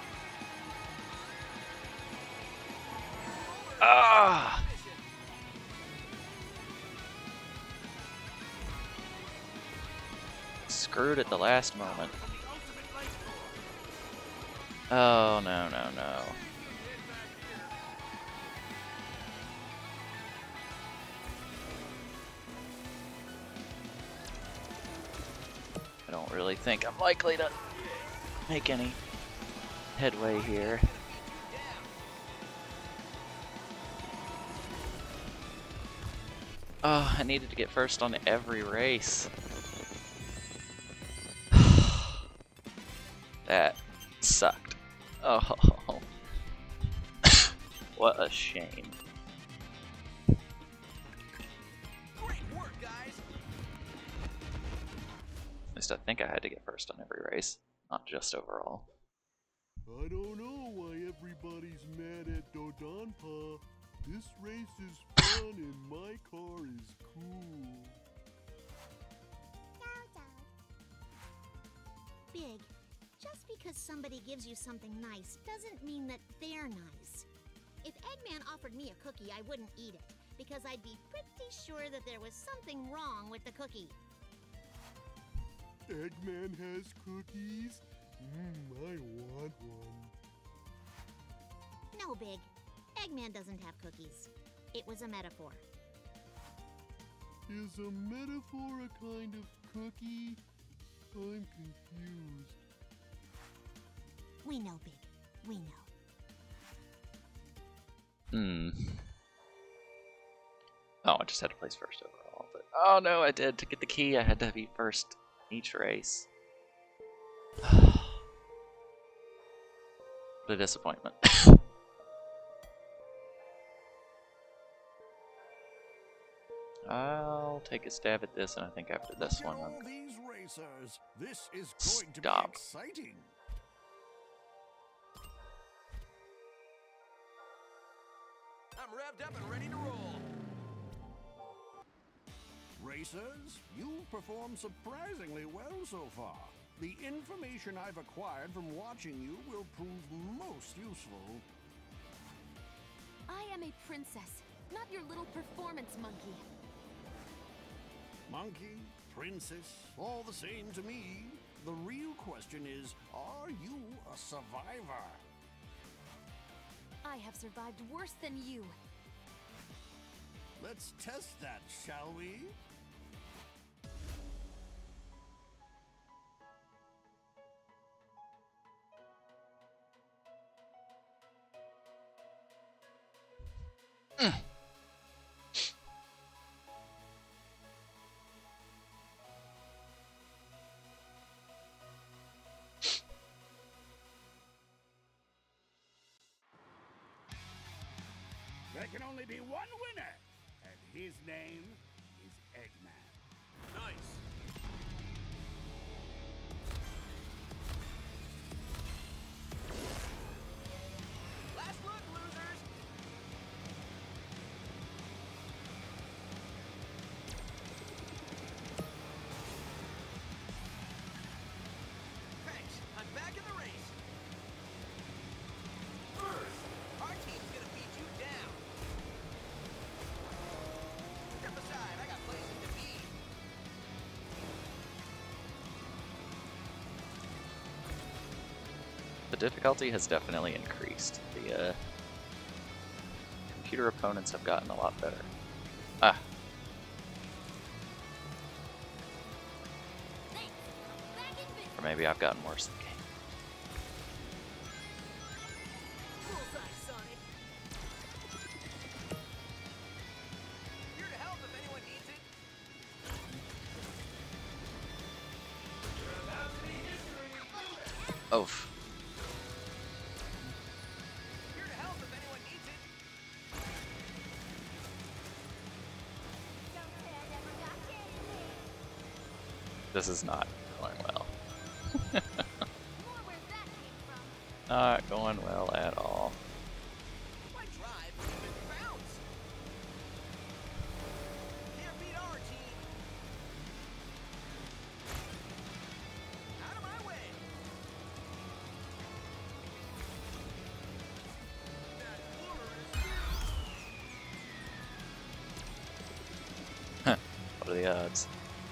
Ah! Screwed at the last moment. Oh, no, no, no. I don't really think I'm likely to make any headway here. Oh, I needed to get first on every race. That sucked. Oh, what a shame. Great work, guys. At least I think I had to get first on every race, not just overall. I don't know why everybody's mad at Dodonpa. This race is fun and my car is cool. Big, just because somebody gives you something nice doesn't mean that they're nice. If Eggman offered me a cookie, I wouldn't eat it, because I'd be pretty sure that there was something wrong with the cookie. Eggman has cookies? Mmm, I want one. No, Big. Eggman doesn't have cookies. It was a metaphor. Is a metaphor a kind of cookie? I'm confused. We know, Big. We know. Hmm. Oh, I just had to place first overall. But oh no, I did. To get the key, I had to be first each race. What a disappointment. I'll take a stab at this, and I think after this one, all I'm these racers. This is going to Stop. be exciting. I'm revved up and ready to roll. Racers, you've performed surprisingly well so far. The information I've acquired from watching you will prove most useful. I am a princess, not your little performance monkey. Monkey, princess, all the same to me. The real question is, are you a survivor? I have survived worse than you. Let's test that, shall we? There can only be one winner, and his name is Eggman. Nice. Last look, losers. Thanks. I'm back in the race. First, our team's gonna beat you down. Step aside. I got places to be. The difficulty has definitely increased. The uh, computer opponents have gotten a lot better. Ah. Or maybe I've gotten worse in the game. Bullseye, Sonic. Here to help if anyone needs it. Oof. Here to help if anyone needs it. This is not going well. not going well at all. My drive didn't even bounce. Can't beat our team. Out of my way. That corner is Huh. What are the odds?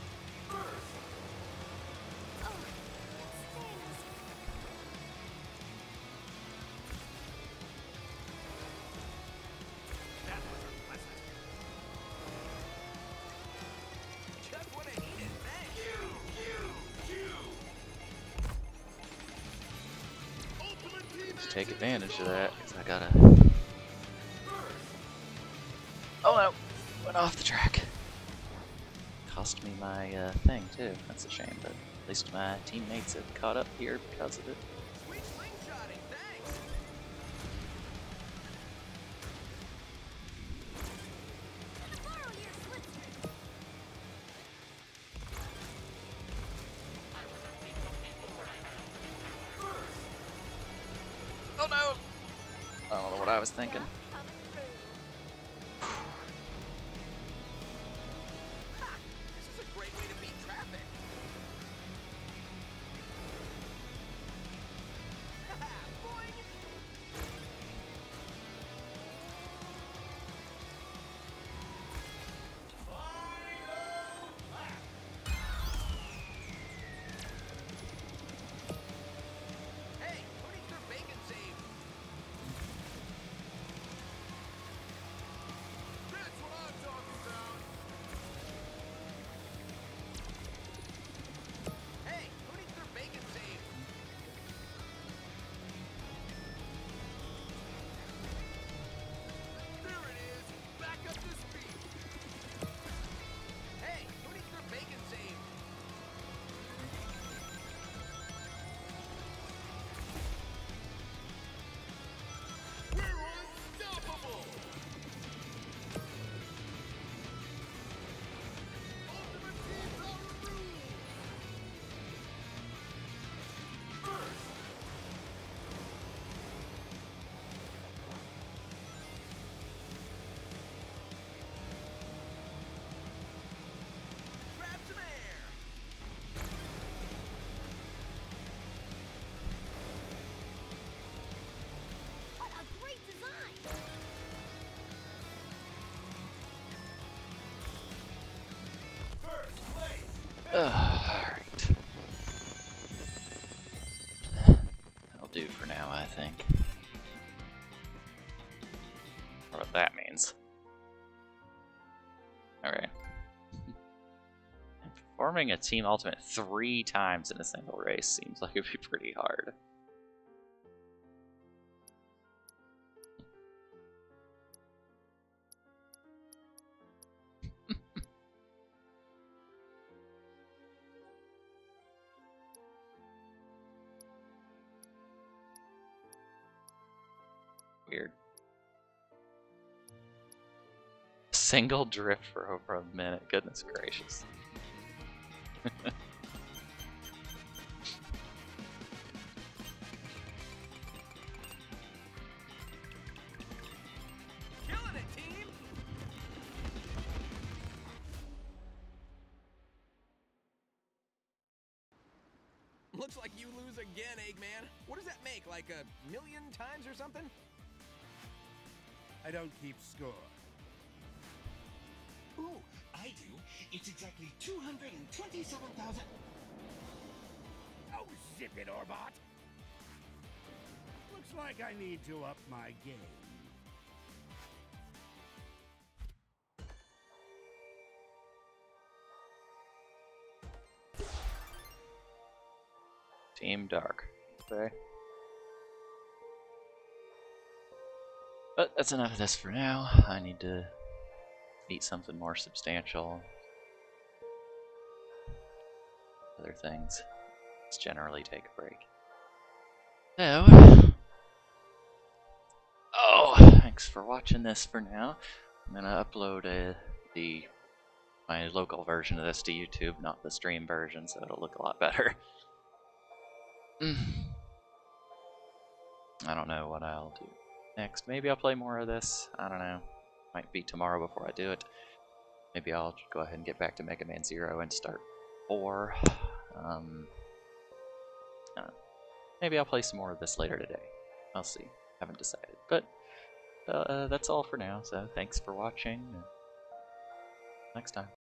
Take advantage of that, because I gotta... Oh no! Went off the track. Cost me my uh, thing too, that's a shame, but at least my teammates have caught up here because of it. sweet slingshotting, thanks. Oh no! I don't know what I was thinking. This is a great way to beat traffic. Boing. Hey, who needs their bacon saved? That's what I'm talking about. Hey, who needs their bacon saved? There it is. Back up to speed. Hey, who needs their bacon saved? We're unstoppable! Ultimate Team Power Rules! First! Grab some air! What a great design! Alright. That'll do for now, I think. What that means. Alright. Performing a team ultimate three times in a single race seems like it'd be pretty hard. Weird. Single drift for over a minute. Goodness gracious. Killing it, team! Looks like you lose again, Eggman. What does that make, like a million times or something? I don't keep score. Ooh, I do. It's exactly two hundred twenty-seven thousand. Oh, zip it, Orbot! Looks like I need to up my game. Team Dark. Okay. But that's enough of this for now. I need to eat something more substantial. Other things. Let's generally take a break. So, oh, thanks for watching this for now. I'm gonna upload a, the my local version of this to YouTube, not the stream version, so it'll look a lot better. Mm. I don't know what I'll do next. Maybe I'll play more of this. I don't know. Might be tomorrow before I do it. Maybe I'll go ahead and get back to Mega Man Zero and start four. Um, I don't know. Maybe I'll play some more of this later today. I'll see. Haven't decided. But uh, that's all for now. So thanks for watching. Next time.